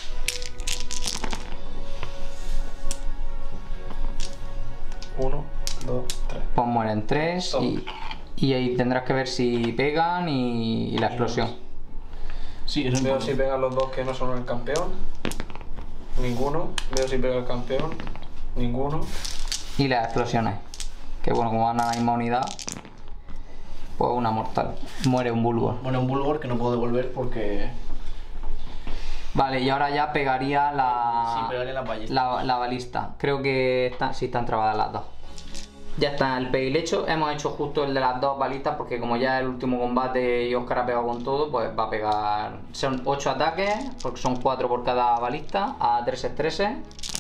Uno, 2, 3. Pues mueren 3 Toma. y ahí tendrás que ver si pegan y la explosión. Sí, eso es Veo importante. si pegan los dos que no son el campeón. Ninguno. Veo si pega el campeón. Ninguno. Y las explosiones. Que bueno, como van a la misma unidad, pues una mortal. Muere un Bulgor. Bueno, un Bulgor que no puedo devolver porque... Vale, y ahora ya pegaría Sí, pegarle la ballesta. la balista. Creo que sí están trabadas las dos. Ya está el pegil hecho. Hemos hecho justo el de las dos balistas porque como ya es el último combate y Oscar ha pegado con todo, pues va a pegar... Son 8 ataques, porque son 4 por cada balista, a 3 estreses.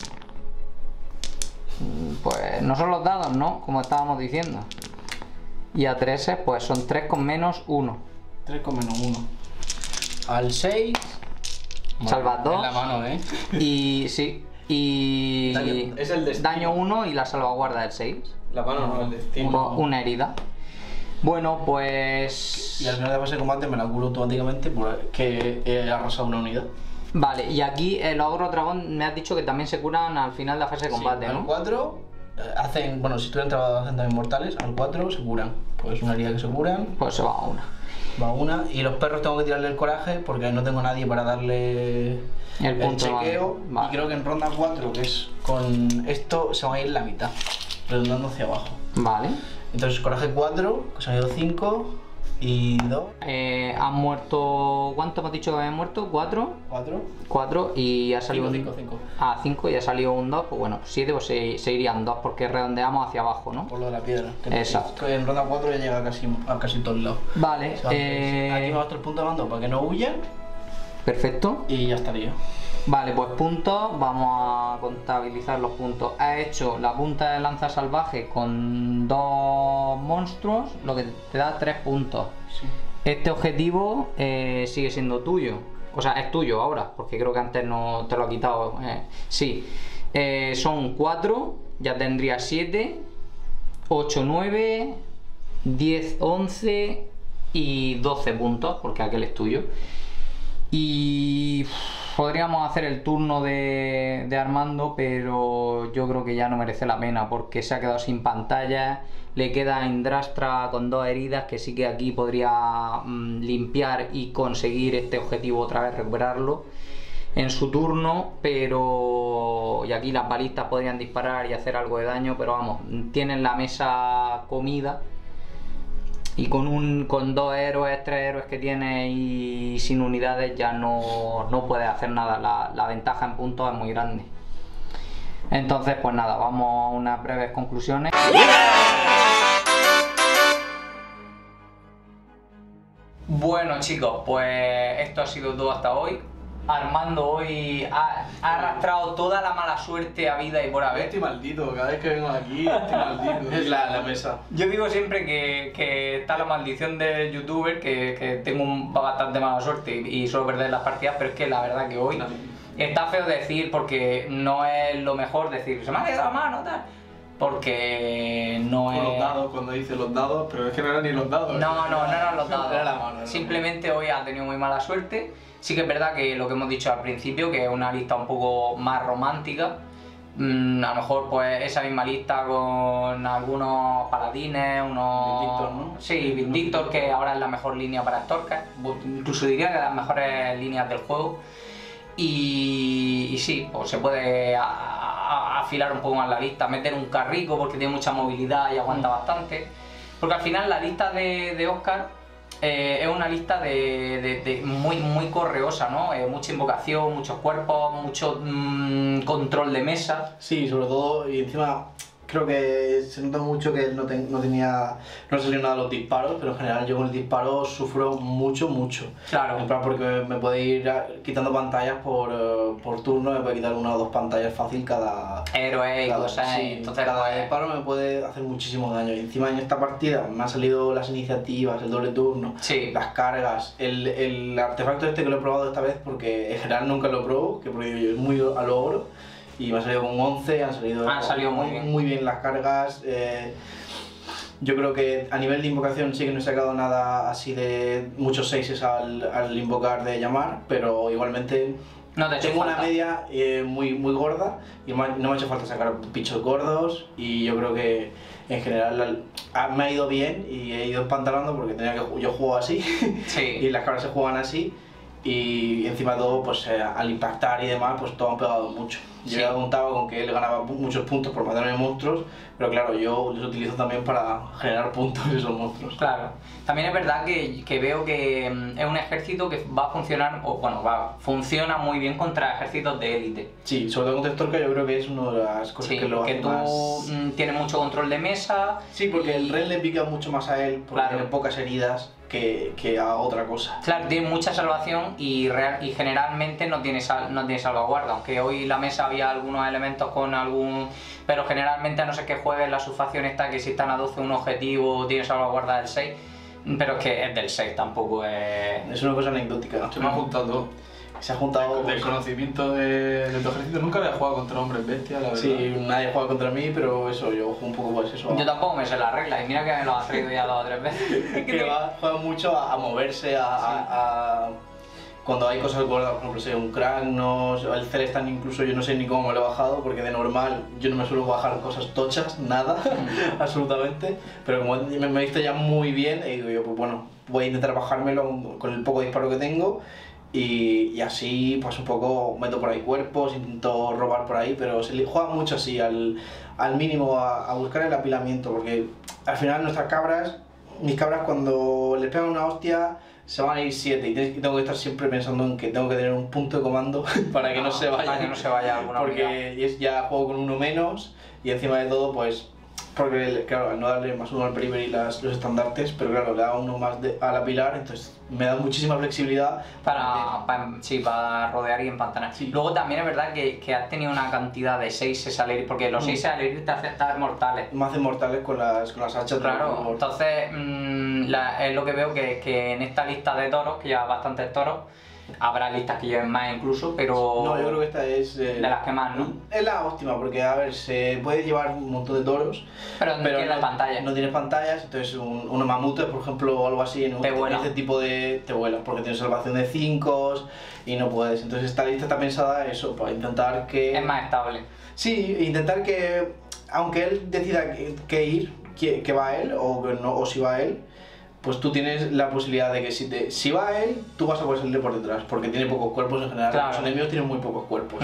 Pues no son los dados, ¿no? Como estábamos diciendo. Y a 3 pues son 3 con menos 1. 3 con menos 1. Al 6... Salvas 2. En la mano, ¿eh? Y sí. Y Daño- es el destino. daño 1 y la salvaguarda del 6. La mano no, el destino. Una herida. Bueno, pues... Y al final de la fase de combate me la curo automáticamente porque he arrasado una unidad. Vale, y aquí el ogro dragón me has dicho que también se curan al final de la fase de combate, Sí, ¿no? al 4 hacen, bueno, si tuvieran trabajado hacen también mortales, al 4 se curan. Pues una herida que se curan, Pues se va a una. va una. Y los perros tengo que tirarle el coraje porque no tengo nadie para darle El punto de chequeo. mando. Vale. Y creo que en ronda 4, que es con esto, se van a ir la mitad, redondando hacia abajo. Vale. Entonces coraje 4, que se han ido 5 y 2, Han muerto... ¿Cuánto hemos dicho que habían muerto? 4. 4, 4 y ha salido 5, un... 5, 5. Ah, 5 y ha salido un 2, pues bueno, 7 pues se irían 2 porque redondeamos hacia abajo, ¿no? Por lo de la piedra. Exacto. Que en ronda 4 ya llega a casi todos lados. Vale, Entonces, aquí me gasto el punto de mando para que no huyan perfecto. y ya estaría. Vale, pues puntos, vamos a contabilizar los puntos. Has hecho la punta de lanza salvaje con 2 monstruos, lo que te da 3 puntos. Sí. Este objetivo sigue siendo tuyo, o sea, es tuyo ahora, porque creo que antes no te lo ha quitado. Sí, son 4, ya tendría 7, 8, 9, 10, 11 y 12 puntos, porque aquel es tuyo. Y podríamos hacer el turno de Armando, pero yo creo que ya no merece la pena porque se ha quedado sin pantalla. Le queda Indrastra con 2 heridas que sí que aquí podría limpiar y conseguir este objetivo otra vez, recuperarlo en su turno, pero... y aquí las balistas podrían disparar y hacer algo de daño, pero vamos, tienen la mesa comida. Y con 2 héroes, 3 héroes que tiene y sin unidades ya no puede hacer nada. La ventaja en puntos es muy grande. Entonces, pues nada, vamos a unas breves conclusiones. Bueno chicos, pues esto ha sido todo hasta hoy. Armando hoy ha arrastrado toda la mala suerte a vida y por haber. Estoy maldito, cada vez que vengo aquí estoy maldito. Es la mesa. Yo digo siempre que está la maldición del youtuber, que tengo bastante mala suerte y suelo perder las partidas, pero es que la verdad que hoy está feo decir, porque no es lo mejor decir, se me ha quedado la mano, tal, porque no Con es... los dados, cuando dice los dados, pero es que no eran ni los dados. No eran los dados. Era la mano, Simplemente hoy ha tenido muy mala suerte. Sí que es verdad que lo que hemos dicho al principio, que es una lista un poco más romántica. A lo mejor pues esa misma lista con algunos paladines, unos... Vindictor, ¿no? Sí, Vindictor, que ahora es la mejor línea para Storker. Incluso diría que las mejores líneas del juego. Y sí, pues se puede afilar un poco más la lista, meter un carrico porque tiene mucha movilidad y aguanta bastante. Porque al final la lista de Oscar es una lista muy correosa, ¿no? Mucha invocación, muchos cuerpos, mucho control de mesa. Sí, sobre todo, y encima creo que se nota mucho que él no salió nada de los disparos, pero en general yo con el disparo sufro mucho. Claro. En plan, porque me puede ir quitando pantallas por turno, me puede quitar 1 o 2 pantallas fácil cada... Héroes y cosas, sí, entonces cada pues, disparo me puede hacer muchísimo daño. Y encima en esta partida me han salido las iniciativas, el doble turno, sí. las cargas, el artefacto este que lo he probado esta vez porque en general nunca lo pruebo, que porque es muy a lo ogro. y me ha salido con 11, han salido muy bien las cargas. Yo creo que a nivel de invocación sí que no he sacado nada así de muchos 6 al invocar de llamar, pero igualmente No te tengo una media muy gorda y no me ha hecho falta sacar bichos gordos, y yo creo que en general me ha ido bien y he ido empantanando porque yo juego así Sí. y las cabras se juegan así, y encima de todo pues al impactar y demás pues todo han pegado mucho. Yo Sí. ya contaba con que él ganaba muchos puntos por matarme monstruos, pero claro, yo los utilizo también para generar puntos esos monstruos. Claro. También es verdad que veo que es un ejército que va a funcionar, o bueno, funciona muy bien contra ejércitos de élite. Sí, sobre todo contra Storka yo creo que es una de las cosas Sí, que lo hace tú más... tienes mucho control de mesa. Sí, porque el Ren le pica mucho más a él, porque Claro. tiene pocas heridas que a otra cosa. Claro, tiene mucha salvación y generalmente no tiene salvaguarda, aunque hoy en la mesa había algunos elementos con algún... Pero generalmente, a no ser que juegues la subfacción esta, que si están a 12 un objetivo tiene salvaguarda del 6, pero es que es del 6, tampoco es... Es una cosa anecdótica. Se me ha juntado Se ha juntado... del conocimiento de tu ejército. Nunca había jugado contra hombres bestias, la verdad. Sí, nadie juega contra mí, pero eso, yo juego un poco pues eso. Yo tampoco me sé las reglas y mira que me lo has traído ya 2 o 3 veces. Juega mucho a moverse, cuando hay cosas gordas, por ejemplo, un Kragnos, el Celestan incluso yo no sé ni cómo me lo he bajado, porque de normal yo no me suelo bajar cosas tochas, nada, absolutamente, pero como me he visto ya muy bien, y digo yo, pues bueno, voy a intentar bajármelo con el poco disparo que tengo, y así pues un poco meto por ahí cuerpos, intento robar por ahí, pero se juega mucho así, al mínimo, a buscar el apilamiento, porque al final mis cabras cuando les pegan una hostia, se van a ir 7 y tengo que estar siempre pensando en que tengo que tener un punto de comando para que no se vaya. Para que no se vaya alguna porque ya juego con uno menos y encima de todo pues... Porque claro, al no darle más uno al perimeter y los estandartes, pero claro, le da uno más a la pilar, entonces me da muchísima flexibilidad para rodear y empantanar. Sí. Luego también es verdad que has tenido una cantidad de 6 al herir, porque los 6 al herir te hacen estar mortales. Me hacen mortales con las hachas. Claro, entonces es lo que veo que en esta lista de toros, que lleva bastantes toros, habrá listas que lleven más incluso, pero... No, yo creo que esta es... de las que más, ¿no? Es la óptima, porque a ver, se puede llevar un montón de toros, Pero no tiene pantallas. No tienes pantallas, entonces unos mamutes, por ejemplo, o algo así, en este tipo de... te vuelan, porque tienes salvación de 5 y no puedes. Entonces esta lista está pensada eso, para intentar que... Es más estable. Sí, intentar que, aunque él decida que ir, que va él, o que no, o si va él, pues tú tienes la posibilidad de que si va a él, tú vas a poder salirle por detrás, porque tiene pocos cuerpos en general, claro. Los enemigos tienen muy pocos cuerpos.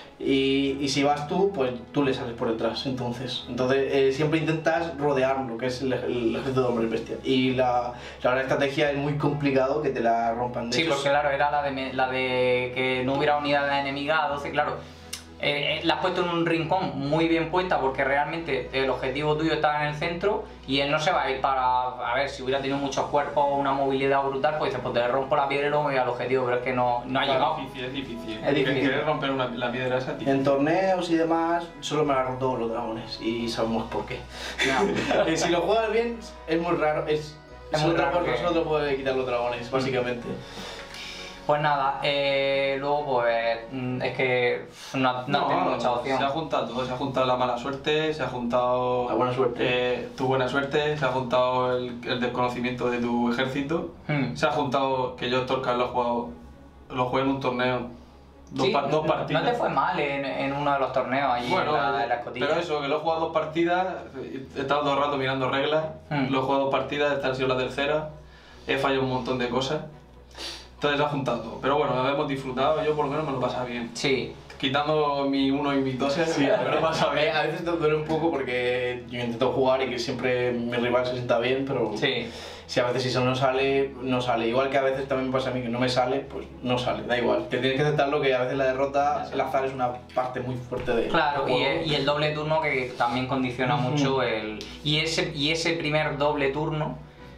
Y si vas tú, pues tú le sales por detrás, entonces siempre intentas rodearlo, que es el ejército de hombres bestia. Y la gran estrategia es muy complicado que te la rompan. Sí, porque claro, era la de que no hubiera unidad enemiga a 12, claro. La has puesto en un rincón muy bien puesta, porque realmente el objetivo tuyo estaba en el centro y él no se va a ir para... A ver, si hubiera tenido muchos cuerpos o una movilidad brutal, pues dices, pues te rompo la piedra y luego me voy al objetivo, pero es que no ha llegado. Es difícil. Es difícil. Querer romper la piedra esa, tío. En torneos y demás, solo me la han roto los dragones y sabemos por qué. No. Si lo juegas bien, es muy raro. Es muy raro porque solo te puede quitar los dragones, básicamente. Pues nada, luego pues es que no tengo mucha opción. Se ha juntado todo, se ha juntado la mala suerte, se ha juntado la buena suerte, tu buena suerte, se ha juntado el desconocimiento de tu ejército, se ha juntado que yo Storka lo jugué en un torneo, dos partidas. No te fue mal en uno de los torneos allí bueno, en la escotilla. pero eso, que lo he jugado 2 partidas, he estado todo el rato mirando reglas, lo he jugado 2 partidas, esta ha sido la tercera, he fallado un montón de cosas. Entonces se ha juntado todo, pero bueno, lo hemos disfrutado, yo por lo menos me lo he pasado bien. Sí. Quitando mi 1 y mi 2, sí, me lo he pasado bien. A veces te duele un poco porque yo intento jugar y que siempre mi rival se sienta bien, pero sí. Si a veces eso no sale, no sale. Igual que a veces también me pasa a mí que no me sale, pues no sale, da igual. Te tienes que aceptarlo, que a veces la derrota, el azar es una parte muy fuerte de... Claro, y el doble turno que también condiciona mucho y ese primer doble turno...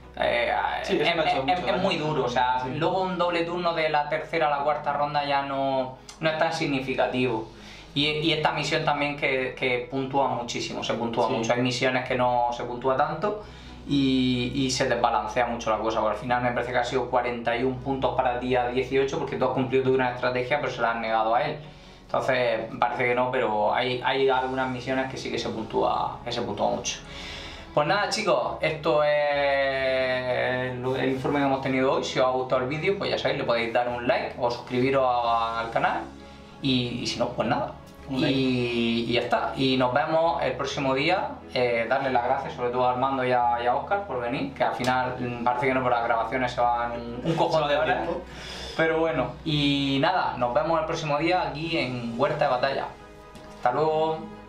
es muy duro, o sea, luego un doble turno de la tercera a la cuarta ronda ya no es tan significativo. Y esta misión también que puntúa muchísimo, se puntúa mucho. Hay misiones que no se puntúa tanto y se desbalancea mucho la cosa, porque al final me parece que ha sido 41 puntos para ti a 18, porque tú has cumplido tu gran estrategia pero se la has negado a él. Entonces parece que no, pero hay algunas misiones que sí que se puntúa mucho. Pues nada chicos, esto es el informe que hemos tenido hoy. Si os ha gustado el vídeo, pues ya sabéis, le podéis dar un like o suscribiros al canal. Y si no, pues nada. Y ya está. Y nos vemos el próximo día. Darle las gracias sobre todo a Armando y a Óscar por venir, que al final parece que no, por las grabaciones se van un cojón de horas. Pero bueno, y nada, nos vemos el próximo día aquí en Huerta de Batalla. Hasta luego.